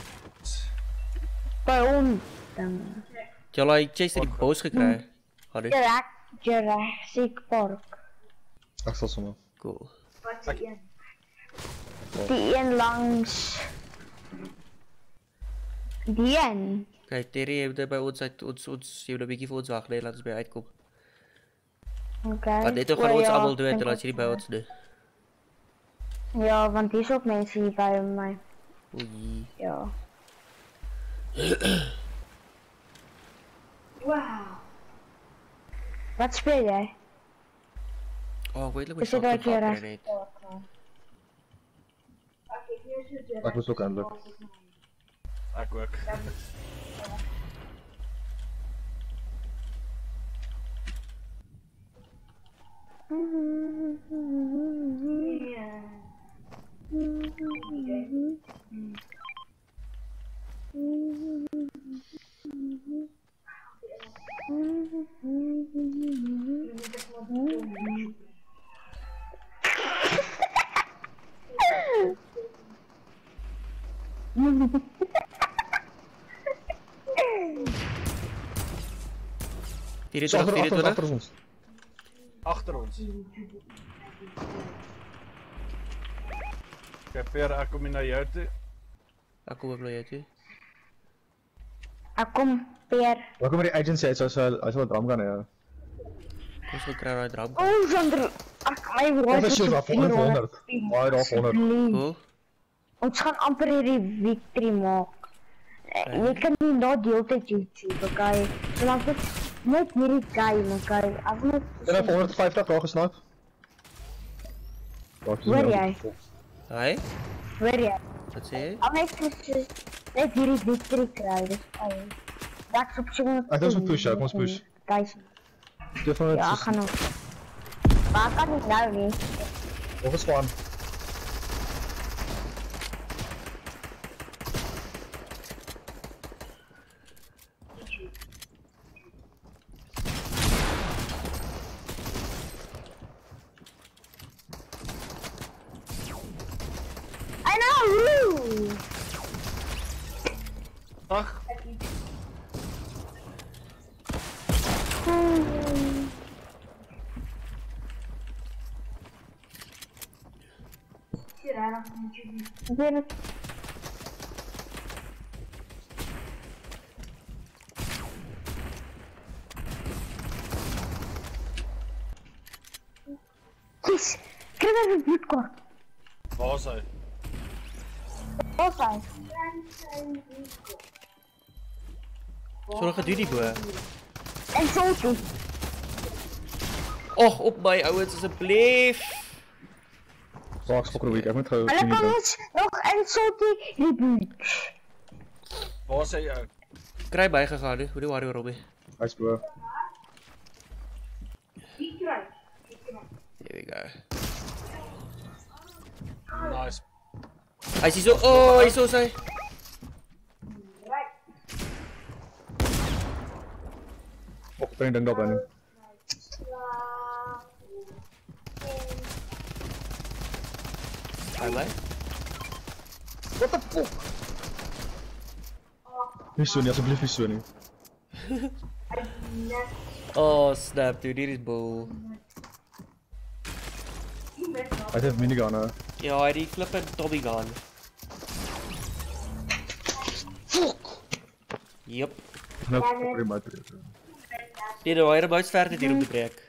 Speaker 2: Bij ons. Dan.
Speaker 1: Het jy al chase die boos gekry? Hadden?
Speaker 2: Jurassic, Jurassic Park.
Speaker 5: Ach, dat is zo.
Speaker 1: Cool.
Speaker 3: Wat is een?
Speaker 2: Die een langs. Die een.
Speaker 1: Kijk, Terry heeft er bij ons uit, ons, ons, je moet een beetje voor ons wachten, laat ons bij uitkomen.
Speaker 2: Oké. Okay.
Speaker 1: Maar dit toch gaan ons allemaal doen, laat je die bij ons doen.
Speaker 2: Ja, want die is ook mensen hier bij mij.
Speaker 1: Oei.
Speaker 2: Ja.
Speaker 3: Wauw.
Speaker 2: Wat speel jij?
Speaker 1: Oh, ik weet niet
Speaker 2: Is
Speaker 1: wat
Speaker 2: het
Speaker 1: ik
Speaker 2: uit
Speaker 1: ga
Speaker 2: je
Speaker 1: doen.
Speaker 5: Ik moest ook eindelijk.
Speaker 4: Ek ook.
Speaker 3: Ja.
Speaker 1: vierentwintig,
Speaker 5: Achter, achter,
Speaker 1: vierentwintig.
Speaker 5: achter ons.
Speaker 4: Agter ons. Kyk, Per, ek kom hier na jou toe.
Speaker 1: Ek kom ook naar jou toe.
Speaker 2: Ik kom per.
Speaker 5: Waar komen die agency uit? Zoals hij hij zal het ram gaan, ja.
Speaker 1: Ons gaan kry daai drum.
Speaker 2: Oh, Sander. Ach, my
Speaker 5: Wat
Speaker 2: woord
Speaker 5: is je af honderd? Waar daar honderd?
Speaker 1: Cool.
Speaker 2: Ons gaan amper hierdie victory maak. Eh, Jy kan nie na die hele tyd YouTube, okay? Zolang dit net hierdie game, okay? As net
Speaker 5: En hij heeft honderdvijftig daar gesnapt.
Speaker 2: Hoor jij?
Speaker 1: Hi,
Speaker 2: Hoor jy?
Speaker 1: wat sê jy?
Speaker 2: Al net net net hierdie victory kry, dis al. Dat is op so.
Speaker 5: Ek dink ons moet push, ja, kom ons push.
Speaker 2: Guys,
Speaker 5: tweehonderd.
Speaker 2: ja, gaan nou. Maar kan ik nou niet.
Speaker 5: Of is gewoon.
Speaker 2: I know.
Speaker 4: Ag,
Speaker 3: Tirar a gente.
Speaker 2: Weer Kies, krijg even een bloedkort.
Speaker 4: waar is hy?
Speaker 2: Wat zijn?
Speaker 1: Sommige doen die bo.
Speaker 2: En salty.
Speaker 1: Och, op my ouens asseblief.
Speaker 5: Raak spokker week, ek moet gou.
Speaker 2: Hulle kan ons nog in salty reboot.
Speaker 4: Waar sê jy?
Speaker 1: Kry bygegaan, hoe die worry oor hom.
Speaker 5: Hy's bo.
Speaker 1: Here we go.
Speaker 4: Nice.
Speaker 1: Hy sê so, oh, hy so sy.
Speaker 5: Op bring ding daar binne.
Speaker 1: Hy bly.
Speaker 5: What the fuck? Nie so nie, asseblief nie so nie.
Speaker 1: Oh, snap, dude, hier is bull.
Speaker 5: Hy het minigun nou.
Speaker 1: Ja, hy het die flippin' Tommy gun.
Speaker 5: Fuck!
Speaker 1: Yep.
Speaker 5: Nou spokker my terug.
Speaker 1: Die nou remote ver dit hier om te breek.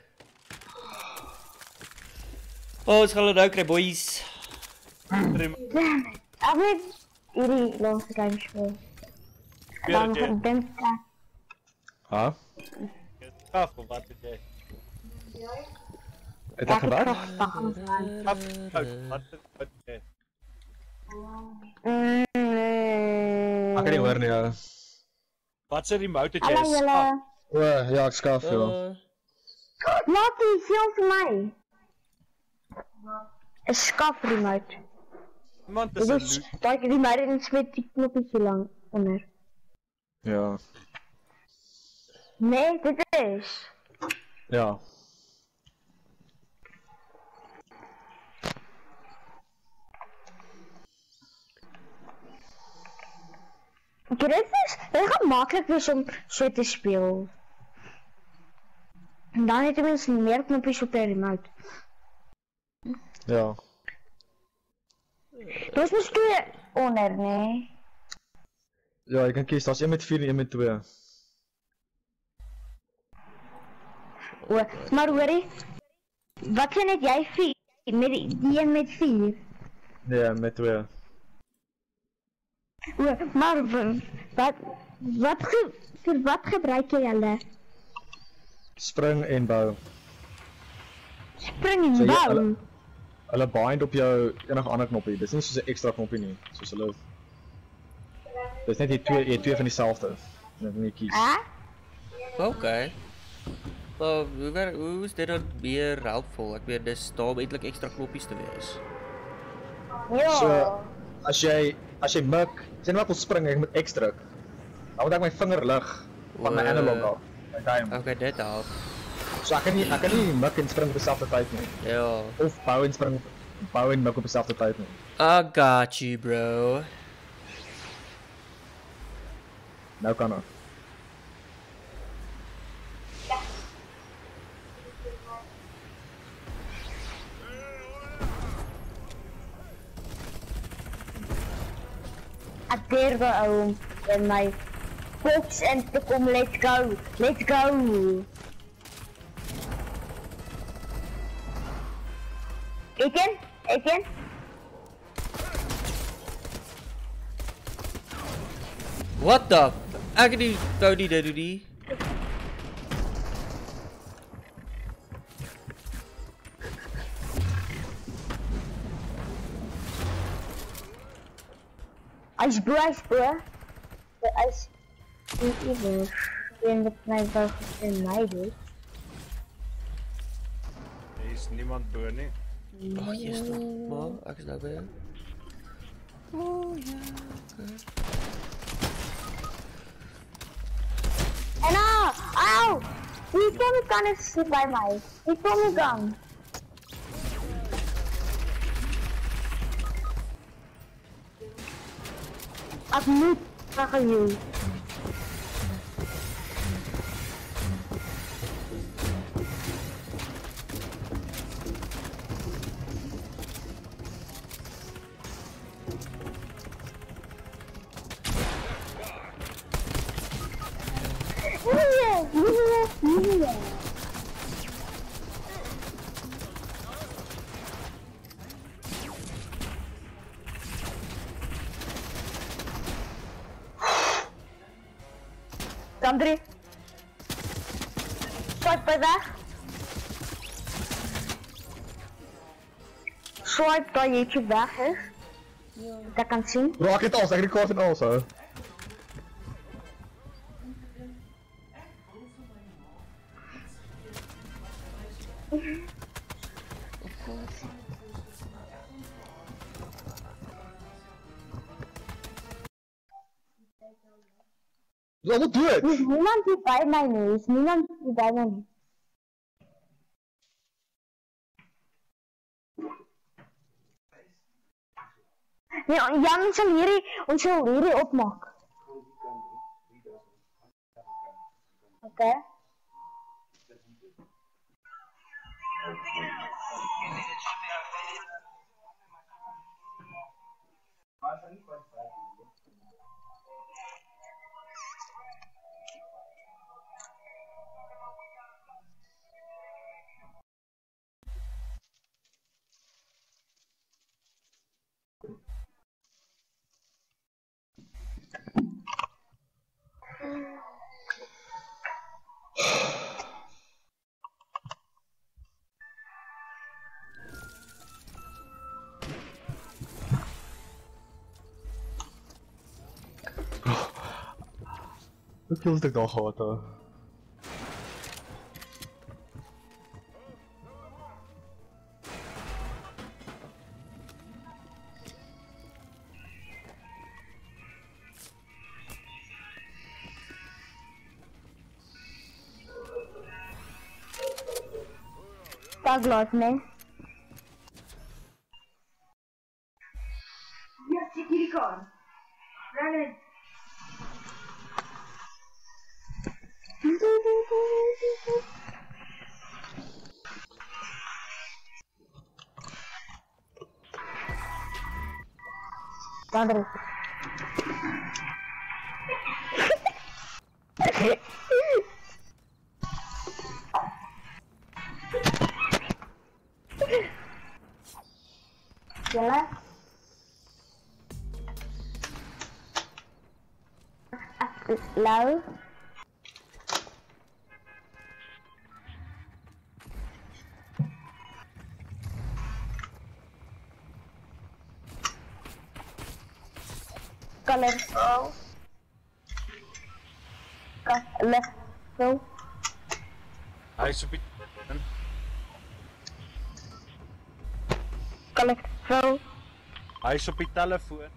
Speaker 1: Oh, ons gaan hulle nou kry, boys.
Speaker 2: Damn it. Ek weet hierdie laaste game speel. Dan gaan dink ek.
Speaker 5: Ha?
Speaker 4: Skaf, wat het jy?
Speaker 5: Het ek gewaar?
Speaker 4: Skaf, wat het jy?
Speaker 5: Ek kan nie hoor nie, ja.
Speaker 4: Wat se remote het jy?
Speaker 2: Hallo julle.
Speaker 4: Skaf.
Speaker 5: O, ja, ek skaf, ja.
Speaker 2: Laat die veel vir my. Een skaf remote.
Speaker 4: Iemand is 'n
Speaker 2: Dit is, daai remote is met die knoppietjie lang onder.
Speaker 5: Ja.
Speaker 2: Nee, dit is.
Speaker 5: Ja.
Speaker 2: Dit is, dit gaan makkelijk wees om so te speel. En dan het jy mens meer knoppies op die remote.
Speaker 5: Ja.
Speaker 2: Daar is mos twee onder, nee.
Speaker 5: Ja, jy kan kies, daar is een met vier en een met twee.
Speaker 2: O, maar hoorie, wat vind het jy vier? Met die, die een met vier?
Speaker 5: Nee, met twee.
Speaker 2: O, maar w- wat, wat, ge, vir wat gebruik jy hulle?
Speaker 5: Spring en bou.
Speaker 2: Spring en
Speaker 5: So jy-
Speaker 2: bou?
Speaker 5: hulle- Hulle bind op jou enige ander knoppie, dit is nie soos 'n ekstra knoppie nie, soos hulle. Dit is net jy twee, jy twee van dieselfde. Net nie kies.
Speaker 2: Hè?
Speaker 1: Okay. Maar hoe werk, hoe is dit dan meer helpful? Ek weet dis daar om eintlik ekstra knoppies te wees.
Speaker 2: Ja.
Speaker 5: So, as jy as jy mik, sê net wat wil spring, ek moet X druk. Dan moet ek my vinger lig van my
Speaker 1: O.
Speaker 5: analog af. My duim.
Speaker 1: Okay, dit help.
Speaker 5: So ek kan nie ek kan nie mik en spring op dieselfde tyd nie.
Speaker 1: Ja.
Speaker 5: Of bou en spring bou en mik op dieselfde tyd nie.
Speaker 1: I got you, bro.
Speaker 5: Nou kan ek.
Speaker 2: Ek durwe ou in my box in te kom, let's go, let's go. Etienne, Etienne,
Speaker 1: What the? Ek het nie wou nie dit doen nie.
Speaker 2: hy's bo, hy's bo. Hy's nie iewers. En dit my wou gesien my dit.
Speaker 4: Er is niemand bo nie.
Speaker 1: Ag, jy's toch, maar ek is nou by jou. Oh ja, okay.
Speaker 2: En nou, au! Wie kan die kan is by my? Wie kom die gang? Ek moet vraag aan jou. Nee, nee, nee. Dan drie. Swipe bij weg. Swipe dat YouTube weg is. Dat kan zien.
Speaker 5: Raak het al, zeg record het al zo. Ja, wat doe het?
Speaker 2: Er is niemand die bij mij nu is. Niemand die bij mij nu. Nee, ja, ons sal hierdie, ons sal hierdie opmaak. Oké.
Speaker 5: Hoeveel is het dan gehad hoor?
Speaker 2: Tag lot में
Speaker 3: Yes, take it on. Run in.
Speaker 2: Padre. Jalan. Lalu. Colorful. Colorful.
Speaker 4: Hy is op die
Speaker 2: Colorful.
Speaker 4: Hy is op die telefoon.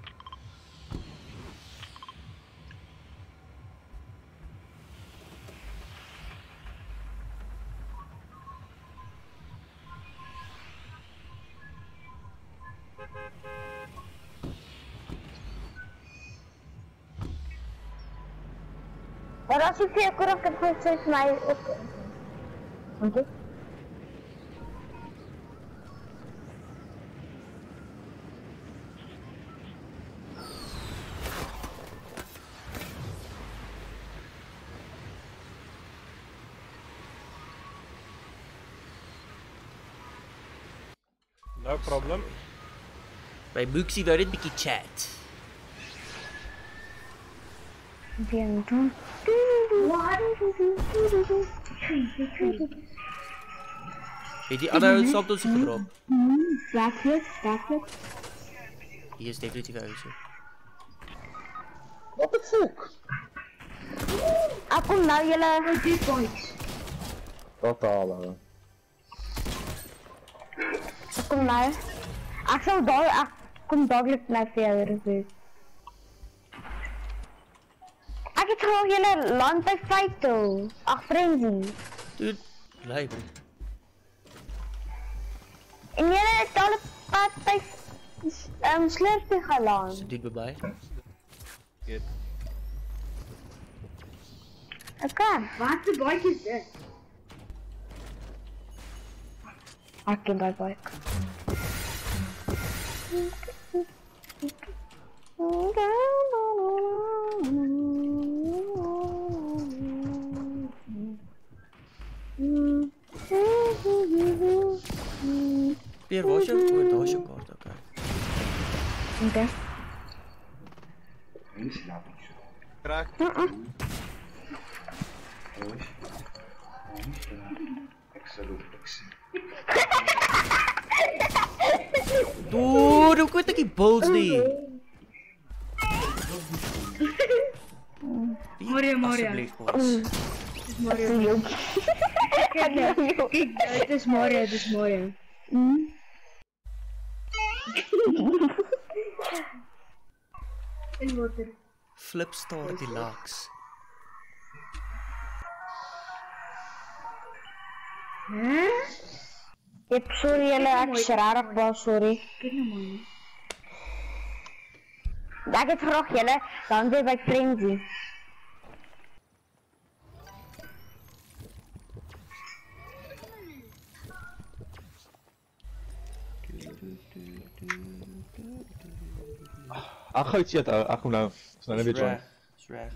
Speaker 2: Maar als je veel korf hebt gezegd, mij ook. Oké.
Speaker 4: No problem.
Speaker 1: My Mooksy wou net bietjie chat.
Speaker 2: Bien, doen.
Speaker 1: Het die ander stop ons gedrop?
Speaker 2: Blackwood, Blackwood.
Speaker 1: Hier is definitief huis.
Speaker 5: What the fuck?
Speaker 2: Ek kom nou julle
Speaker 3: Die boys.
Speaker 5: Totaal hè.
Speaker 2: Ek kom nou. Ek sal daar ek kom dadelik nou vir jou review. Ek het gewoon julle land by fight toe. Ag frenzy.
Speaker 1: Dude, live.
Speaker 2: En julle het al 'n pad by ehm um, Slurpy geland.
Speaker 1: So dude by my.
Speaker 4: Good.
Speaker 2: Okay.
Speaker 3: Wat 'n bike is dit?
Speaker 2: Ek ken daai bike.
Speaker 1: Pierre, waar is jou kaart? Daar is jou kaart, okay.
Speaker 2: Okay.
Speaker 4: Krak.
Speaker 7: Boys. Boys. Ek sal ook ek sien.
Speaker 1: Dude, hoe kon ek die bulls nie?
Speaker 2: Mario, Mario.
Speaker 1: Asseblief, boys.
Speaker 2: Dis Mario. Kijk, dit is Mario, dit is Mario. In water.
Speaker 1: Flipstar Deluxe.
Speaker 2: Hè?
Speaker 6: Yep, sorry julle, ek is rarig baie sorry.
Speaker 2: Kyk nou man.
Speaker 6: Ek het graag julle, dan weer by Frenzy.
Speaker 5: Ek gou iets eet ou, ek kom nou. Dis nou net weer join.
Speaker 1: Dis reg.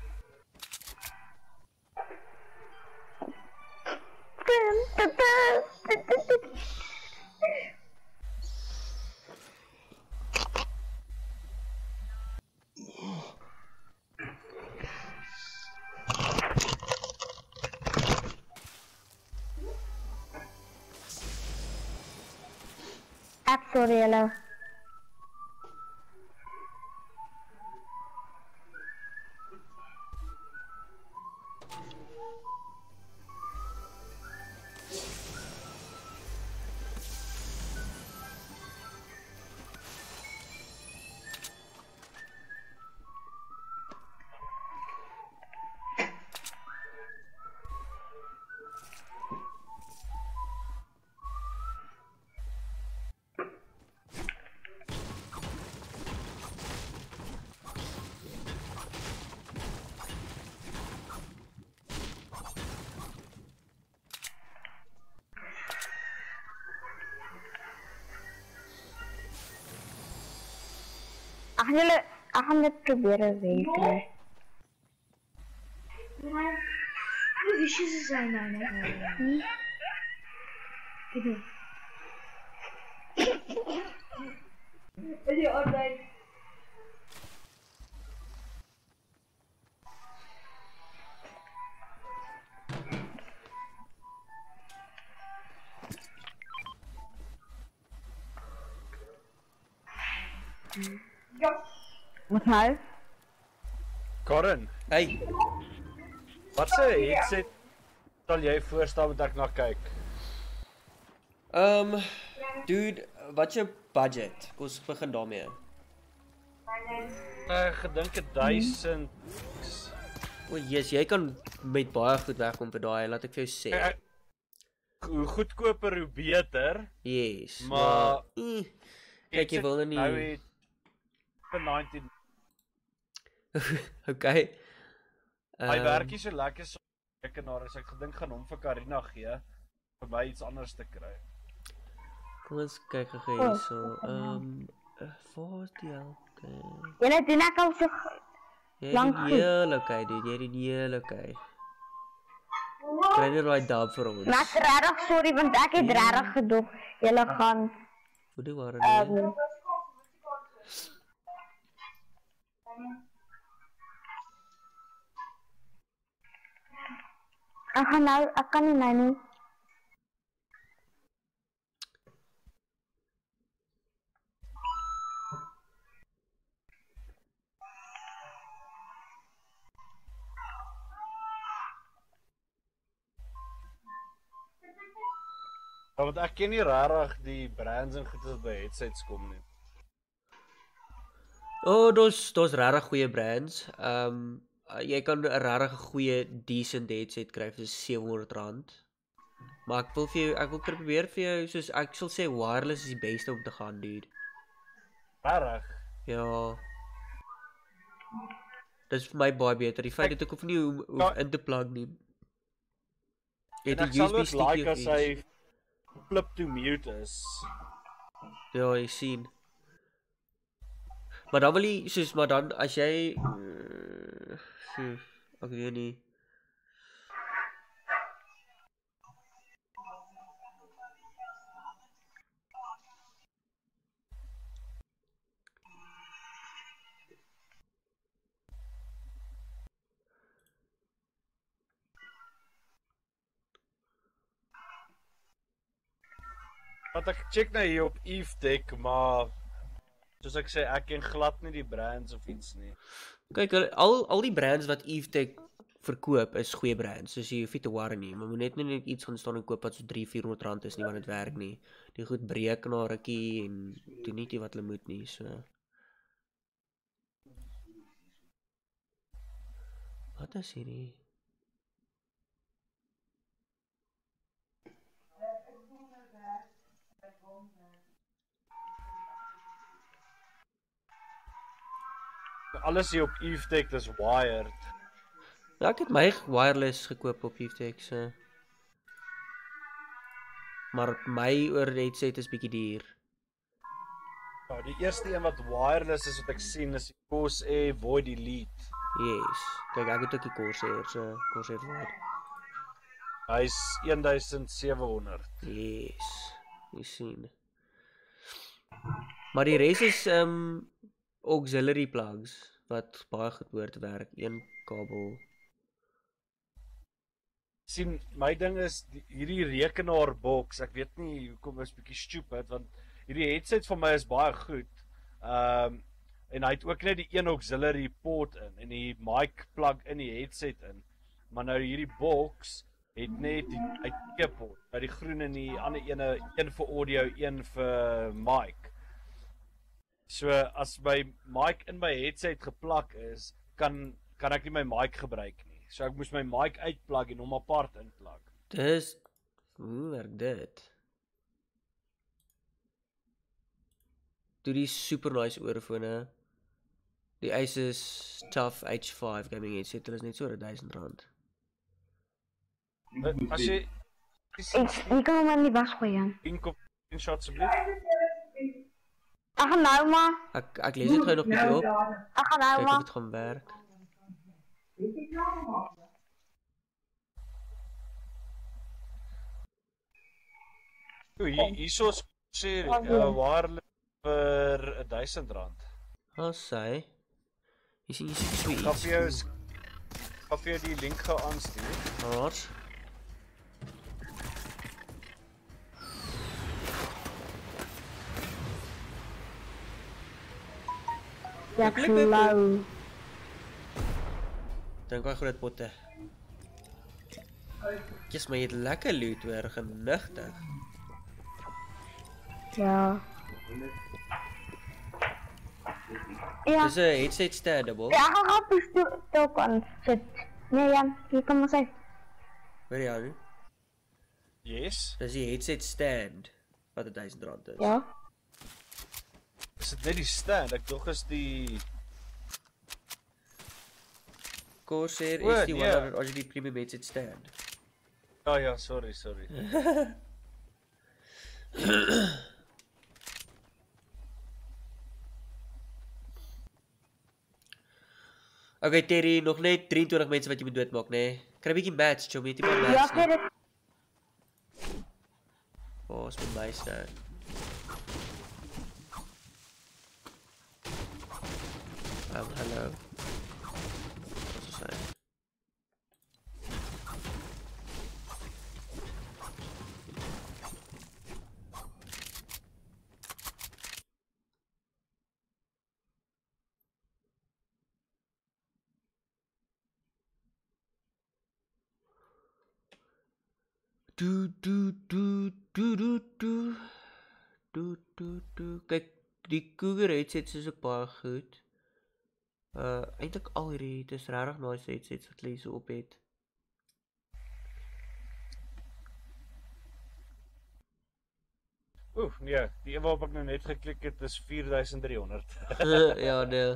Speaker 6: Ek sorry julle. Ek gaan julle, ek gaan dit probeer wen kry.
Speaker 2: Hoe wishes is hy nou net? Kyk nou. Is die altijd?
Speaker 6: Wat nou?
Speaker 4: Karen,
Speaker 1: Hey,
Speaker 4: wat se headset sal jy voorstel moet ek na kyk?
Speaker 1: um, dude, wat is jou budget? Kom ons begin daarmee.
Speaker 4: Ek gedink het duisend.
Speaker 1: O, yes, jy kan met baie goed wegkom vir daai, laat ek vir jou sê.
Speaker 4: Ek- Hoe goedkoper hoe beter,
Speaker 1: Yes,
Speaker 4: maar
Speaker 1: eh, kyk, jy wil nou
Speaker 4: nou
Speaker 1: nie.
Speaker 4: het vir negentien.
Speaker 1: Okay.
Speaker 4: Hy
Speaker 1: Ehm,
Speaker 4: werk nie so lekker so rekenaar as ek gedink gaan hom vir Karina gee vir my iets anders te kry.
Speaker 1: Kom ons kyk gou hierso. Ehm, uh, waar is die elke?
Speaker 6: Julle doen ek al so
Speaker 1: Jy
Speaker 6: Lang
Speaker 1: doen
Speaker 6: goed.
Speaker 1: heel okay, dude. Jy doen heel okay. Kry net daai dub vir ons.
Speaker 6: Maar ek is regtig sorry want ek het regtig gedog julle gaan
Speaker 1: Hoe die ware
Speaker 6: ehm
Speaker 1: nie.
Speaker 6: ek gaan nou, ek kan nie nou nie.
Speaker 4: Ja, want ek ken nie regtig die brands en goedes by headsets kom nie.
Speaker 1: Oh, daar's daar's regtig goeie brands. Ehm um, jy kan 'n regtig goeie decent headset kry vir sewe honderd rand. Maar ek wil vir jou ek wil probeer vir jou soos ek sal sê wireless is die beste om te gaan, dude.
Speaker 4: Regtig?
Speaker 1: Ja. Dis vir my baie beter. Die feit dat ek hoef nie hoe, hoe
Speaker 4: Ja.
Speaker 1: in te plug nie. Jy
Speaker 4: En
Speaker 1: het
Speaker 4: ek
Speaker 1: 'n
Speaker 4: sal
Speaker 1: U S B
Speaker 4: ook
Speaker 1: stick
Speaker 4: like as hy flip to mute is.
Speaker 1: Ja, jy sien. Maar dan wil jy soos maar dan as jy uh, so, ek weet nie.
Speaker 4: Want ek check nou hier op EveTech, maar soos ek sê, ek ken glad nie die brands of iets nie.
Speaker 1: Kyk, hulle- al al die brands wat EveTech verkoop is goeie brands. So jy hoef nie te worry nie, maar moet net nie net iets gaan staan en koop wat so drie vierhonderd rand is nie, want dit werk nie. Die goed breek na 'n rukkie en doen nie die wat hulle moet nie, so. Wat is hierdie?
Speaker 4: Alles hier op EveTech is wired.
Speaker 1: Ja, ek het my wireless gekoop op EveTech, so. Maar my oor headset is bietjie duur.
Speaker 4: Ja, die eerste een wat wireless is wat ek sien is die Corsair Void Elite.
Speaker 1: Yes. Kyk, ek het ook die Corsair, so Corsair Void.
Speaker 4: Hy's seventeen honderd.
Speaker 1: Yes. Jy sien. Maar die res is um auxiliary plugs wat baie goed behoort te werk. Een kabel.
Speaker 4: Sien, my ding is die, hierdie rekenaarbox, ek weet nie hoekom is bietjie stupid want hierdie headset van my is baie goed. Ehm um, en hy het ook net die een auxiliary port in en die mic plug in die headset in. Maar nou hierdie box het net die uit twee port. Nou die groen en die ander ene, een vir audio, een vir mic. So as my mic in my headset geplak is, kan kan ek nie my mic gebruik nie. So ek moes my mic uitplug en hom apart inplug.
Speaker 1: Dis hoe werk dit? Doe die super nice oorfone. Die Asus Tough H five gaming headset, hulle is net so oor duisend rand.
Speaker 4: As jy
Speaker 2: Ek, jy kan hom in die was gooi, Jan.
Speaker 4: een kop een shot asseblief.
Speaker 2: Ek gaan nou maar.
Speaker 1: Ek ek lees dit gou nog bietjie op.
Speaker 2: Ek gaan nou
Speaker 1: Kyk of
Speaker 2: maar.
Speaker 1: dit gaan werk.
Speaker 4: Oei, hier hierso sê uh, wireless vir duisend rand.
Speaker 1: Ah, sy. Jy sien jy sien
Speaker 4: Gaan
Speaker 1: sweet.
Speaker 4: vir jou gaan vir jou die link gou aanstuur.
Speaker 1: Alright.
Speaker 2: Ja, ek flauw.
Speaker 1: Dink baie groot potte. Yes, maar jy het lekker loot hoor, genigtig.
Speaker 2: Ja. Ja.
Speaker 1: Dis 'n headset standable.
Speaker 2: Ja, ek gaan op stok aan sit. Nee, Jan, hier kom ons uit.
Speaker 1: Hoor jy nou?
Speaker 4: Yes.
Speaker 1: Dis die headset stand wat duisend rand is.
Speaker 2: Ja.
Speaker 4: Is dit net die stand? Ek dink is die
Speaker 1: Corsair
Speaker 4: O,
Speaker 1: is die
Speaker 4: nee.
Speaker 1: honderd R G B premium headset stand.
Speaker 4: Ja ja, sorry, sorry.
Speaker 1: Okay, Terry, nog net drieëntwintig mense wat jy moet doodmaak, nê? Nee? Kry 'n bietjie match, jy moet nie meer
Speaker 2: Ja,
Speaker 1: match
Speaker 2: ek
Speaker 1: nie.
Speaker 2: het
Speaker 1: Oh, is met my stand. Um, hallo. Wat is hy? Do do do do do do do do do. Kyk, die Cougar headsets is ook baie goed. Uh eintlik al hierdie, dit is regtig nice headsets wat hulle hier so op het.
Speaker 4: Oef, nee, die een waarop ek nou net geklik het is vier duisend drie honderd.
Speaker 1: Ja, nee.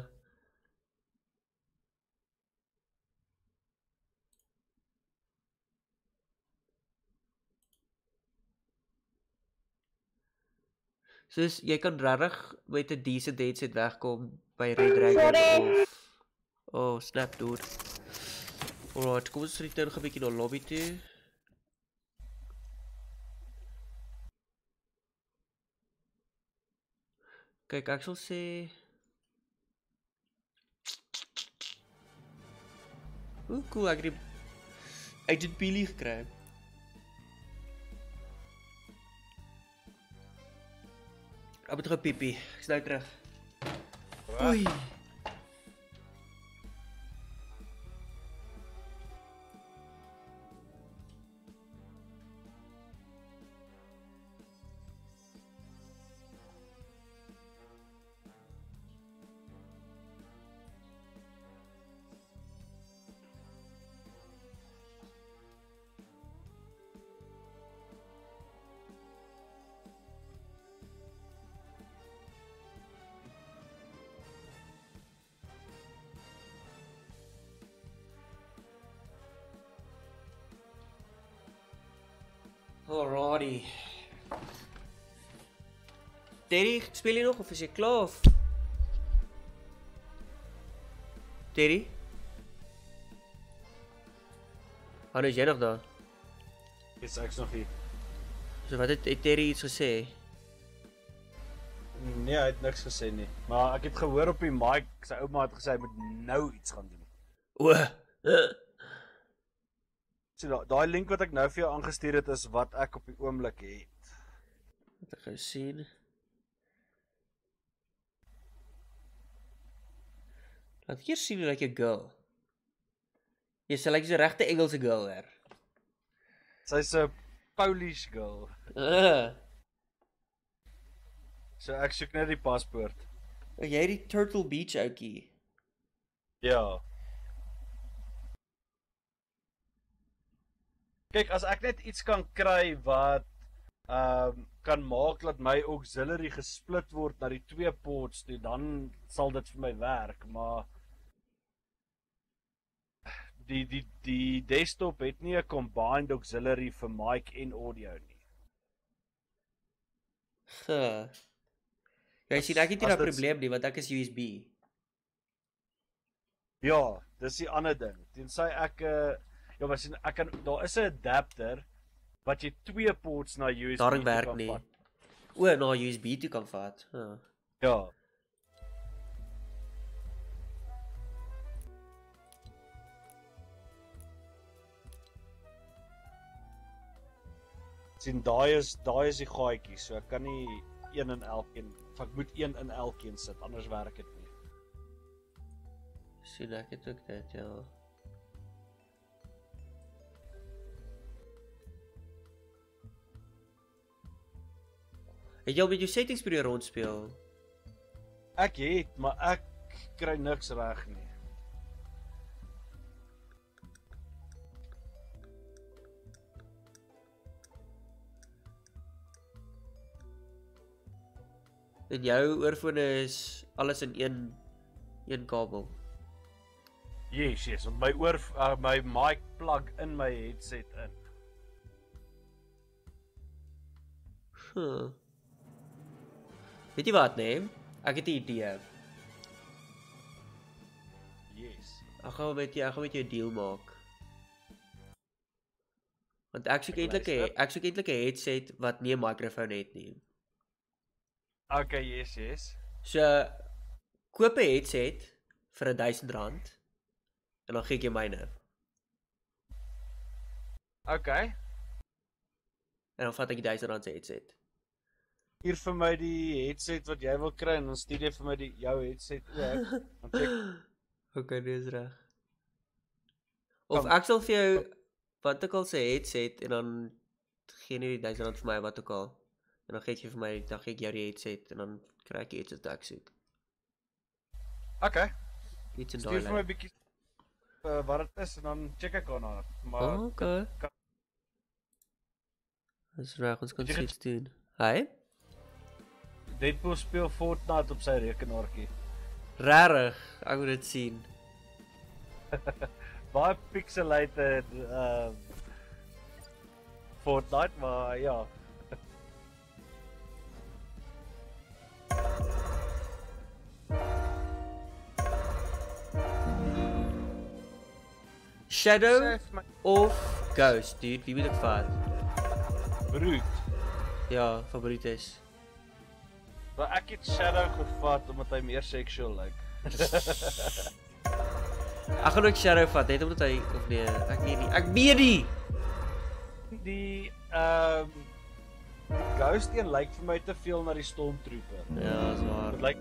Speaker 1: Soos jy kan regtig met 'n decent headset wegkom by Red Dragon
Speaker 2: Sorry.
Speaker 1: of Oh, snap dude. Alright, kom ons return gou 'n bietjie na lobby toe. Kyk, ek sal sê Hoe cool, ek het die Agent Peely gekry. moet gou piepie. Ek's nou terug. Oei. Alrighty. Terry, speel jy nog of is jy klaar of? Terry? Hallo, is jy nog daar?
Speaker 4: Is ek's nog hier.
Speaker 1: So wat het, het Terry iets gesê?
Speaker 4: Nee, hy het niks gesê nie. Maar ek het gehoor op die mic, sy ouma het gesê hy moet nou iets gaan doen.
Speaker 1: O.
Speaker 4: So da daai link wat ek nou vir jou aangestuur het is wat ek op die oomblik het.
Speaker 1: Wat ek gou sien. Laat ek hier sien hoe lyk 'n girl. Jy sê lyk 'n regte Engelse girl her.
Speaker 4: Sy's 'n Polish girl.
Speaker 1: Uh.
Speaker 4: So ek soek net die paspoort.
Speaker 1: Oh, jy die Turtle Beach ouetjie.
Speaker 4: Ja. Kyk, as ek net iets kan kry wat ehm um, kan maak dat my auxiliary gesplit word na die twee ports toe, dan sal dit vir my werk, maar die die die desktop het nie 'n combined auxiliary vir mic en audio nie.
Speaker 1: Huh. Jy sien ek het nie
Speaker 4: As
Speaker 1: 'n
Speaker 4: dit-
Speaker 1: probleem nie want ek is U S B.
Speaker 4: Ja, dis die ander ding. Tensy ek 'n uh, ja, maar sien ek kan daar is 'n adapter wat jy twee ports na U S B
Speaker 1: Daarin
Speaker 4: toe
Speaker 1: werk
Speaker 4: kan
Speaker 1: nie.
Speaker 4: vat.
Speaker 1: O, na U S B toe kan vat. Huh.
Speaker 4: Ja. Sien daai is daai is die gaatjie, so ek kan nie een in elkeen, of ek moet een in elkeen sit, anders werk dit nie.
Speaker 1: Sien ek het ook dit, ja. Het jy al met jou settings probeer rondspeel?
Speaker 4: Ek het, maar ek kry niks reg nie.
Speaker 1: En jou oorfone is alles in een een kabel.
Speaker 4: Yes, yes, op my oor uh, my mic plug in my headset in.
Speaker 1: Huh. Weet jy wat, nee? Ek het 'n idee.
Speaker 4: Yes.
Speaker 1: Ek gaan met jou, ek gaan met jou 'n deal maak. Want ek soek
Speaker 4: Ek
Speaker 1: eintlik 'n
Speaker 4: luister.
Speaker 1: ek soek eintlik 'n headset wat nie 'n mikrofoon het nie.
Speaker 4: Okay, yes, yes.
Speaker 1: So koop 'n headset vir duisend rand en dan gee ek jou myne.
Speaker 4: Okay.
Speaker 1: En dan vat ek die duisend rand se headset.
Speaker 4: Hier vir my die headset wat jy wil kry en dan stuur jy vir my die jou headset ook. Dan check.
Speaker 1: Okay, dis reg. Of
Speaker 4: Kom.
Speaker 1: ek sal vir jou wat ook al se headset en dan gee jy die duisend rand vir my wat ook al. En dan gee jy vir my, dan gee ek jou die headset en dan kry ek die headset wat ek soek.
Speaker 4: Okay.
Speaker 1: Iets in
Speaker 4: Stuur
Speaker 1: daai
Speaker 4: vir my
Speaker 1: lyn.
Speaker 4: bietjie uh, wat dit is en dan check ek daarna. Maar
Speaker 1: Oh, okay.
Speaker 4: kan-
Speaker 1: Dis reg, ons kan
Speaker 4: Het jy
Speaker 1: iets doen. Hy?
Speaker 4: Deadpool speel Fortnite op sy rekenaartjie.
Speaker 1: Rarig, ek moet dit sien.
Speaker 4: Baie pixelated uh Fortnite, maar ja.
Speaker 1: Shadow
Speaker 4: Sê my
Speaker 1: of Ghost, dude, wie moet ek vat?
Speaker 4: broed.
Speaker 1: Ja, favoriet is.
Speaker 4: Maar ek het Shadow gevat omdat hy meer sexual lyk.
Speaker 1: Ek gaan ook Shadow vat, net omdat hy of nee, ek weet nie. Ek weet nie.
Speaker 4: Die ehm um, Ghost een lyk vir my te veel na die Stormtrooper.
Speaker 1: Ja, is waar.
Speaker 4: Dit lyk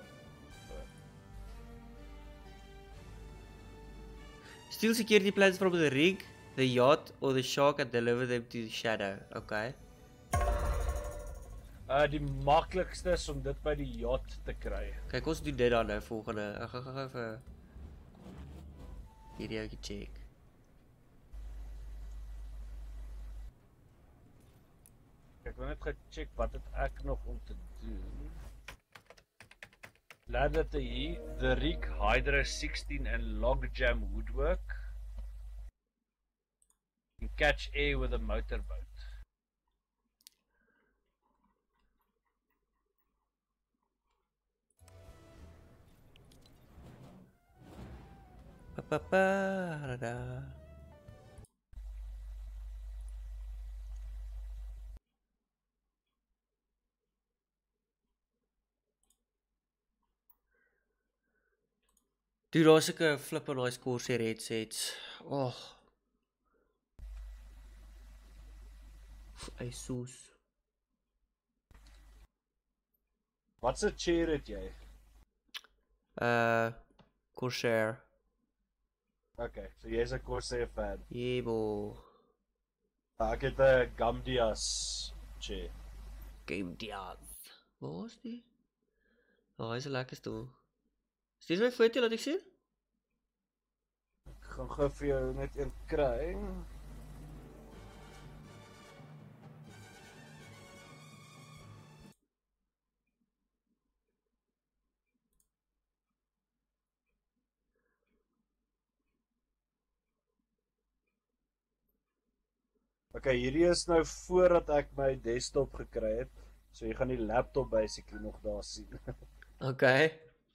Speaker 1: Steal security plans from the rig, the yacht, or the shark and deliver them to the shadow. Okay.
Speaker 4: uh die maklikste is om dit by die yacht te kry.
Speaker 1: Kyk, ons doen dit dan nou volgende. Ek gaan gou vir hierdie ouetjie check.
Speaker 4: Ek wil net gecheck wat het ek nog om te doen. Ladder te hier, the rig Hydra sixteen and logjam woodwork. You catch air with a motorboat.
Speaker 1: Pa pa pa da da. Dude, daar's ek 'n flip on daai Corsair headsets. Oh. Hy soos.
Speaker 4: Wat's 'n chair het jy?
Speaker 1: Uh Corsair.
Speaker 4: Okay, so jy's 'n Corsair fan.
Speaker 1: Yeah, bo.
Speaker 4: Ek het 'n Gamdias chair.
Speaker 1: Game Diaz. Waar is die? Oh, hy is 'n lekker stoel. Stuur my foto laat ek sien.
Speaker 4: Ek gaan gou vir jou net een kry. Okay, hierdie is nou voordat ek my desktop gekry het. So jy gaan die laptop basically nog daar sien.
Speaker 1: Okay.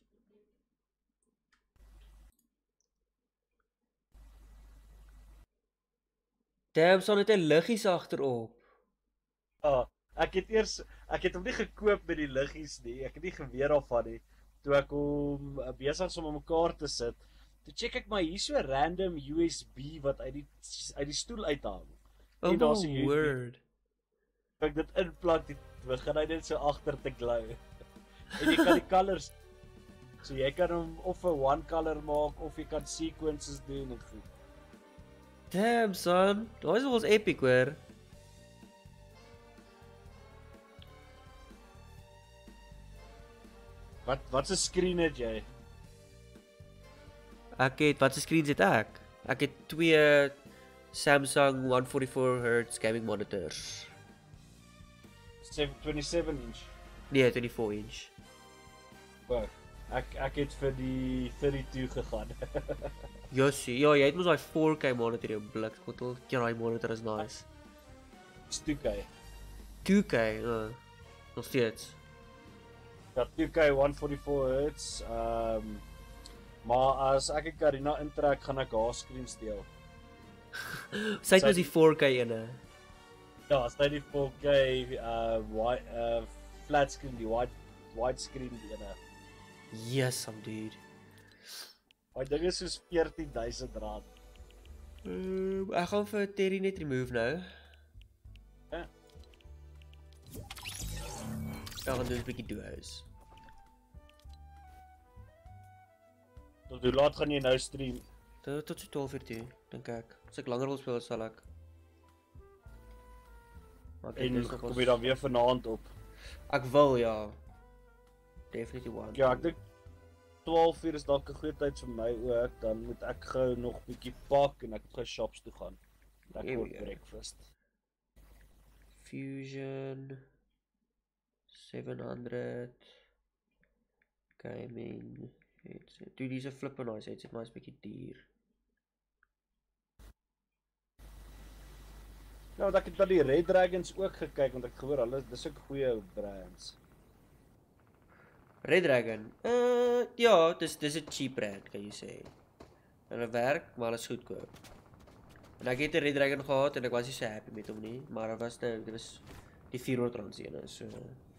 Speaker 1: Damn, staan net 'n liggies agterop.
Speaker 4: Ah, ek het eers ek het hom nie gekoop met die liggies nie. Ek het nie geweet daarvan nie. Toe ek hom uh, besig was om aan mekaar te sit, toe check ek maar hier so 'n random U S B wat uit die uit die stoel uithang.
Speaker 1: Oh
Speaker 4: En daar's 'n
Speaker 1: my
Speaker 4: U S B.
Speaker 1: word.
Speaker 4: Ek dit inplak, dit begin hy net so agter te glow. En jy kan die colors, so jy kan hom of 'n one color maak of jy kan sequences doen en goed.
Speaker 1: Damn son, daai is wel epic hoor.
Speaker 4: Wat wat 'n screen het jy?
Speaker 1: Ek het wat se screens het ek? Ek het twee Samsung one forty-four hertz gaming monitors.
Speaker 4: twenty-seven inch.
Speaker 1: Nee, twenty-four inch.
Speaker 4: Wow. Ek ek het vir die thirty-two gegaan.
Speaker 1: Jossie, ja, jy het mos daai four K monitor jou blik. Skottel, ja, daai monitor is nice.
Speaker 4: Dis two K.
Speaker 1: two K, uh, nog steeds.
Speaker 4: Ja, two K one forty-four hertz. Ehm um, maar as ek 'n Carina intrek, gaan ek haar screen steel.
Speaker 1: Sy het mos die four K ene.
Speaker 4: Ja, as dit die four K uh wide uh flat screen, die wide wide screen die ene.
Speaker 1: Yes, some dude.
Speaker 4: Daai ding is soos veertien duisend rand.
Speaker 1: Uh, ek gaan vir Terry net remove nou.
Speaker 4: Ja.
Speaker 1: Ja, gaan doen 'n bietjie duos.
Speaker 4: Tot hoe laat gaan jy nou stream?
Speaker 1: Tot tot so twaalf uur toe, dink ek. As ek langer wil speel, sal ek. Maar kyk,
Speaker 4: En
Speaker 1: dis nog
Speaker 4: kom
Speaker 1: ons-
Speaker 4: jy dan weer vanaand op?
Speaker 1: Ek wil ja. Definitely want.
Speaker 4: Ja, ek dink twaalf uur is dalk 'n goeie tyd vir my ook, dan moet ek gou nog bietjie pak en ek moet gou shops toe gaan. Ek
Speaker 1: Here we
Speaker 4: kort
Speaker 1: go.
Speaker 4: breakfast.
Speaker 1: Fusion seven hundred gaming headset. Dude, dis 'n flippin' nice headset, maar is bietjie duur.
Speaker 4: Nou, want ek het na die Red Dragons ook gekyk want ek gehoor hulle dis ook goeie brands.
Speaker 1: Red Dragon. Uh ja, dis dis 'n cheap brand, kan jy sê. Hulle werk, maar hulle is goedkoop. En ek het 'n Red Dragon gehad en ek was nie so happy met hom nie, maar dit was nou dit was die vierhonderd rand ene, so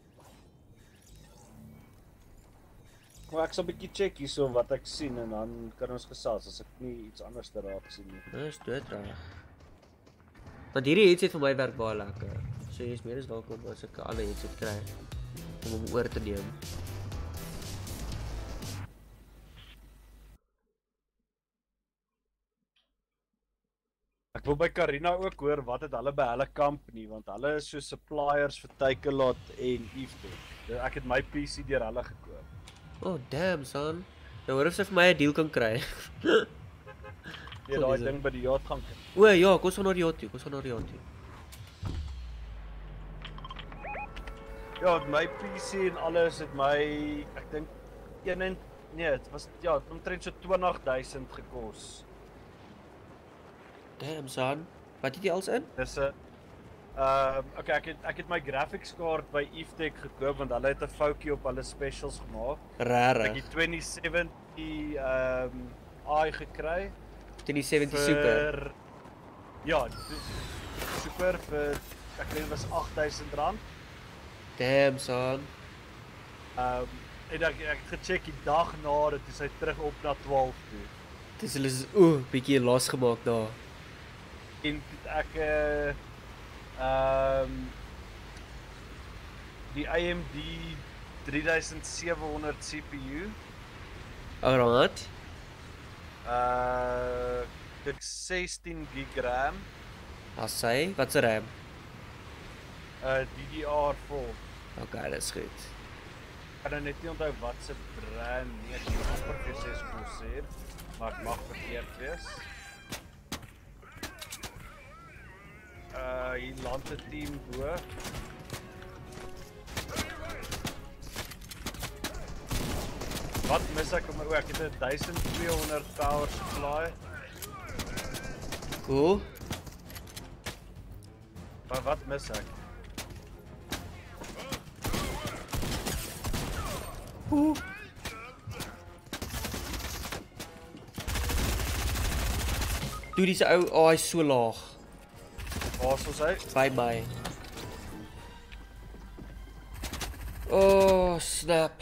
Speaker 4: Maar ek sal 'n bietjie check hierso wat ek sien en dan kan ons gesels as ek nie iets anders te raak sien nie.
Speaker 1: dis doodreg. Want hierdie headset vir my werk baie lekker. So jy is meer as welkom as ek alle headset kry om hom oor te neem.
Speaker 4: Ek wil by Karina ook hoor wat het hulle by hulle company, want hulle is so suppliers vir Takealot en Evetek. Ek het my P C deur hulle gekoop.
Speaker 1: Oh damn son. Nou hoor of sy vir my 'n deal kan kry.
Speaker 4: Nee, daai ding by die yacht gaan.
Speaker 1: O ja, kom ons gaan na die yacht toe, kom ons gaan na die yacht toe.
Speaker 4: Ja, my P C en alles het my, ek dink een en nee, dit was ja, omtrent so twintig duisend gekos.
Speaker 1: Damn son. Wat het jy als in?
Speaker 4: Dis 'n Ehm uh, okay, ek het ek het my graphics kaart by Evetek gekoop want hulle het 'n foutjie op hulle specials gemaak.
Speaker 1: Rare.
Speaker 4: Ek het twenty seventy ehm um, I gekry.
Speaker 1: twenty seventy super.
Speaker 4: Ja, super vir ek dink dit was agt duisend rand.
Speaker 1: Damn son.
Speaker 4: Ehm um, en ek ek het gecheck die dag na dit is hy terug op na twaalf toe.
Speaker 1: Dis hulle is ooh bietjie los gemaak daar.
Speaker 4: En ek uh Ehm um, die A M D thirty-seven hundred C P U.
Speaker 1: Alright.
Speaker 4: Uh dit sixteen gig RAM.
Speaker 1: As sy, wat se RAM?
Speaker 4: Uh D D R four.
Speaker 1: Okay, dis goed.
Speaker 4: Ek kan net nie onthou wat se brand nie, ek het amper gesê sê, maar ek mag verkeerd wees. Uh hier land 'n team bo. Wat mis ek om ek het 'n twelve hundred power supply.
Speaker 1: Cool.
Speaker 4: Maar wat mis ek?
Speaker 1: Oeh. Dude, dis ou, oh, hy's so laag.
Speaker 4: Waar is ons uit?
Speaker 1: Bye bye. Oh, snap.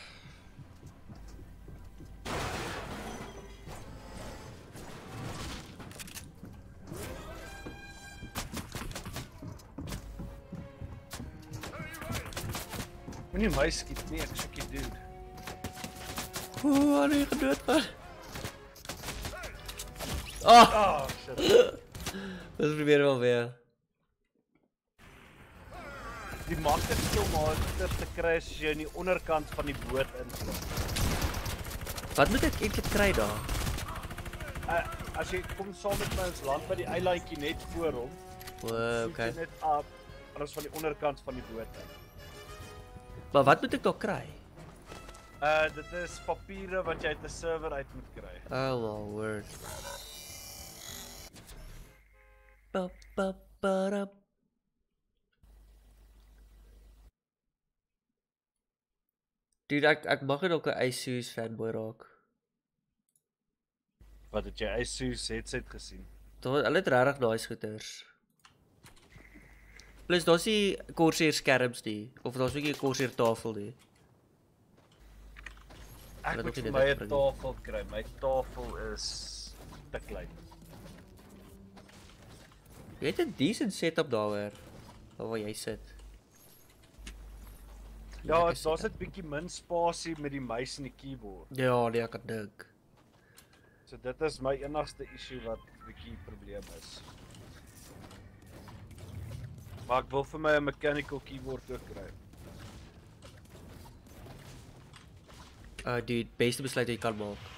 Speaker 4: Moenie my skiet nie, ek soek die dude.
Speaker 1: Oeh, hy het gedood gaan. Ah,
Speaker 4: Ah, shit.
Speaker 1: ons probeer wel weer.
Speaker 4: Die maklikste om monsters te kry is as jy in die onderkant van die boot inslaan.
Speaker 1: Wat moet ek eintlik kry daar?
Speaker 4: Uh, as jy kom saam met my ons land by die eilandjie net voor hom,
Speaker 1: O,
Speaker 4: soek
Speaker 1: okay.
Speaker 4: jy net af alles van die onderkant van die boot in.
Speaker 1: Maar wat moet ek daar kry?
Speaker 4: Uh dit is papiere wat jy uit 'n server uit moet kry.
Speaker 1: Oh my word. Ba ba ba da. Dude, ek ek mag net dalk 'n Asus fanboy raak.
Speaker 4: Wat het jy Asus headset gesien?
Speaker 1: Daar hulle het regtig nice goeters. Plus daar's nie Corsair skerms nie of daar's ook nie 'n Corsair tafel nie.
Speaker 4: Ek
Speaker 1: Hulle
Speaker 4: moet
Speaker 1: het
Speaker 4: vir
Speaker 1: ook
Speaker 4: my
Speaker 1: nie
Speaker 4: 'n
Speaker 1: dit
Speaker 4: tafel kry. My tafel is te klein.
Speaker 1: Jy het 'n decent setup daaroor. Waar waar jy sit.
Speaker 4: Ja,
Speaker 1: Lekker
Speaker 4: daar's
Speaker 1: setup.
Speaker 4: net bietjie min spasie met die muis en die keyboard.
Speaker 1: Ja, nee, ek kan dink.
Speaker 4: So dit is my enigste issue wat bietjie probleem is. Maar ek wil vir my 'n mechanical keyboard ook kry.
Speaker 1: Uh dude, beste besluit wat jy kan maak.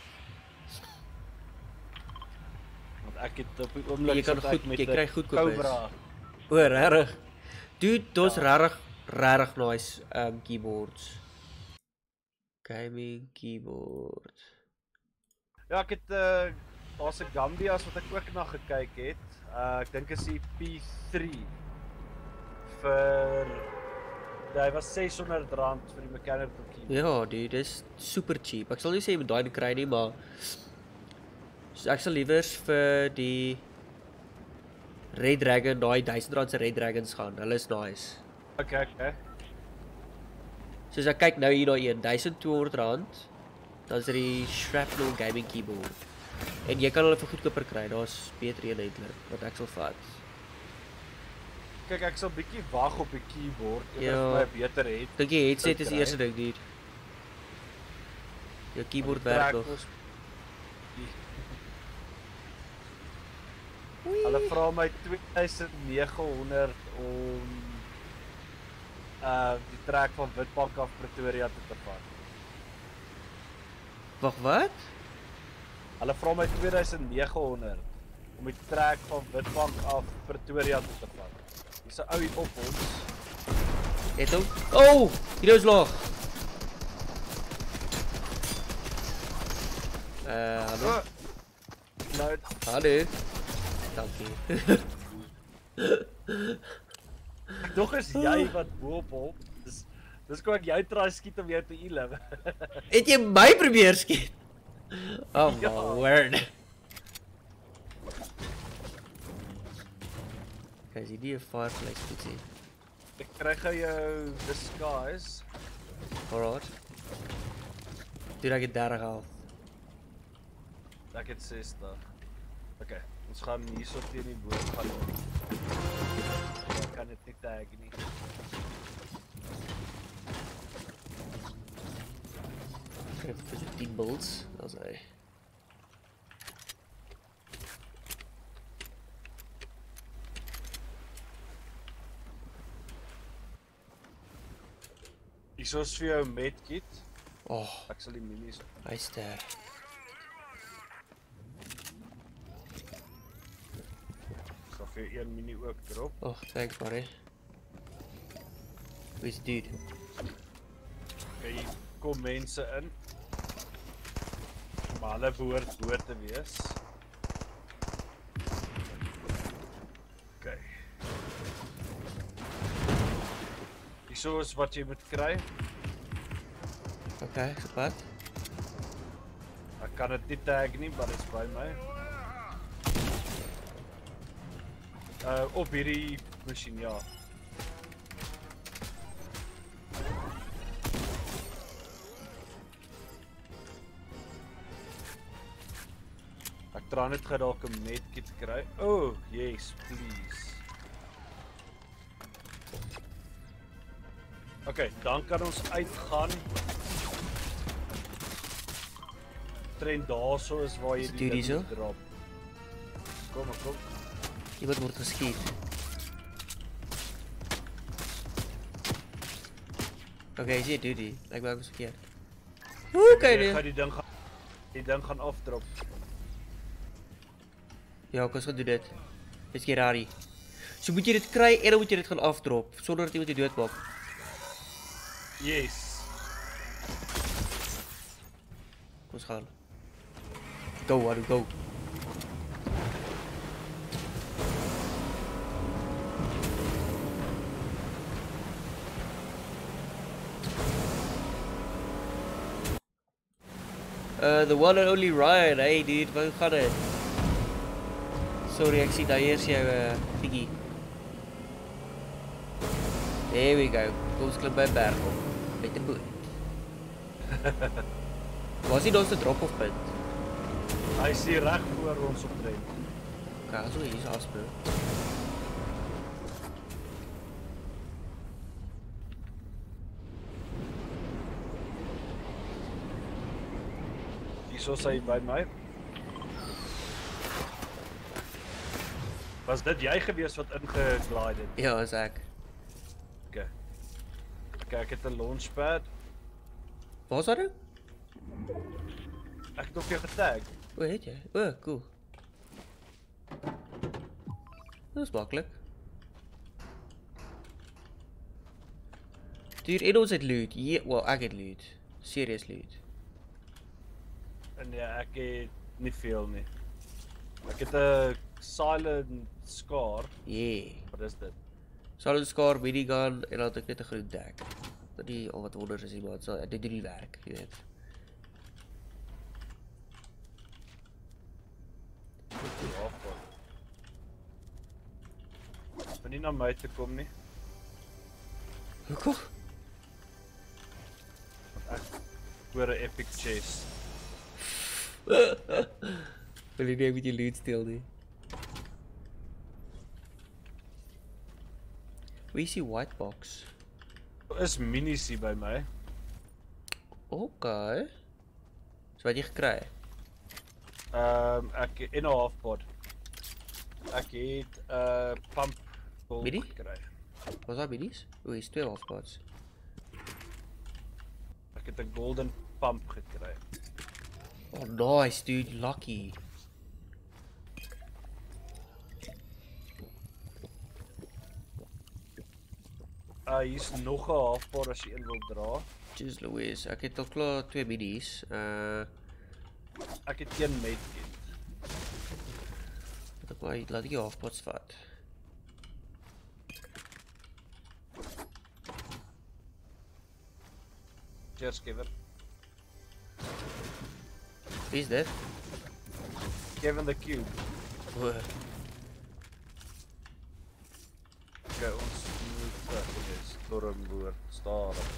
Speaker 4: Want ek het op die oomblik
Speaker 1: Jy kan
Speaker 4: sit ek
Speaker 1: goed,
Speaker 4: met
Speaker 1: jy
Speaker 4: 'n
Speaker 1: kry goedkoop is.
Speaker 4: Cobra.
Speaker 1: O, regtig. Dude, daar's
Speaker 4: Ja.
Speaker 1: regtig regtig nice um keyboards. Gaming keyboard.
Speaker 4: Ja, ek het uh daar's 'n Gambias wat ek ook na gekyk het. Uh ek dink is die P three vir hy was six hundred rand vir die mechanical keyboard.
Speaker 1: Ja, dude, dis super cheap. Ek sal nie sê jy moet daai kry nie, maar so ek sal liewers vir die Red Dragon, daai duisend rand se Red Dragons gaan. Hulle is nice.
Speaker 4: Okay, okay.
Speaker 1: Soos ek kyk nou hier daai een, twaalf honderd rand. Dan is dit die Shrapnel Gaming Keyboard. En jy kan hulle vir goedkoper kry. Daar's beter een eintlik wat ek sal vat.
Speaker 4: Kyk, ek sal bietjie wag op die keyboard
Speaker 1: Ja.
Speaker 4: eerder my beter het.
Speaker 1: Dink jy headset is die
Speaker 4: kry.
Speaker 1: eerste ding, dude? Jou keyboard
Speaker 4: Die
Speaker 1: werk
Speaker 4: trek
Speaker 1: nog.
Speaker 4: ons- Hulle vra my twee duisend nege honderd om uh die trek van Witbank af Pretoria toe te vat.
Speaker 1: Wag, wat?
Speaker 4: Hulle vra my twee duisend nege honderd om die trek van Witbank af Pretoria toe te vat. Dis 'n ou hier op ons.
Speaker 1: Het hom? Oh, hier is laag. Uh, hallo.
Speaker 4: Ah. Nou,
Speaker 1: Hallo. Dankie.
Speaker 4: tog is jy wat bo op hom. Dis dis kom ek jou try skiet om jou te heal.
Speaker 1: Het jy my probeer skiet? Oh my
Speaker 4: Ja.
Speaker 1: word. Kijk, zie die een fireplace toetsie.
Speaker 4: Ek kry gou jou disguise.
Speaker 1: Alright. Doe dat ik het dertig haal.
Speaker 4: Ek het sestig. Okay, ons gaan hierso teen die boot gaan. Ek kan dit nie tag nie.
Speaker 1: Kijk, het is tien bolts. Dat is hij.
Speaker 4: Hierso is vir jou 'n medkit.
Speaker 1: Oh,
Speaker 4: Ek sal die minis.
Speaker 1: hij is daar.
Speaker 4: Ek sal vir jou een mini ook drop.
Speaker 1: Oh, thanks buddy. Wie is die dude?
Speaker 4: Okay, hier kom mense in. Maar hulle behoort dood te wees. Okay. Hierso is wat jy moet kry.
Speaker 1: Oké, okay, gepakt.
Speaker 4: Ek kan dit nie tag nie, maar dit is by my. Uh op hierdie masjien, ja. Ek dra net gou dalk 'n medkit kry. Oh, yes, please. Okay, dan kan ons uitgaan. Trend daarso is waar jy
Speaker 1: Is
Speaker 4: die
Speaker 1: dit
Speaker 4: ding
Speaker 1: hierso?
Speaker 4: moet drop. Kom maar, kom.
Speaker 1: Iemand wordt geschiet. Oké, okay, zie je duty. Lijkt me ook eens verkeerd. Hoe kan je
Speaker 4: Ek gaan
Speaker 1: dit?
Speaker 4: die ding gaan die ding gaan afdrop.
Speaker 1: Ja, ik was gaan doen dit. Dit is geen rari. Zo moet je dit krijgen en dan moet je dit gaan afdrop. Zonder dat iemand je dood maakt.
Speaker 4: Yes.
Speaker 1: Kom eens gaan. Go, Haru, go. Uh, the one and only Ryan. Hey dude, hoe gaat het? Sorry, ik zie daar eerst jouw uh, thingy. There we go. Kom eens klim bij een berg op. Met de boot. Was hij ons de drop-off punt?
Speaker 4: Hy is hier reg voor ons op tred.
Speaker 1: Oké, zo hier is afspeel.
Speaker 4: Hierso is hy by my. Was dit jy gewees wat ingeglide het?
Speaker 1: Ja, is ek.
Speaker 4: Okay. Okay, ek het 'n launchpad.
Speaker 1: Waar is dat nou?
Speaker 4: Ek het op jou getag.
Speaker 1: Hoe heet jy? Oh, cool. Dat is makkelijk. Duur in ons het loot. Ja, well, ek het loot. Serious loot.
Speaker 4: En ja, ek het nie veel nie. Ek het 'n silent scar.
Speaker 1: Yeah.
Speaker 4: Wat is dit?
Speaker 1: Solid scar, minigun en dan had ek net 'n groen dek. Dat die al wat wonders is iemand. So, dit doen die werk, jy weet.
Speaker 4: Waarvoor? Moet nie na my toe kom nie.
Speaker 1: Hoekom?
Speaker 4: Ek hoor 'n epic chest.
Speaker 1: Wil jy nie met die loot steel nie? Wie is die white box?
Speaker 4: Is minis hier by my.
Speaker 1: Okay. So wat jy gekry?
Speaker 4: Ehm um, ek in 'n halfpot. Ek het 'n uh, pump gold
Speaker 1: Mini?
Speaker 4: gekry.
Speaker 1: Was daar minis? O, hier's twee halfpots.
Speaker 4: Ek het 'n golden pump gekry.
Speaker 1: Oh nice dude, lucky.
Speaker 4: Uh hier's nog 'n halfpot as jy een wil dra.
Speaker 1: Jeez Louise, ek het al klaar twee minis. Uh
Speaker 4: Ek het een medkit.
Speaker 1: Wat ek maar laat ek die halfpots vat.
Speaker 4: Cheers, Kevin.
Speaker 1: Wie is dit?
Speaker 4: Kevin the Cube.
Speaker 1: O,
Speaker 4: Okay, ons moet uh, is stormboord stadig.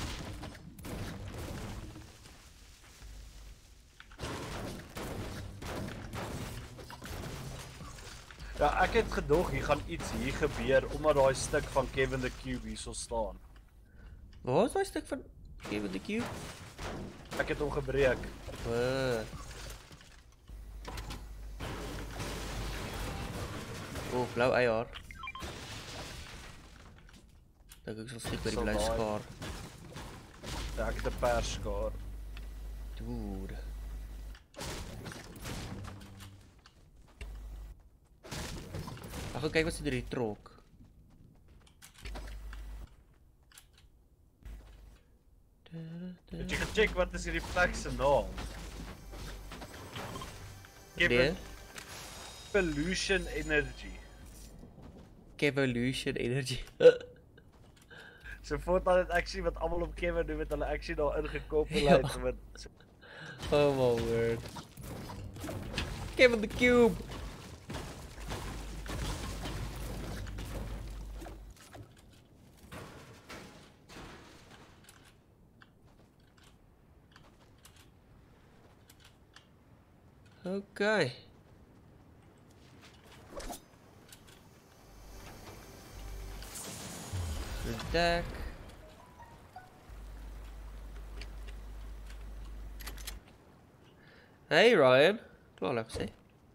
Speaker 4: Ja, ek het gedog hier gaan iets hier gebeur omdat daai stuk van Kevin the Cube hierso staan.
Speaker 1: waar is daai stuk van Kevin the Cube?
Speaker 4: Ek het hom gebreek.
Speaker 1: O. O, blou eier. Dink ek sal stiek by die
Speaker 4: Sal
Speaker 1: blou
Speaker 4: daai-
Speaker 1: skaar.
Speaker 4: Ja, ek het 'n perskaar.
Speaker 1: Dude. Ag, gaan kyk wat se deur die trok.
Speaker 4: Het jy gecheck wat is hierdie plek se naam? Kevin
Speaker 1: Nee,
Speaker 4: Pollution Energy.
Speaker 1: Kevolution Energy.
Speaker 4: So voortaan het ek sien wat almal op Kevin doen met hulle actually daarin gekoppel
Speaker 1: Ja.
Speaker 4: het met so,
Speaker 1: Oh my word. Kevin the Cube. Okay. Deck. Hey Ryan. Klaar laat ek sê.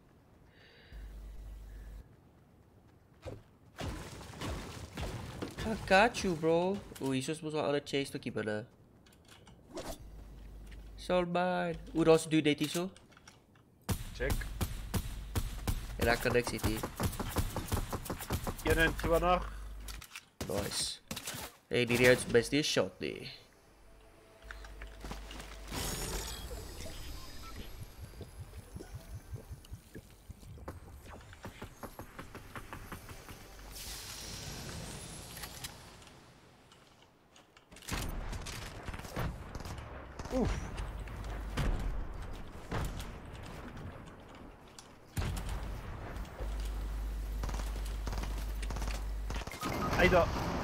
Speaker 1: I got you bro. Oeh, hier is mos 'n ander chase stukkie binne. Soul mine. Oeh, daar's 'n dude net hierso.
Speaker 4: check.
Speaker 1: En ek kan niks hier.
Speaker 4: eenentwintig.
Speaker 1: Nice. Hey, die reeds best die shot nie.
Speaker 4: Oef. Hy daar.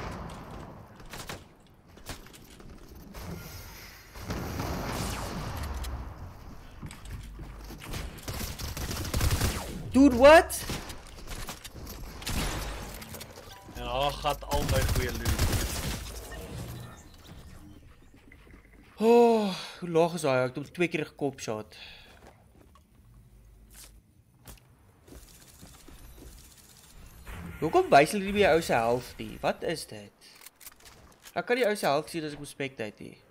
Speaker 1: Dude, what?
Speaker 4: En daar gaan al my goeie loot.
Speaker 1: Oh, hoe laag is hy? Ek het hom twee keer gekopshot. Hoekom wys hulle nie by jou se helft nie? Wat is dit? Ek kan die ou se helft sien as ek spectate hier.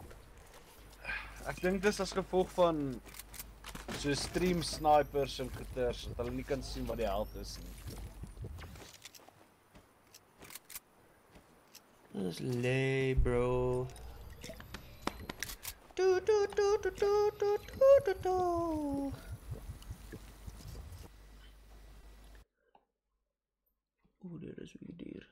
Speaker 4: Ek dink dis as gevolg van so stream snipers en goeters dat hulle nie kan sien wat die held is nie.
Speaker 1: Dis lay, bro. Do do do do do do do do do. Oeh, dit is weer duur.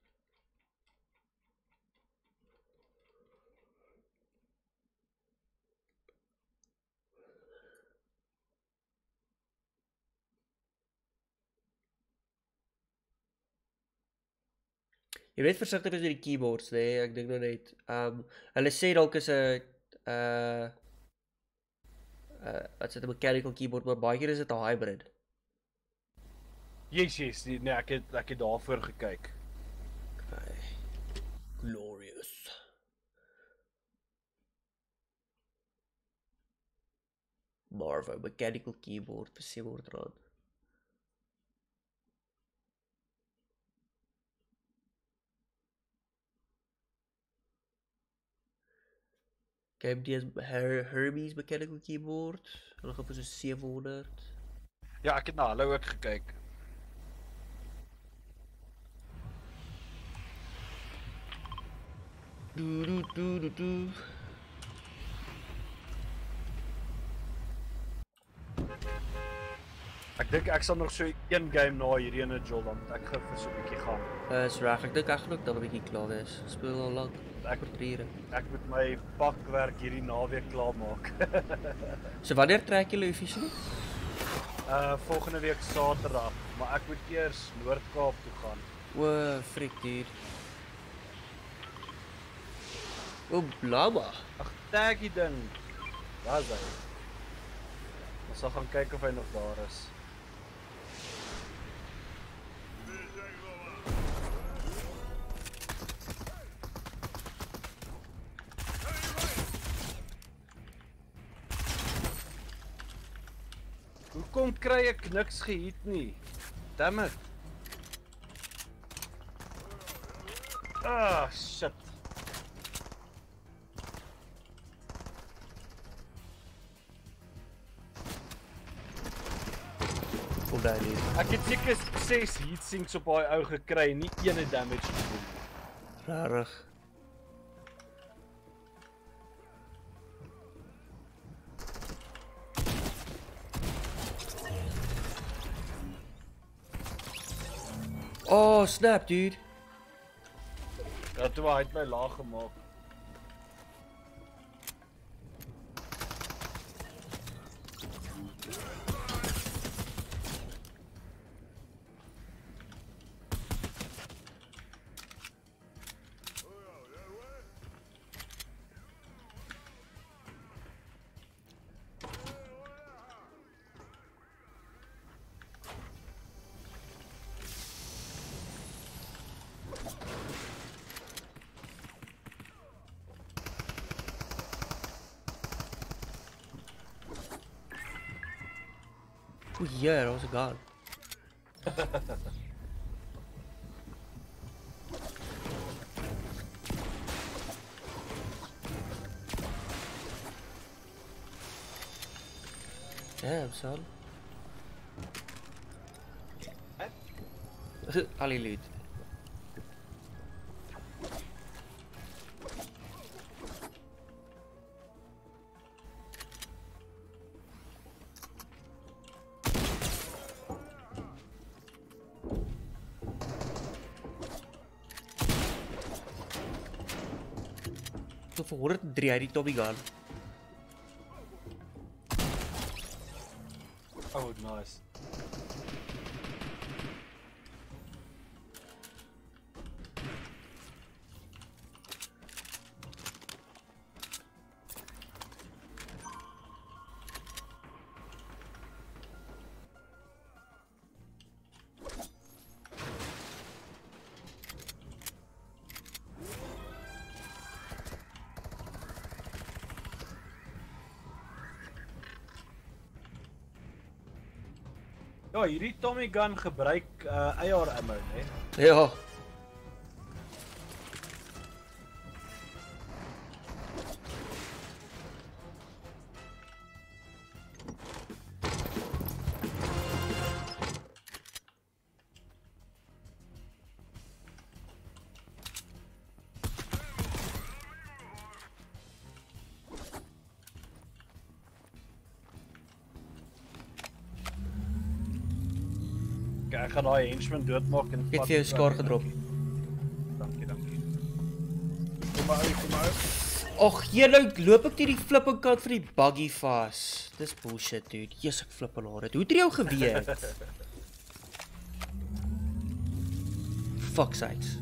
Speaker 1: Jy weet versigtig is met die keyboards, nee, ek dink nou net. Um hulle sê dalk is 'n uh uh wat is dit 'n mechanical keyboard, maar baie keer is dit 'n hybrid.
Speaker 4: Yes, yes, die, nee, ek het ek het daarvoor gekyk.
Speaker 1: Okay. Marvo mechanical keyboard vir sewe honderd rand. Game D is Her Hermes mechanical keyboard. Hulle gaan vir so sewe honderd.
Speaker 4: Ja, ek het na hulle ook gekyk.
Speaker 1: Doe doe doe doe doe.
Speaker 4: Ek dink ek sal nog so een game na hierdie ene Joel dan moet ek gou vir so 'n bietjie gaan.
Speaker 1: Uh, is reg, ek dink ek gaan ook dan 'n bietjie klaar wees. Speel al lank.
Speaker 4: Ek
Speaker 1: vir drie ure.
Speaker 4: Ek moet my pakwerk hierdie naweek klaar maak.
Speaker 1: So wanneer trek julle officially?
Speaker 4: Uh volgende week Saterdag, maar ek moet eers Noord-Kaap toe gaan.
Speaker 1: O, freak dude. O, blama.
Speaker 4: Ag, taggie ding. Waar is hy? Ons sal gaan kyk of hy nog daar is. Hoekom kry ek niks gehit nie? Damn it. Ah, shit.
Speaker 1: Kom daar nie.
Speaker 4: Ek het seker ses heatsinks op daai ou gekry, nie ene damage gedoen.
Speaker 1: Rarig. Oh, snap, dude.
Speaker 4: Ja, toe hy het my laag gemaak.
Speaker 1: O, yeah, dat was een gun. Damn, son. Ali loot. Voor honderd en drie uit die Tommy gun.
Speaker 4: Oh, nice. Ja, hierdie Tommy gun gebruik uh, A R ammo, né?
Speaker 1: Ja.
Speaker 4: Ek gaan daai henchman doodmaak en
Speaker 1: Ek het vir jou skaar gedrop.
Speaker 4: Dankie, dankie. Kom maar uit, kom maar uit.
Speaker 1: Och, hier nou loop ek hierdie flipping kant van die buggy vas. Dis bullshit, dude. Jesus, ek flip aan haar. Hoe het jy jou geweet? Fuck sakes.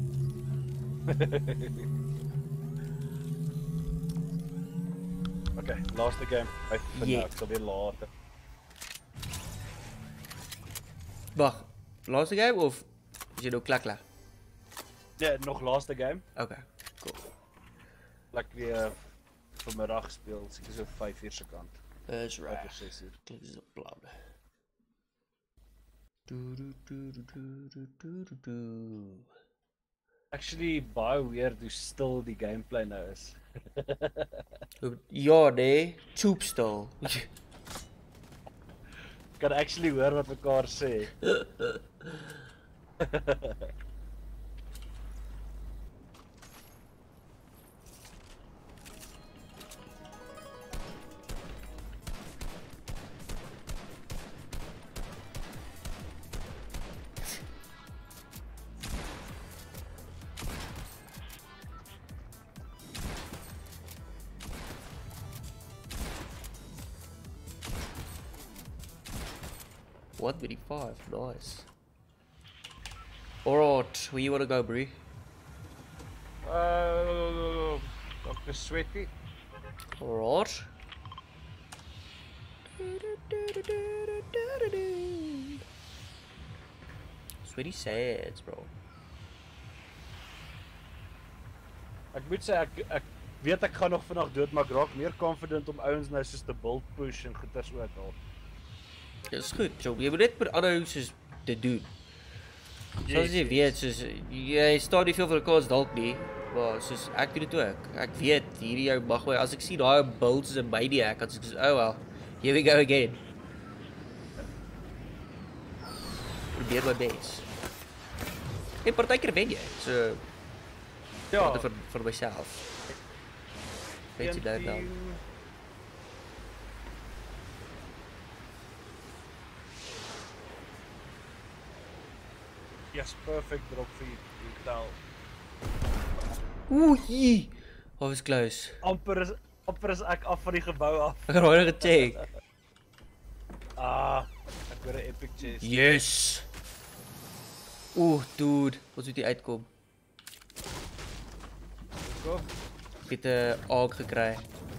Speaker 4: Okay, laaste game. Hy vind
Speaker 1: Yeah.
Speaker 4: ek sal weer later.
Speaker 1: Wag, laaste game of is jy nou klaar klaar?
Speaker 4: Ja, nog laaste game.
Speaker 1: Okay, cool.
Speaker 4: Ek weer vanmiddag speel, seker so vyf uur se kant.
Speaker 1: That's
Speaker 4: Wat
Speaker 1: right.
Speaker 4: is ses uur?
Speaker 1: Dit is 'n plan. Do do do do do do do do do.
Speaker 4: Actually baie weird hoe stil die gameplay nou is.
Speaker 1: Ja, nee, choop stil.
Speaker 4: Kan actually hoor wat mekaar sê.
Speaker 1: one twenty-five, nice. Alright, where you wanna go, Bree?
Speaker 4: Uh, Doctor Sweaty.
Speaker 1: Alright. Sweaty Sands, bro.
Speaker 4: Ek moet sê ek ek weet ek gaan nog vandag dood, maar ek raak meer confident om ouens nou soos te build push en goeters ook al.
Speaker 1: Dis goed, Job. Jy moet net met aanhou soos dit doen. Soos jy weet, soos jy staan nie veel vir 'n kans dalk nie, maar soos ek doen dit ook. Ek weet hierdie jou mag my as ek sien daai build soos 'n maniac, dan sê ek, "Oh well, here we go again." Probeer my bes. En partykeer wen jy. So
Speaker 4: Ja,
Speaker 1: vir vir myself. Weet jy dit nou?
Speaker 4: Yes, perfect drop vir jou tel.
Speaker 1: Oei. I was close.
Speaker 4: Amper is amper is ek af van die gebou af.
Speaker 1: Ek het daai gecheck.
Speaker 4: Ah, ek hoor 'n epic chest.
Speaker 1: Yes. Oeh, dude, wat moet jy uitkom?
Speaker 4: Kom.
Speaker 1: Ek het 'n aak gekry.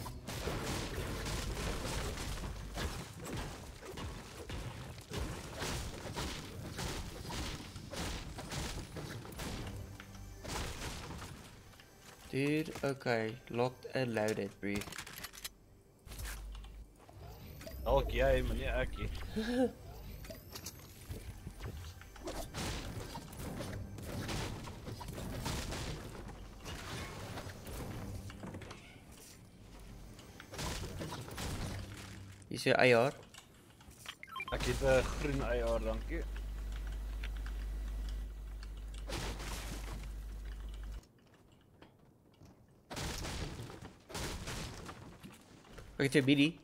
Speaker 1: Dude, okay, locked and loaded, Bree.
Speaker 4: Dalk jy, maar nie ek nie.
Speaker 1: Hier is jou eier.
Speaker 4: Ek het 'n groen eier, dankie.
Speaker 1: Ek het jou biddy.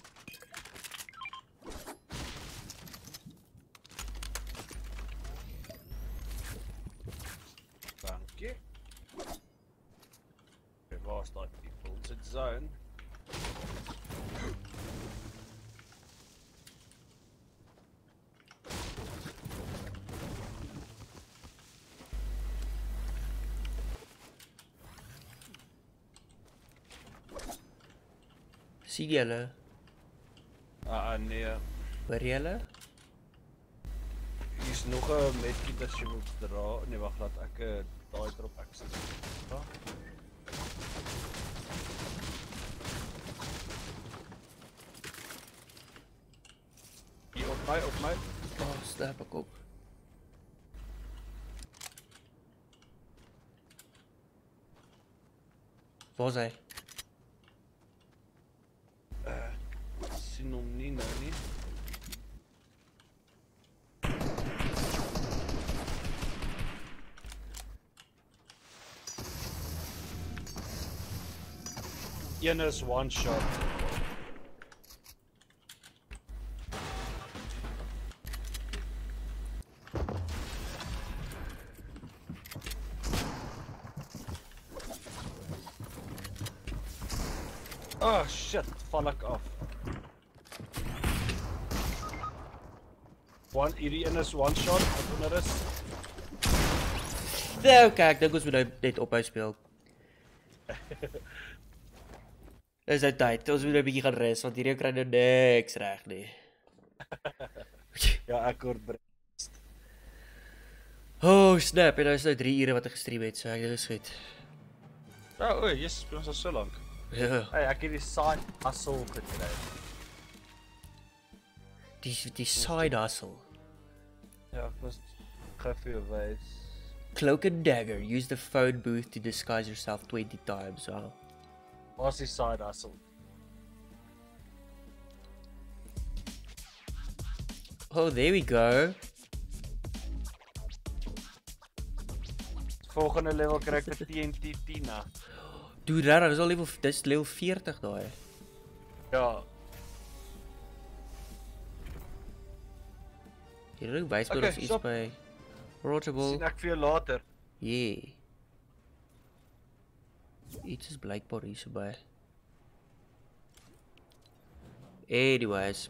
Speaker 4: Dankie. Okay, waar is daai people? Is dit zone?
Speaker 1: Sien julle?
Speaker 4: Ah, ah nee.
Speaker 1: Hoor julle?
Speaker 4: Hier is nog 'n medkit as jy wil dra. Nee, wag, laat ek uh, daai drop access. Ja. Hier op my, op my.
Speaker 1: Oh, snap ek op. Waar is hy?
Speaker 4: Sien hom nie nou nie. Een is one shot. Oh shit, val ek af. One, hierdie een is one shot, wat onder is.
Speaker 1: Nee, oké, ek dink ons moet nou net ophou speel. Dis nou tyd, ons moet nou 'n bietjie gaan rus, want hierdie kry nou niks reg nie.
Speaker 4: Ja, ek hoor bre.
Speaker 1: Oh, snap, en nou is nou drie ure wat ek gestream het, so ek dink dit is goed.
Speaker 4: Ja, o, Jesus, speel ons al so lank.
Speaker 1: Ja.
Speaker 4: Hey, ek het die side hustle gekry.
Speaker 1: Die, die side hustle.
Speaker 4: Ja, ek was gou vir jou wys.
Speaker 1: Cloak and Dagger. Use the phone booth to disguise yourself twenty times. Wow.
Speaker 4: Waar's die side hustle?
Speaker 1: Oh, there we go.
Speaker 4: Volgende level kry ek 'n T N T Tina.
Speaker 1: Dude, daar is al level, dis level forty daai.
Speaker 4: Ja.
Speaker 1: Hier is wys maar
Speaker 4: Okay,
Speaker 1: of iets
Speaker 4: stop.
Speaker 1: by Roachable.
Speaker 4: Sien ek vir jou later.
Speaker 1: Yeah. Iets is blykbaar hier so by. Anyways.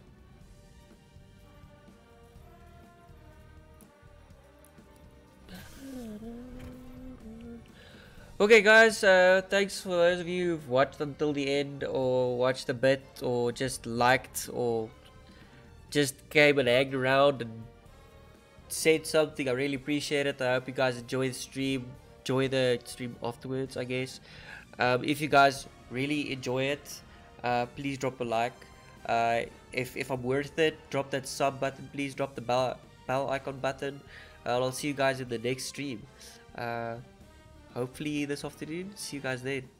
Speaker 1: Okay guys, uh, thanks for those of you who've watched until the end or watched a bit or just liked or just came and hanged around and said something. I really appreciate it. I hope you guys enjoy the stream, enjoy the stream afterwards, I guess. Um, if you guys really enjoy it, uh, please drop a like. Uh, if, if I'm worth it, drop that sub button, please drop the bell, bell icon button. Uh, I'll see you guys in the next stream. Uh, hopefully this afternoon. See you guys then.